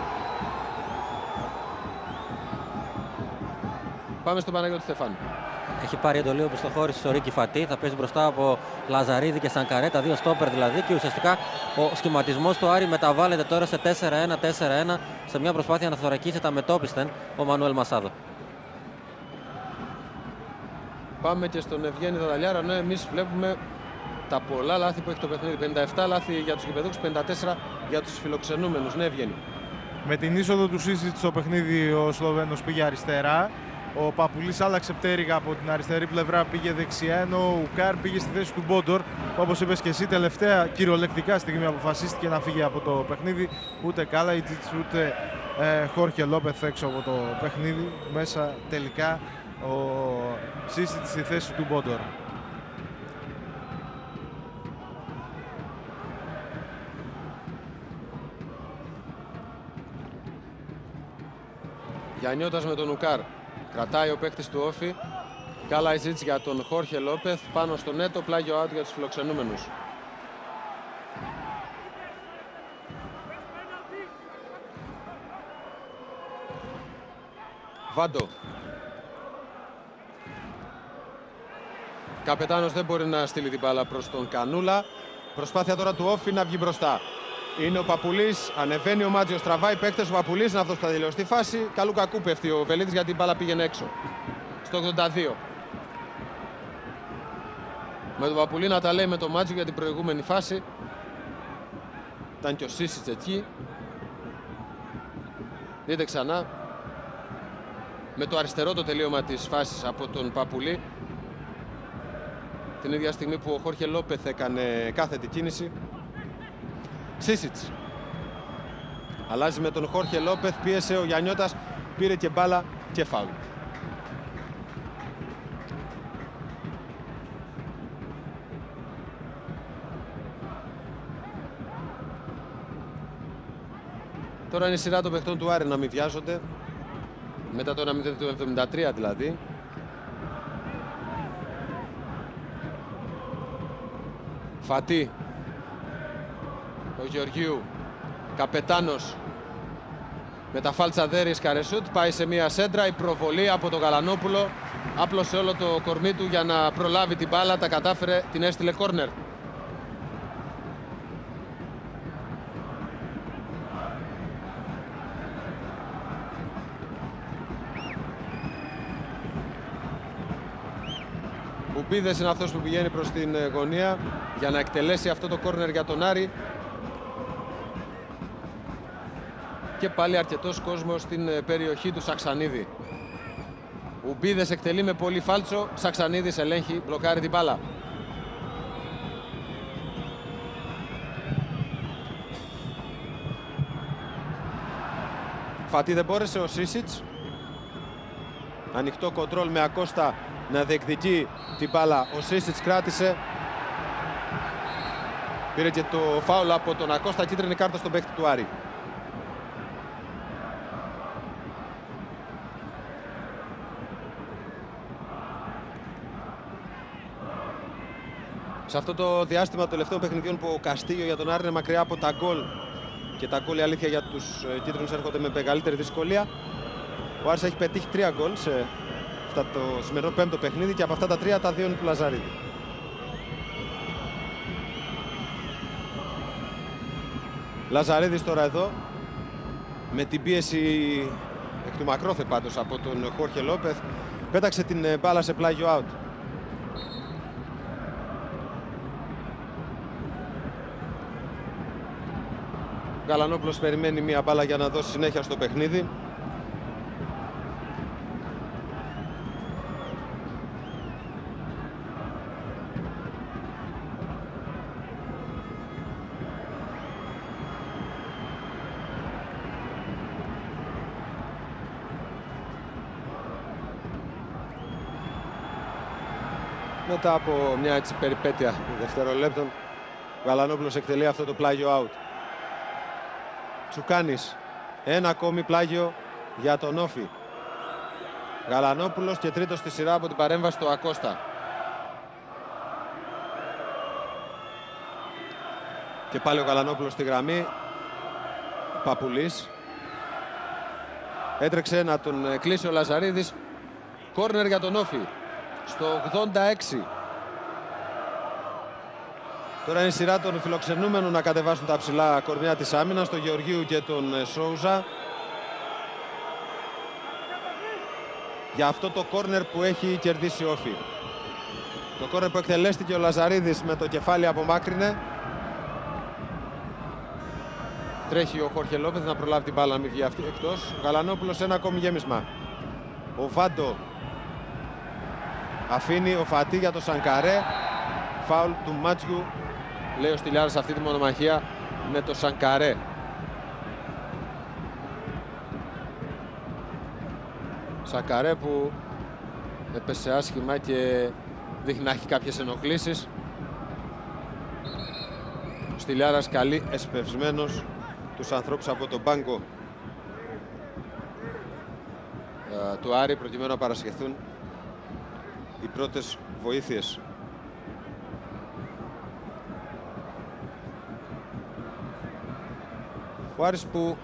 Πάμε στον Παναγιώτη Στεφάνου. Έχει πάρει εντολή οπισθοχώρησης ο Ρίκι Φατί. Θα παίζει μπροστά από Λαζαρίδη και Σανκαρέ, τα δύο στόπερ δηλαδή. Και ουσιαστικά ο σχηματισμός του Άρη μεταβάλλεται τώρα σε 4-1-4-1 σε μια προσπάθεια να θωρακίσει τα μετόπισθεν ο Μανουέλ Μασάδο. Πάμε και στον Ευγένη Δαδαλιάρα. Ναι, εμείς βλέπουμε τα πολλά λάθη που έχει το παιχνίδι. 57 λάθη για τους γηπεδούχους, 54 για τους φιλοξενούμενους. Ναι, Ευγένη. Με την είσοδο του Σίσιτς στο παιχνίδι ο Σλοβαίνος πήγε αριστερά. Ο Παπουλής άλλαξε πτέρυγα από την αριστερή πλευρά, πήγε δεξιά, ενώ ο Ουκάρ πήγε στη θέση του Μπόντορ. Όπως είπες και εσύ, τελευταία κυριολεκτικά στιγμή αποφασίστηκε να φύγει από το παιχνίδι. Ούτε Κάλαϊτζιτς ούτε Χόρχε Λόπεθ έξω από το παιχνίδι. Μέσα τελικά ο Σίσιτς στη θέση του Μπόντορ. Γιαννιώτας με τον Ουκάρ. Κρατάει ο παίκτης του Όφη. Καλαϊτζίτς για τον Χόρχε Λόπεθ. Πάνω στο νέτο, πλάγιο out για τους φιλοξενούμενους. Βάντο. Καπετάνος δεν μπορεί να στείλει την μπάλα προς τον Κανούλα. Προσπάθεια τώρα του Όφη να βγει μπροστά. Είναι ο Παπουλής, ανεβαίνει ο Μάτζιος, τραβάει παίκτες. Ο Παπουλής είναι αυτός που θα τελειώσει τη φάση. Καλού κακού πέφτει ο Βελίδης γιατί η μπάλα πήγαινε έξω. Στο 82. Με τον Παπουλή να τα λέει με τον Μάτζιο για την προηγούμενη φάση. Ήταν και ο Σίσιτς εκεί. Δείτε ξανά. Με το αριστερό το τελείωμα της φάσης από τον Παπουλή. Την ίδια στιγμή που ο Χόρχε Λόπεθ έκανε κάθετη κίνηση. Σίσιτς. Αλλάζει με τον Χόρχε Λόπεθ, πίεσε ο Γιαννιώτας, πήρε και μπάλα και φάουλ. Τώρα είναι η σειρά των παιχτών του Άρη να μην βιάζονται. Μετά το 1-0 του 73 δηλαδή. Φατί. Ο Γεωργίου, καπετάνος, με τα φάλτσα δέρης Καρεσούτ, πάει σε μία σέντρα, η προβολή από τον Γαλανόπουλο, άπλωσε όλο το κορμί του για να προλάβει την μπάλα, τα κατάφερε, την έστειλε κόρνερ. Μπουμπίδες είναι αυτός που πηγαίνει προς την γωνία για να εκτελέσει αυτό το κόρνερ για τον Άρη. Και πάλι αρκετός κόσμος στην περιοχή του Σαξανίδη. Ουμπίδες εκτελεί με πολύ φάλτσο. Σαξανίδης ελέγχει, μπλοκάρει την μπάλα. Φατί δεν μπόρεσε ο Σίσιτς. Ανοιχτό κοντρόλ με Ακώστα να διεκδικεί την μπάλα. Ο Σίσιτς κράτησε. Πήρε και το φάουλ από τον Ακώστα, κίτρινη κάρτα στον παίκτη του Άρη. Σε αυτό το διάστημα των τελευταίων παιχνιδιών που ο Καστίγιο για τον Άρη είναι μακριά από τα γκολ και τα γκολ, η αλήθεια, για τους κίτρινους έρχονται με μεγαλύτερη δυσκολία. Ο Άρης έχει πετύχει 3 γκολ σε αυτό το σημερινό πέμπτο παιχνίδι και από αυτά τα 3 τα 2 είναι του Λαζαρίδη. Λαζαρίδης τώρα εδώ με την πίεση εκ του μακρόθε πάντως από τον Χόρχε Λόπεθ, πέταξε την μπάλα σε πλάγιο out. Γαλανόπουλος περιμένει μία μπάλα για να δώσει συνέχεια στο παιχνίδι. Μετά από μια έτσι περιπέτεια δευτερολέπτων, ο Γαλανόπουλος εκτελεί αυτό το πλάγιο out. Τσουκάνης, ένα ακόμη πλάγιο για τον Όφη. Γαλανόπουλος και τρίτος στη σειρά από την παρέμβαση του Ακώστα. Και πάλι ο Γαλανόπουλος στη γραμμή. Παπουλής. Έτρεξε να τον κλείσει ο Λαζαρίδης. Κόρνερ για τον Όφη. στο 86. Τώρα είναι η σειρά των φιλοξενούμενων να κατεβάσουν τα ψηλά κορμιά της άμυνας, τον Γεωργίου και τον Σόουζα. Για αυτό το κόρνερ που έχει κερδίσει ο Όφη. Το κόρνερ που εκτελέστηκε ο Λαζαρίδης με το κεφάλι απομάκρυνε. Τρέχει ο Χόρχε Λόπεθ να προλάβει την μπάλα να μην βγει αυτή εκτός. Ο Γαλανόπουλος ένα ακόμη γέμισμα. Ο Βάντο αφήνει, ο Φατί για το Σανκαρέ. Φάουλ του Μάτσιου, λέει ο Στυλιάρας, αυτή τη μονομαχία με το Σανκαρέ. Σανκαρέ που έπεσε άσχημα και δείχνει να έχει κάποιες ενοχλήσεις. Ο Στυλιάρας καλεί εσπευσμένος τους ανθρώπους από τον πάγκο του Άρη προκειμένου να παρασχεθούν οι πρώτες βοήθειες. Ο Άρης που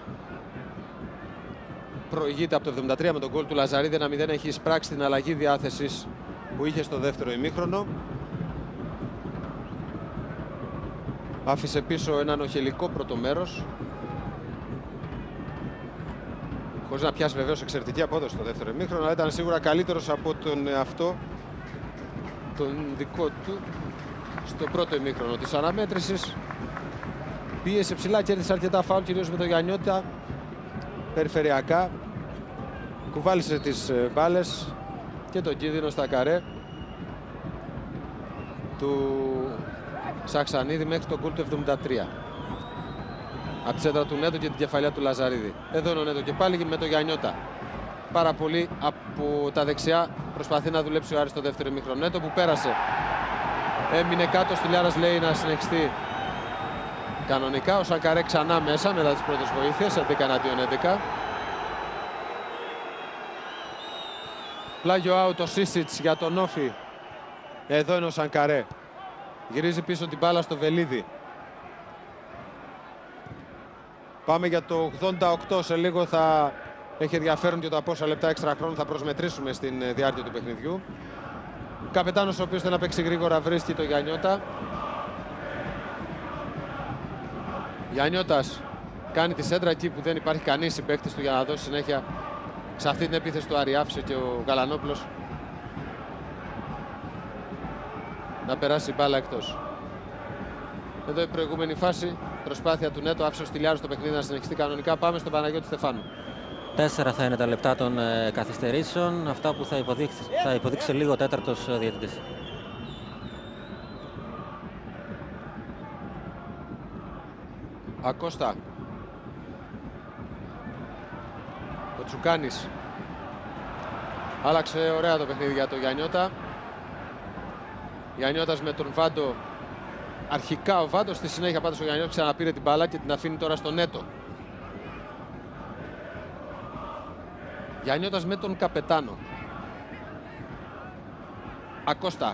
προηγείται από το 73 με τον γκολ του Λαζαρίδη 1-0 έχει εισπράξει την αλλαγή διάθεσης που είχε στο δεύτερο ημίχρονο. Άφησε πίσω έναν οχελικό πρώτο μέρος, χωρίς να πιάσει βεβαίως εξαιρετική απόδοση στο δεύτερο ημίχρονο, αλλά ήταν σίγουρα καλύτερος από τον εαυτό τον δικό του στο πρώτο ημίχρονο της αναμέτρησης. Πίεσε ψηλά, κέρδισε αρκετά φάουλ, κυρίως με τον Γιαννιώτα περιφερειακά. Κουβάλισε τις μπάλες και τον κίνδυνο στα καρέ του Σαξανίδη μέχρι τον γκολ του 73. Από τη σέντρα του Νέτο και την κεφαλιά του Λαζαρίδη. Εδώ είναι ο Νέτο και πάλι με τον Γιαννιώτα. Πάρα πολύ από τα δεξιά προσπαθεί να δουλέψει ο Άρης στο δεύτερο ημίχρονο. Νέτο που πέρασε. Έμεινε κάτω, Στυλιάρας λέει να συνεχιστεί κανονικά. Ο Σανκαρέ ξανά μέσα μετά τις πρώτες βοήθειες, 11-11. Πλάγιο out ο Σίσιτς για τον Όφη. Εδώ είναι ο Σανκαρέ. Γυρίζει πίσω την μπάλα στο Βελίδη. Πάμε για το 88. Σε λίγο θα έχει ενδιαφέρον και τα πόσα λεπτά έξτρα χρόνου θα προσμετρήσουμε στην διάρκεια του παιχνιδιού. Καπετάνος ο οποίος θέλει να παίξει γρήγορα βρίσκει το Γιαννιώτα. Γιαννιώτας κάνει τη σέντρα εκεί που δεν υπάρχει κανείς συμπαίκτης του για να δώσει συνέχεια σε αυτή την επίθεση του Άρη. Άφησε και ο Γαλανόπουλος να περάσει η μπάλα εκτός. Εδώ η προηγούμενη φάση, προσπάθεια του Νέτο, άφησε ο Στυλιάρος στο παιχνίδι να συνεχιστεί κανονικά. Πάμε στον Παναγιώτη Στεφάνου. 4 θα είναι τα λεπτά των καθυστερήσεων, αυτά που θα υποδείξει λίγο ο τέταρτος διαιτητής. Ακώστα. Ο Τσουκάνης. Άλλαξε ωραία το παιχνίδι για τον Γιαννιώτα. Γιαννιώτας με τον Βάντο. Αρχικά ο Βάντο, στη συνέχεια πάντως ο Γιαννιώτας ξαναπήρε την μπάλα και την αφήνει τώρα στον Νέτο. Γιαννιώτας με τον Καπετάνο. Ακώστα.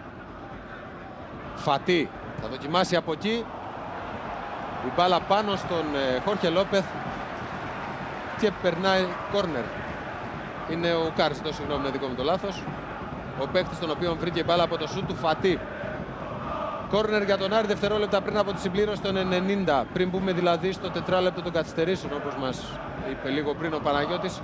Φατί. Θα δοκιμάσει από εκεί. Η μπάλα πάνω στον Χόρχε Λόπεθ και περνάει κόρνερ. Είναι ο Κάρς, το συγγνώμη, είναι δικό μου το λάθος. Ο παίκτης τον οποίο βρήκε η μπάλα από το σούτ του Φατί. Κόρνερ για τον Άρη δευτερόλεπτα πριν από τη συμπλήρωση των 90. Πριν μπούμε δηλαδή στο τετράλεπτο των καθυστερήσεων, όπως μας είπε λίγο πριν ο Παναγιώτης.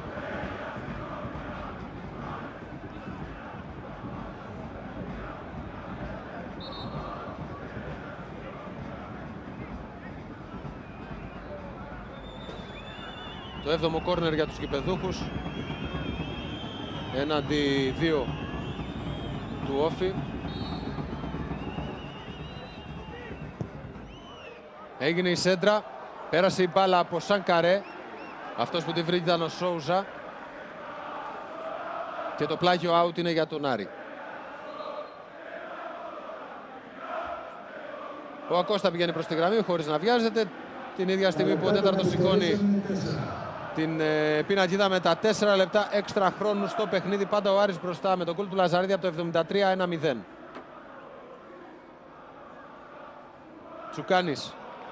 Το 7ο κόρνερ για τους γηπεδούχους. Έναντι 2 του Όφη. Έγινε η σέντρα. Πέρασε η μπάλα από Σανκαρέ. Αυτός που τη βρήκε ήταν ο Σόουζα. Και το πλάγιο out είναι για τον Άρη. Ο Ακώστα πηγαίνει προς τη γραμμή χωρίς να βιάζεται. Την ίδια στιγμή που ο τέταρτος σηκώνει την πινακίδα με τα 4 λεπτά έξτρα χρόνου στο παιχνίδι. Πάντα ο Άρης μπροστά με τον γκολ του Λαζαρίδη από το 73, 1-0. Τσουκάνης.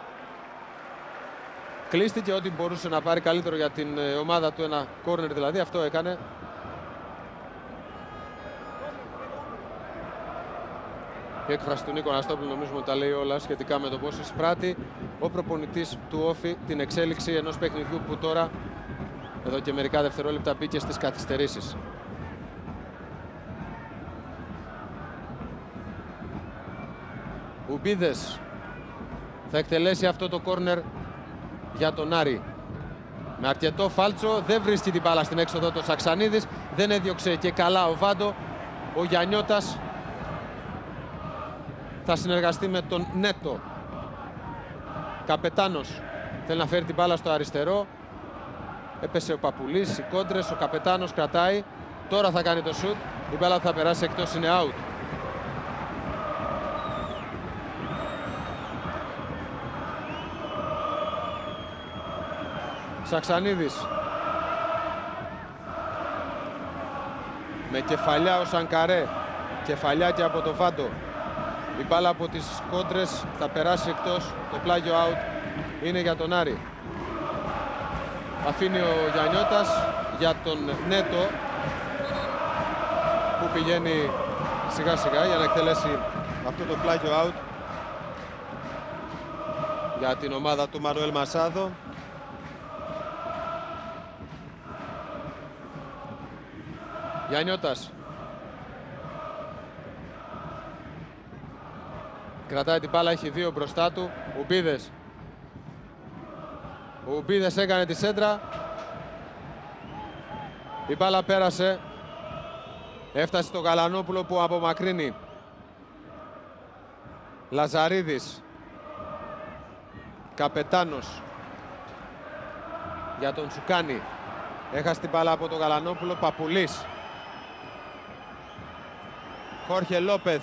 Κλείστηκε ό,τι μπορούσε να πάρει καλύτερο για την ομάδα του, ένα κόρνερ δηλαδή, αυτό έκανε. Η έκφραση του Νίκο Αναστόπουλου νομίζουμε ότι τα λέει όλα σχετικά με το πώς εισπράττει ο προπονητής του Όφη την εξέλιξη ενός παιχνιδιού που τώρα εδώ και μερικά δευτερόλεπτα μπήκε στις καθυστερήσεις. Ουμπίδες θα εκτελέσει αυτό το κόρνερ για τον Άρη. Με αρκετό φάλτσο, δεν βρίσκει την μπάλα στην έξοδο του Σαξανίδης, δεν έδιωξε και καλά ο Βάντο. Ο Γιαννιώτας θα συνεργαστεί με τον Νέτο. Καπετάνος θέλει να φέρει την μπάλα στο αριστερό. Έπεσε ο Παπουλής, οι κόντρες, ο Καπετάνος κρατάει. Τώρα θα κάνει το σουτ, η μπάλα θα περάσει εκτός, είναι out. Σαξανίδης με κεφαλιά ο Σανκαρέ, κεφαλιά και από το Βάντο. Η μπάλα από τις κόντρες θα περάσει εκτός, το πλάγιο out είναι για τον Άρη. Αφήνει ο Γιαννιώτας για τον Νέτο που πηγαίνει σιγά σιγά για να εκτελέσει αυτό το πλάγιο out για την ομάδα του Μανουέλ Μασάδο. Γιαννιώτας κρατάει την μπάλα, έχει δύο μπροστά του. Ουμπίδες. Ο Ουμπίδες έκανε τη σέντρα. Η μπάλα πέρασε. Έφτασε στο Γαλανόπουλο που απομακρύνει. Λαζαρίδης. Καπετάνος για τον Τσουκάνη. Έχασε την μπάλα από τον Γαλανόπουλο. Παπουλής. Χόρχε Λόπεθ.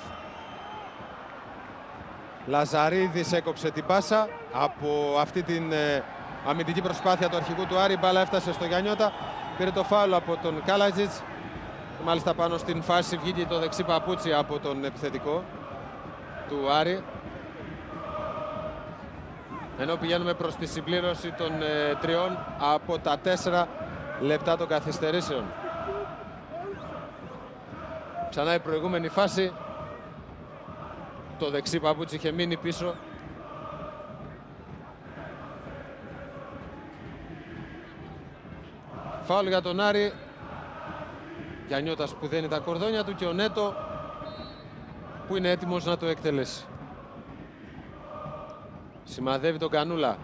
Λαζαρίδης έκοψε την πάσα από αυτή την αμυντική προσπάθεια του αρχηγού του Άρη. Η μπάλα έφτασε στο Γιαννιώτα. Πήρε το φάουλ από τον Καλατζιτς. Μάλιστα πάνω στην φάση βγήκε το δεξί παπούτσι από τον επιθετικό του Άρη. Ενώ πηγαίνουμε προς τη συμπλήρωση των 3 από τα 4 λεπτά των καθυστερήσεων. Ξανά η προηγούμενη φάση. Το δεξί παπούτσι είχε μείνει πίσω. Φάουλ για τον Άρη. Γιαννιώτας που δένει τα κορδόνια του και ο Νέτο που είναι έτοιμος να το εκτελέσει. Σημαδεύει τον Κανούλα.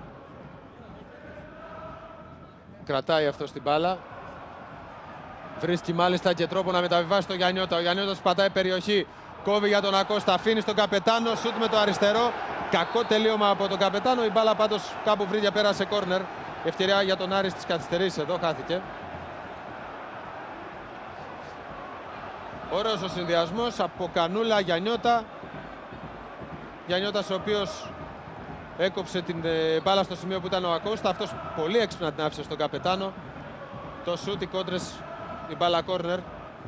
Κρατάει αυτό στην μπάλα. Βρίσκει μάλιστα και τρόπο να μεταβιβάσει τον Γιαννιώτα. Ο Γιαννιώτας πατάει περιοχή. Κόβει για τον Ακώστα. Αφήνει στον Καπετάνο. Σουτ με το αριστερό. Κακό τελείωμα από τον Καπετάνο. Η μπάλα πάντως κάπου βρήκε, πέρασε κόρνερ. Ευκαιρία για τον Άρη στις καθυστερήσεις εδώ. Χάθηκε. Ωραίος ο συνδυασμός από Κανούλα, Γιαννιώτα. Γιαννιώτας ο οποίος έκοψε την μπάλα στο σημείο που ήταν ο Ακώστα. Αυτός πολύ έξυπνα την άφησε στον Καπετάνο. Το σουτ, οι κόντρες, η μπάλα κόρνερ.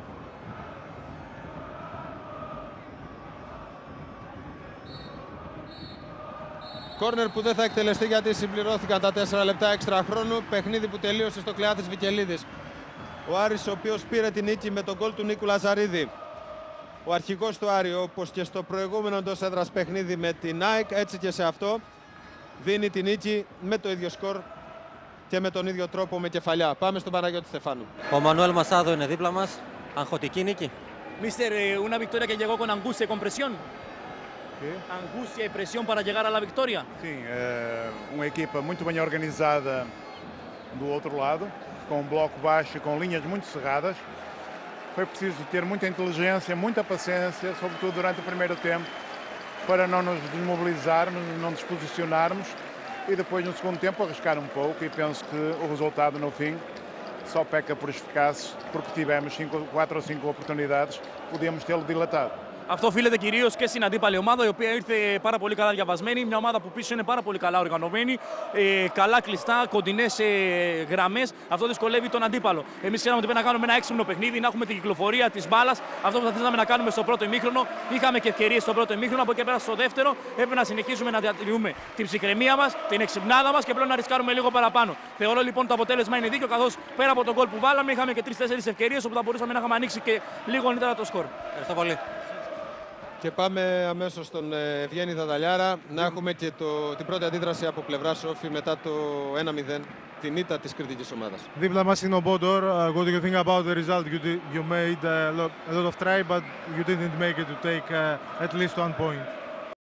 Κόρνερ που δεν θα εκτελεστεί γιατί συμπληρώθηκαν τα 4 λεπτά έξτρα χρόνου. Παιχνίδι που τελείωσε στο Κλεάθης Βικελίδης. Ο Άρης ο οποίος πήρε την νίκη με τον γκολ του Νίκου Λαζαρίδη. Ο αρχηγός του Άρη, όπως και στο προηγούμενο εντός έδρας παιχνίδι με την ΑΕΚ, έτσι και σε αυτό δίνει την νίκη με το ίδιο σκορ και με τον ίδιο τρόπο με κεφαλιά. Πάμε στον Παναγιώτη Στεφάνου. Ο Μανουέλ Μασάδο είναι δίπλα μας. Αγχωτική νίκη. Mister, una victoria que llegó con angustia y con presión. ¿Qué? Angustia y presión para llegar a la victoria. Sim, uma equipa muito bem organizada do outro lado, com um bloco baixo e com linhas muito cerradas. Foi preciso ter muita inteligência, muita paciência, sobretudo durante o primeiro tempo, para não nos desmobilizarmos, não nos posicionarmos e depois no segundo tempo arriscar um pouco e penso que o resultado no fim só peca por eficácia porque tivemos 4 ou 5 oportunidades, podíamos tê-lo dilatado. Αυτό οφείλεται κυρίως και στην αντίπαλη ομάδα, η οποία ήρθε πάρα πολύ καλά διαβασμένη. Μια ομάδα που πίσω είναι πάρα πολύ καλά οργανωμένη, καλά κλειστά, κοντινές γραμμές. Αυτό δυσκολεύει τον αντίπαλο. Εμείς ξέραμε ότι πρέπει να κάνουμε ένα έξυπνο παιχνίδι, να έχουμε την κυκλοφορία της μπάλας. Αυτό που θα θέλαμε να κάνουμε στο πρώτο ημίχρονο. Είχαμε και ευκαιρίες στο πρώτο ημίχρονο. Από εκεί πέρα στο δεύτερο έπρεπε να συνεχίσουμε να διατηρούμε την ψυχραιμία μας, την εξυπνάδα μας και πλέον να ρισκάρουμε λίγο παραπάνω. Θεωρώ λοιπόν το αποτέλεσμα είναι δίκαιο, καθώς πέρα από τον γκολ που βάλαμε είχαμε και 3-4 ευκαιρίες όπου θα μπορούσαμε να είχαμε ανοίξει και λίγο νωρίτερα το σκορ. Ευχαριστώ πολύ. Και πάμε αμέσως στον Ευγένη Δαδαλιάρα να έχουμε και την πρώτη αντίδραση από πλευράς Όφη μετά το 1-0, την ήττα της κριτικής ομάδας. Δίπλα μας είναι ο Μπόντορ. What do you think about the result? You made a lot of try, but you didn't make it to take at least 1 point.